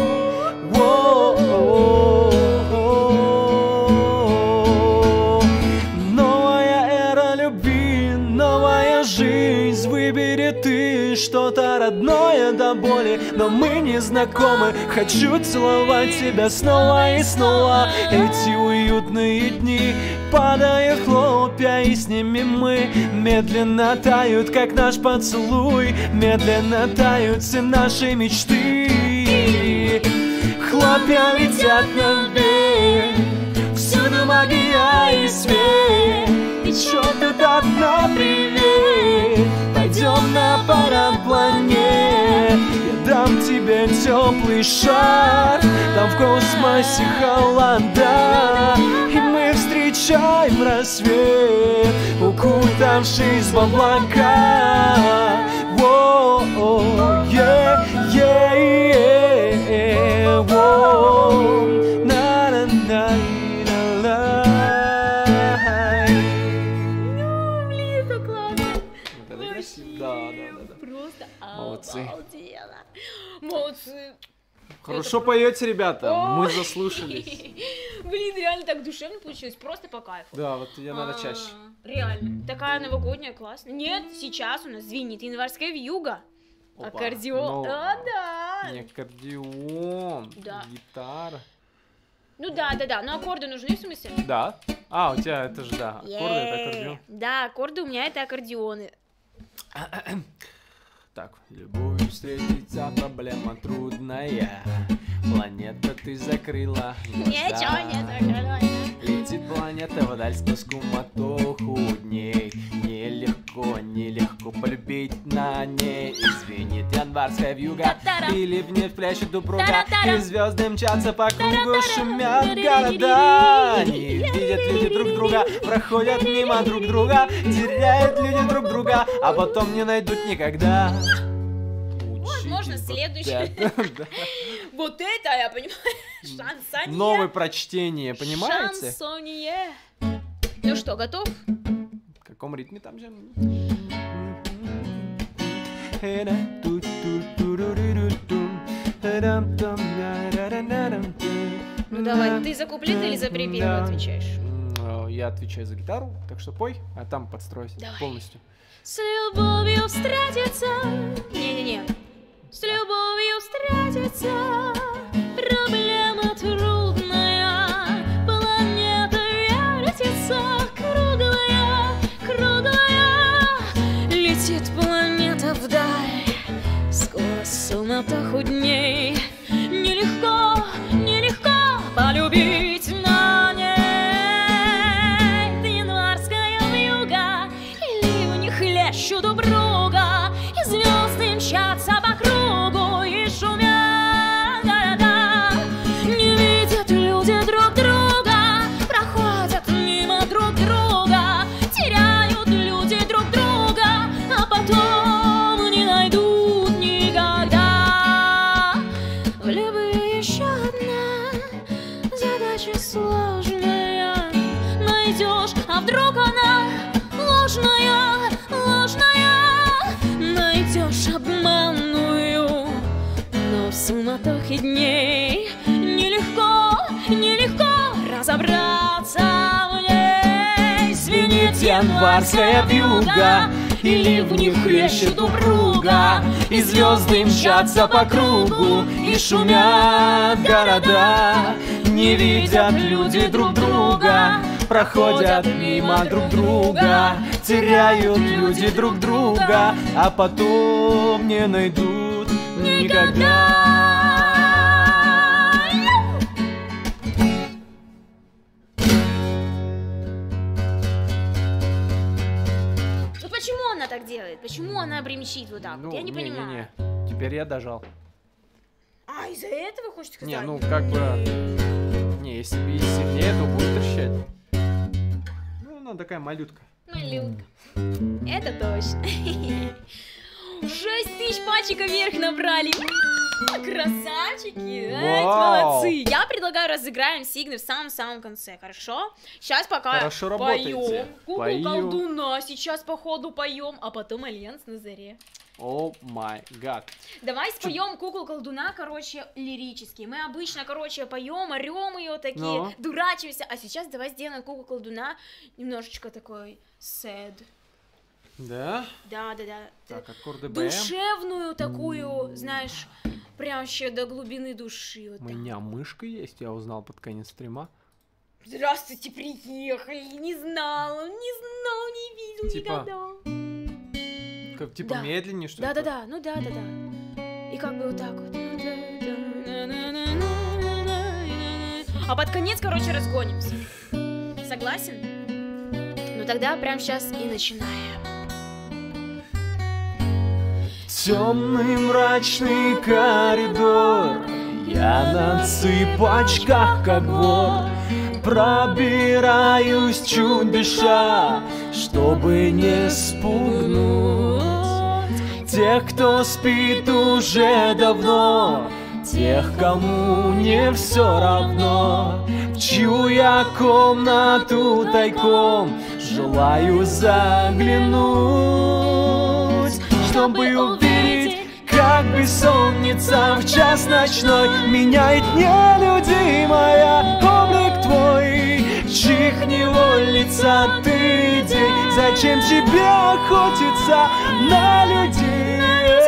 воу. Новая эра любви, новая жизнь. Выбери ты что-то родное до боли, но мы не знакомы. Хочу целовать тебя снова и снова. Эти уютные дни, падают хлопья, и с ними мы медленно тают, как наш поцелуй. Медленно тают все наши мечты. Хлопья летят наверх, всюду магия и свет. И чё тут одна, привет. Пойдем на параплане. Я дам тебе теплый шар. Там в космосе холода, и мы встречаем рассвет, укутавшись в облака. Воу, воу, на-на-на. Хорошо поете, ребята, мы заслушались. Блин, реально так душевно получилось, просто по кайфу. Да, вот я надо чаще. Реально, такая новогодняя, классная. Нет, сейчас у нас звенит январская вьюга. Опа, Аккордеон. Да. Не аккордеон, Да. гитара. Ну да, но аккорды нужны в смысле? Да. А, у тебя это же, да, аккорды это аккордеон. Да, аккорды у меня это аккордеоны. Так, любовью встретиться проблема трудная. Планета ты закрыла глаза. Ничего не закрыла. Летит планета вдаль сквозь куматоху дней. Нелегко полюбить на ней. Извинит январская вьюга, или вновь пляшет упруга, и звезды мчатся по кругу, шумят города. Не видят люди друг друга, проходят мимо друг друга, теряют люди друг друга, а потом не найдут никогда. Можно следующий. Вот это я понимаю. Шансонье. Новое прочтение, понимаете? Шансонье. Ну что, готов? В каком ритме там же? Ну давай, ты за куплет или за припев отвечаешь? Я отвечаю за гитару, так что пой, а там подстройся полностью. С любовью встретиться. Не-не-не. С любовью встретиться. Проблема трудная. Планета вертится. Круглая. Летит планета вдаль. Сквозь суматоху дней. Нелегко полюбить на ней. Январская вьюга. И ливни хлещут упруга. И звезды мчатся по кругу. И шумят города. Не видят люди друг друга. Проходят мимо друг друга. Теряют люди друг друга. А потом не найдут никогда. В любви еще одна задача сложная. Найдешь, а вдруг она ложная. Найдешь обманную, но в суматохе дней нелегко разобраться в ней. Звенит Январская вьюга, и ливни хлещут упруга, и звезды мчатся по кругу, и шумят города. Не видят люди друг друга, проходят мимо друг друга, теряют люди друг друга, а потом не найдут никогда. Ну почему она так делает? Почему она бремчит вот так? Вот? Я не понимаю. Теперь я дожал. А, из-за этого хочешь сказать? Не, ну как бы... Не, если сильнее, то будет трещать. Ну, она такая малютка. Малютка. Это точно. 6000 пачек вверх набрали. Красавчики. Молодцы. Я предлагаю разыграем сигны в самом-самом конце, хорошо? Сейчас пока Хорошо поем. Пою. Колдуна. Сейчас по ходу поем, а потом Альянс на заре. О май гад. Давай споем кукол колдуна, короче, лирически. Мы обычно, короче, поем, орем ее такие, дурачимся. А сейчас давай сделаем кукол колдуна немножечко такой sad. Да? Да. Так, аккорды БМ. Душевную такую, знаешь, прям вообще до глубины души. Вот У меня мышка есть, я узнал под конец стрима. Здравствуйте, приехали. Не знал, не видел никогда. Как, типа Да. медленнее, что ли? Да. И как бы вот так вот. А под конец, короче, разгонимся. Согласен? Ну тогда прямо сейчас и начинаем. Темный мрачный коридор, я на цыпочках, как вор, пробираюсь чуть дыша, чтобы не спугнуть тех, кто спит уже давно, тех, кому не все равно, в чью я комнату тайком желаю заглянуть, чтобы увидеть, как как бессонница в час ночной меняет нелюдимая облик твой. Чих невольница ты, день, зачем тебе охотиться на людей?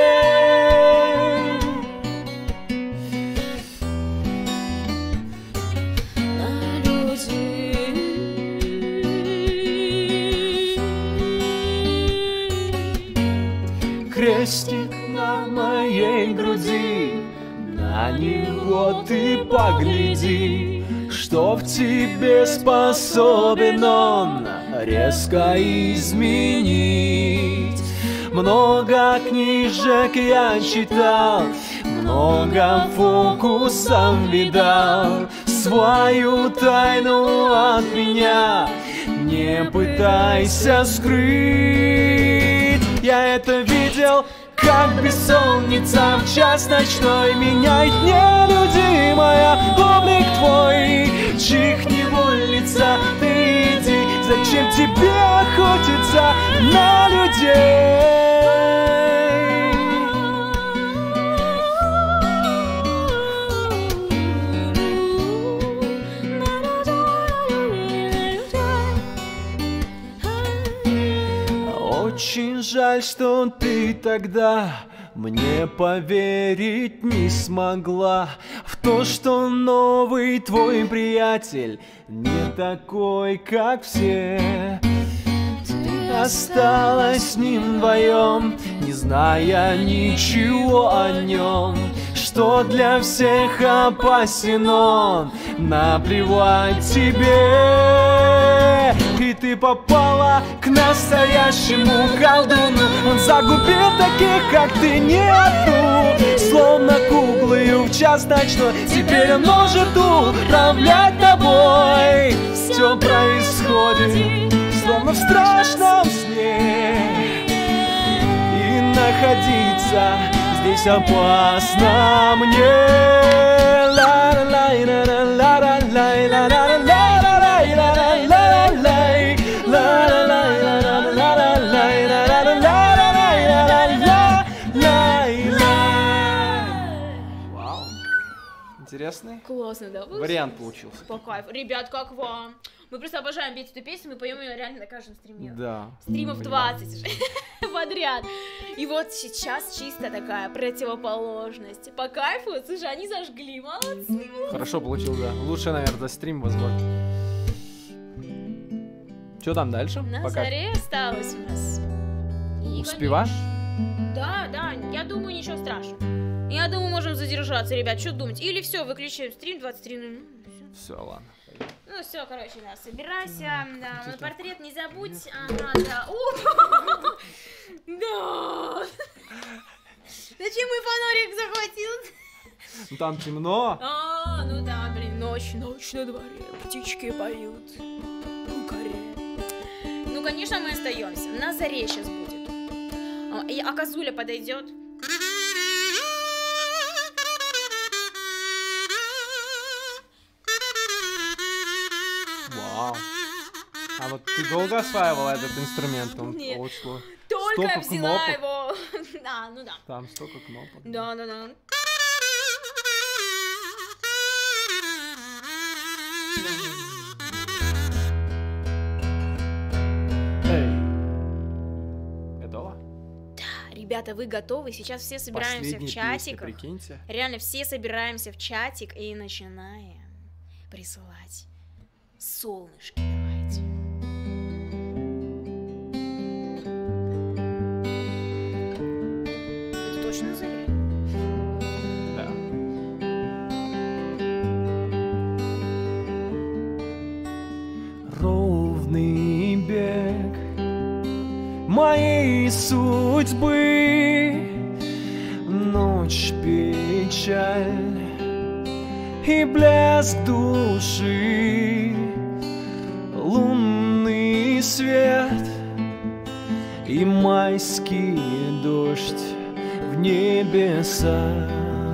Крестик на моей груди, на него ты погляди, что в тебе способен он резко изменить. Много книжек я читал, много фокусов видал, свою тайну от меня не пытайся скрыть. Я это видел, как бессонница в час ночной меняет нелюдимая облик твой. Чих невольница ты, иди, зачем тебе охотиться на людей? Очень жаль, что ты тогда мне поверить не смогла в то, что новый твой приятель не такой, как все. Ты осталась с ним вдвоем, не зная ничего о нем, что для всех опасен он, наплевать тебе. И ты попала к настоящему колдуну, он загубил таких, как ты, не одну. Словно куклою в час ночной, теперь он может управлять тобой. Все происходит, словно в страшном сне, и находиться здесь опасно мне. Вау, интересный Классно, да? вариант получился. По кайфу. Ребят, как вам? Мы просто обожаем петь эту песню, мы поем ее реально на каждом стриме. Да. Стримов 20 подряд. И вот сейчас чисто такая противоположность. По кайфу, слушай, они зажгли, молодцы. Хорошо получил, да. Лучше, наверное, за стрим, возможно. Что там дальше? На Пока. заре осталось у нас. И, Успеваешь? Да, я думаю, ничего страшного. Я думаю, можем задержаться, ребят, что думать? Или все, выключаем стрим 23:00. Все, ладно. Ну все, короче, да, собирайся, да, на портрет не забудь, ага, да. Да. Зачем мой фонарик захватил? Ну там темно. Ну да, блин, ночь на дворе, птички поют, коре. Ну, конечно, мы остаемся, на заре сейчас будет. А козуля подойдет? Вау. А вот ты долго осваивала этот инструмент? Он Нет. очень... Только Столько взяла кнопок. его. Да, ну да. Там столько кнопок. Да. Эй. Готово? Ребята, вы готовы? Сейчас все собираемся Последние в чатик. песни, прикиньте. Реально, все собираемся в чатик и начинаем присылать солнышки. Давайте. Это точно заря? Да. Ровный бег моей судьбы, ночь, печаль и блеск души, лунный свет и майский дождь в небесах.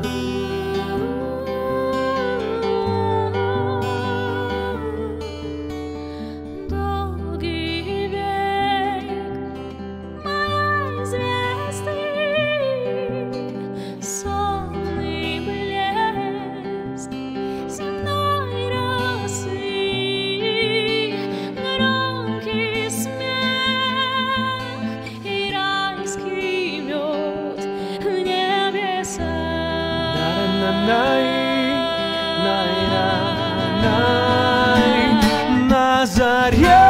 Долгий век моей звезды на заре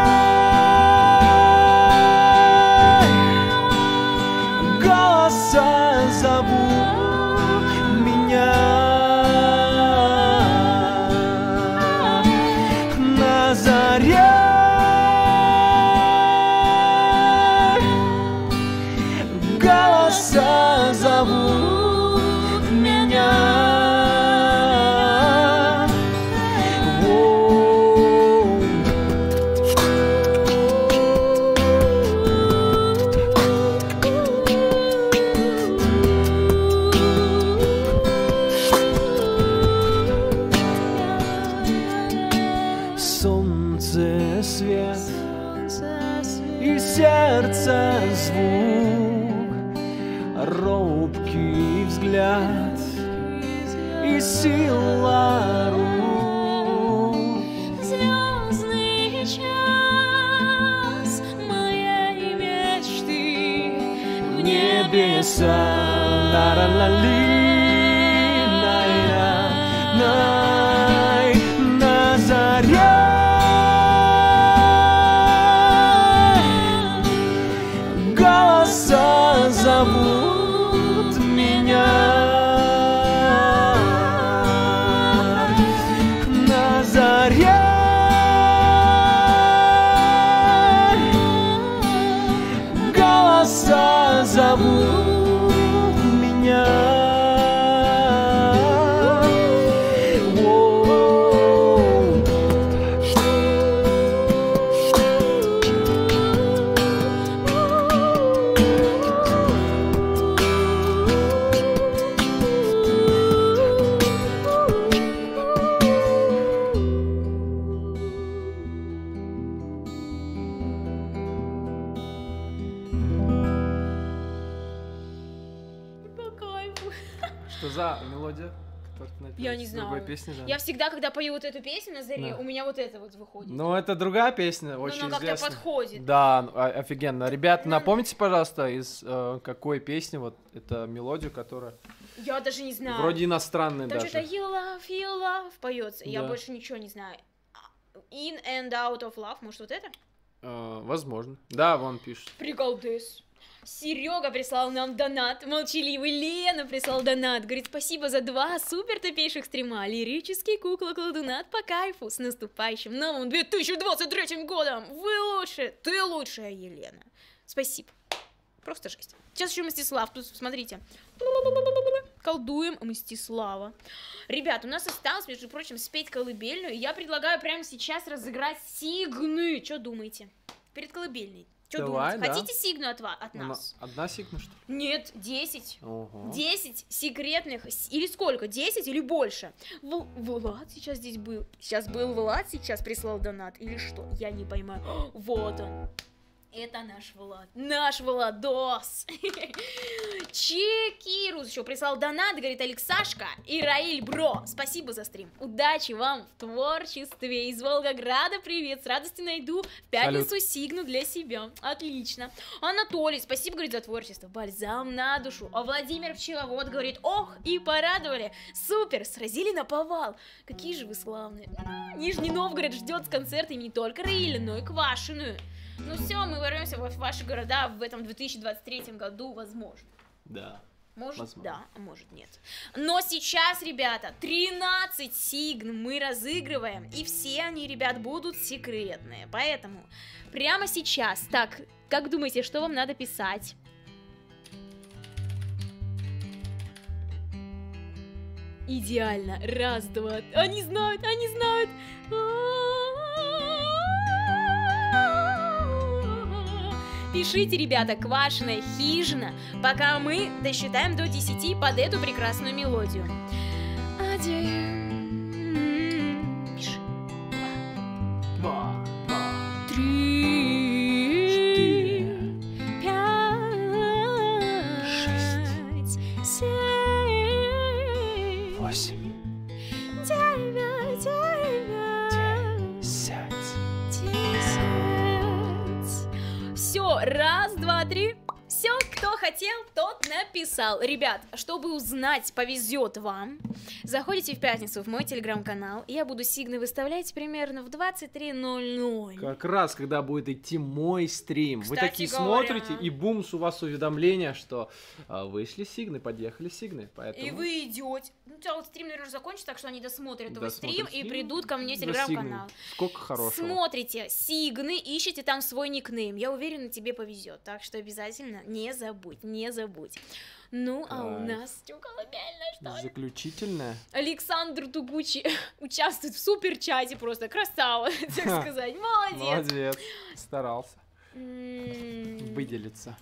голоса зовут меня. На заре голоса зовут меня. Солнце, свет и сердце звук, робкий взгляд и сила рук. Звездный час моей мечты В небеса, ла-ла-ла-ли, на заре голоса зовут меня. На заре голоса зовут меня. По кайфу. Что за мелодия, которую ты напела? Я не знаю. Другой песни, да? Я всегда, когда пою вот эту песню на заре, Да. у меня вот это вот выходит. Ну, это другая песня, Но очень она как-то известная. подходит. Да, офигенно. Ребят, Ну, напомните, пожалуйста, из какой песни вот эта мелодия, которая Я даже не знаю. вроде иностранная Там даже. что-то you love поется. Я Да. больше ничего не знаю. In and out of love, может вот это? Возможно. Да, вон пишет. Приколдес. Серега прислал нам донат, молчаливый Лена прислал донат, говорит, спасибо за 2 супер топейших стрима, лирический кукла-колдунат по кайфу, с наступающим новым 2023 годом, вы лучше, ты лучшая, Елена, спасибо, просто жесть. Сейчас еще Мстислав, тут смотрите, колдуем Мстислава. Ребят, у нас осталось, между прочим, спеть колыбельную, я предлагаю прямо сейчас разыграть сигны, что думаете, перед колыбельной? Что Давай, думаете? да. Хотите сигну от нас? Одна сигна, что ли? Нет, 10. Ого. 10 секретных, или сколько? 10 или больше? Влад сейчас здесь был. Сейчас был Влад, сейчас прислал донат. Или что? Я не поймаю. Вот он. Это наш Влад. Наш Владос. Чекирус еще прислал донат, говорит Алексашка и Раиль Бро. Спасибо за стрим. Удачи вам в творчестве. Из Волгограда привет. С радостью найду в пятницу сигну для себя. Отлично. Анатолий, спасибо, говорит, за творчество. Бальзам на душу. А Владимир Пчеловод говорит, ох, и порадовали. Супер, сразили наповал. Какие же вы славные. Нижний Новгород ждет с концертами не только Раиля, но и Квашиную. Ну все, мы ворвемся в ваши города в этом 2023 году, возможно. Да. Может, возможно. да, а может, нет. Но сейчас, ребята, 13 сигн мы разыгрываем, и все они, ребят, будут секретные. Поэтому прямо сейчас, так, как думаете, что вам надо писать? Идеально. Раз, два. Они знают, они знают. Пишите, ребята, Квашиная хижина, пока мы досчитаем до 10 под эту прекрасную мелодию. Один. Пиши. Два. 3, 5, 6, 7, 8. 9, 10. 10. Все, раз, два, три. Все, кто хотел, тот написал. Ребят, чтобы узнать, повезет вам, Заходите в пятницу в мой телеграм-канал, и я буду сигны выставлять примерно в 23:00. Как раз, когда будет идти мой стрим. Вы Кстати такие говоря. смотрите, и бумс, у вас уведомление, что вышли сигны, подъехали сигны. Поэтому... И вы идете. Ну, у тебя вот стрим, наверное, закончится, так что они досмотрят твой Досмотрят стрим и стрим, придут ко мне в до телеграм-канал. сигны. Сколько хорошего. Смотрите сигны, ищите там свой никнейм. Я уверена, тебе повезет. Так что обязательно не забудь, не забудь. Ну, а у Так. нас что, колыбельная, что ли? Заключительное. Александр Тугучи участвует в супер-чате, просто красава, так Ха. сказать. Молодец. Молодец. Старался М, выделиться.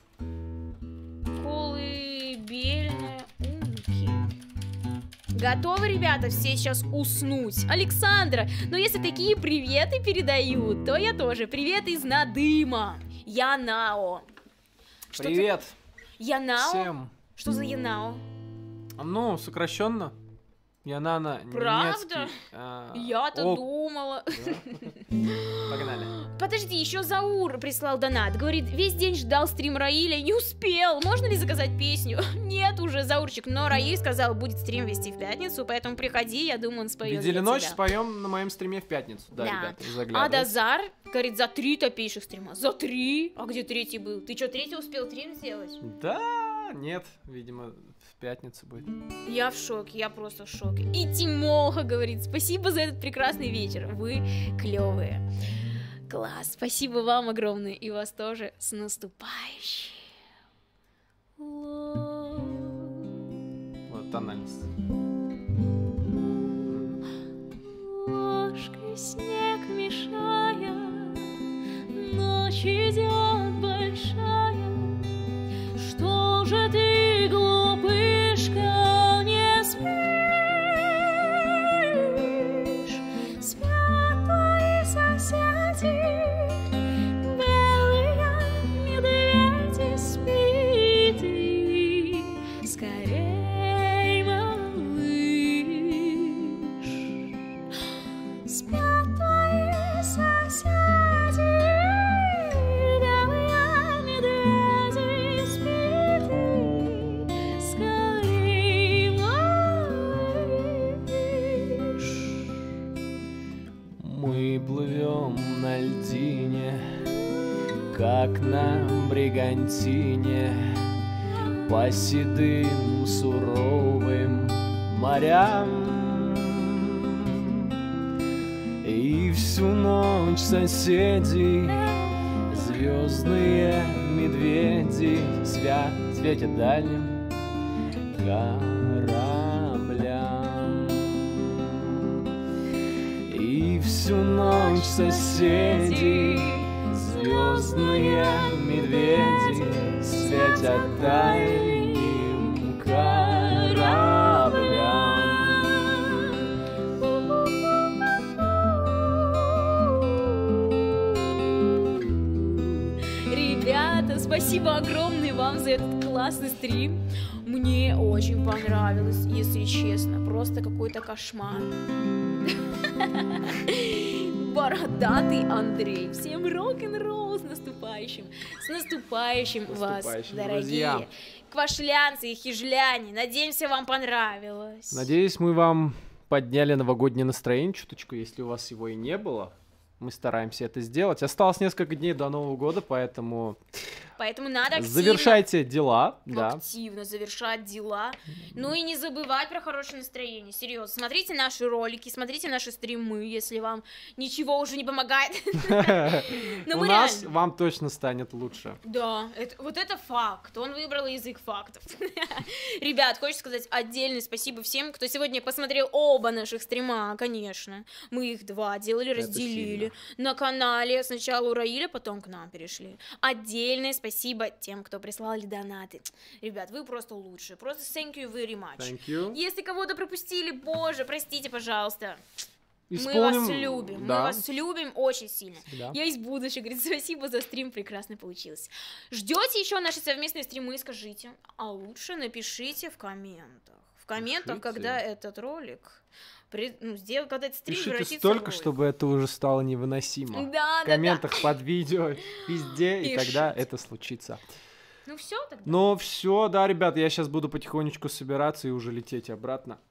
Колыбельная умки. Готовы, ребята, все сейчас уснуть? Александра, но если такие приветы передают, то я тоже. Привет из Надыма. Янао. Что ты- Привет Янао? всем. Что за Янао? Ну, сокращенно. Янана Правда? немецкий. Я-то ок, думала. да. Погнали. Подожди, еще Заур прислал донат. Говорит, весь день ждал стрим Раиля и не успел. Можно ли заказать песню? Нет уже, Заурчик, но Раиль сказал, будет стрим вести в пятницу, поэтому приходи, я думаю, он споет. Видели для ночь, тебя. споем на моем стриме в пятницу. Да, Да. ребята, А заглядывайте. Дазар говорит, за 3 топейших стрима. За 3? А где третий был? Ты что, третий успел стрим сделать? Да, нет, видимо, в пятницу будет. Я в шоке, я просто в шоке. И Тимоха говорит, спасибо за этот прекрасный вечер, вы клевые. Класс, спасибо вам огромное, и вас тоже с наступающим. Вот тональность. Ложкой снег мешая, ночь идет большая. Что же ты, глупышка, не спишь? Спят твои соседи, белые медведи, спи ты скорей, малыш. Спят твои соседи, белые медведи, спи ты скорей, малыш. Мы плывем на льдине, как на бригантине, по седым суровым морям. И всю ночь соседи, звездные медведи, светят дальним кораблям. И всю ночь соседи, звездные медведи, светят дальним кораблям. Ребята, спасибо огромное вам за этот классный стрим. Мне очень понравилось, если честно. Просто какой-то кошмар. Бородатый Андрей. Всем рок-н-ролл с наступающим. С наступающим вас, Наступающим, дорогие. друзья. Квашлянцы и хижляне. Надеемся, вам понравилось. Надеюсь, мы вам подняли новогоднее настроение чуточку, если у вас его и не было. Мы стараемся это сделать. Осталось несколько дней до Нового года, поэтому Поэтому надо активно, завершайте дела. Да. активно завершать дела. Ну и не забывать про хорошее настроение. Серьезно. Смотрите наши ролики, смотрите наши стримы, если вам ничего уже не помогает. Ну, У мы нас реально. вам точно станет лучше. Да, вот это факт. Он выбрал язык фактов. Ребят, хочется сказать отдельное спасибо всем, кто сегодня посмотрел оба наших стрима, конечно. Мы их два делали, разделили. На канале сначала у Раиля, потом к нам перешли. Отдельное спасибо тем, кто прислали донаты. Ребят, вы просто лучшие. Просто thank you very much. Thank you. Если кого-то пропустили, боже, простите, пожалуйста. Мы Исполним- вас любим, да, мы вас любим очень сильно. всегда. Я из будущего, говорит, спасибо за стрим, прекрасно получилось. Ждете еще наши совместные стримы, скажите, а лучше напишите в комментах. В комментах, Пишите. когда этот ролик, сделал, когда этот стрим Пишите превратится в столько, ролик. чтобы это уже стало невыносимо. Да, В комментах под видео, везде, и тогда Пишите. это случится. Ну все тогда. Но все, да, ребят, я сейчас буду потихонечку собираться и уже лететь обратно.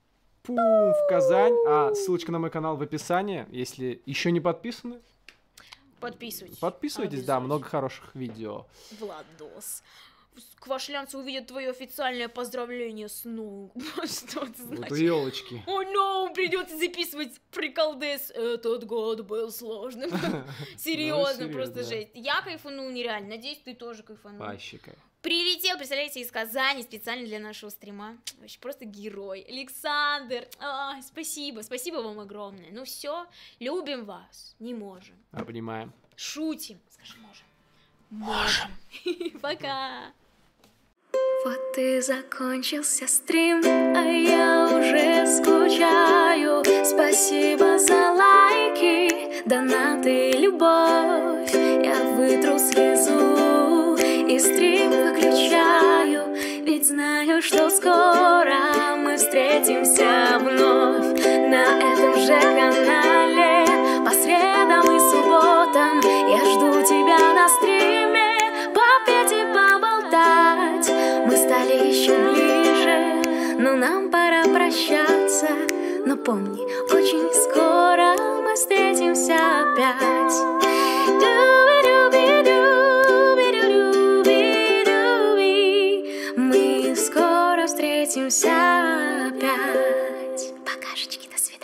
Пум, в Казань. А ссылочка на мой канал в описании. Если еще не подписаны, Подписывайтесь. подписывайтесь, да, много хороших видео. Владос. Квашлянцы увидят твое официальное поздравление с Новым. Что это Вот значит? елочки. О, no, придется записывать приколдес. Этот год был сложным. Серьезно, просто жесть. Я кайфанул нереально. Надеюсь, ты тоже кайфанул. Вообще кайф. Прилетел, представляете, из Казани специально для нашего стрима. Вообще просто герой. Александр, спасибо вам огромное. Ну все, любим вас, не можем. Обнимаем. Шутим, скажи, можем. Пока. Вот и закончился стрим, а я уже скучаю. Спасибо за лайки, донаты, любовь. Я вытру слезу и стрим выключаю, ведь знаю, что скоро мы встретимся вновь на этом же канале. По средам и субботам я жду тебя на стриме, попеть и поболтать. Мы стали еще ближе, но нам пора прощаться. Но помни, очень скоро мы встретимся опять. Мы скоро встретимся опять. Покашечки, до свидания.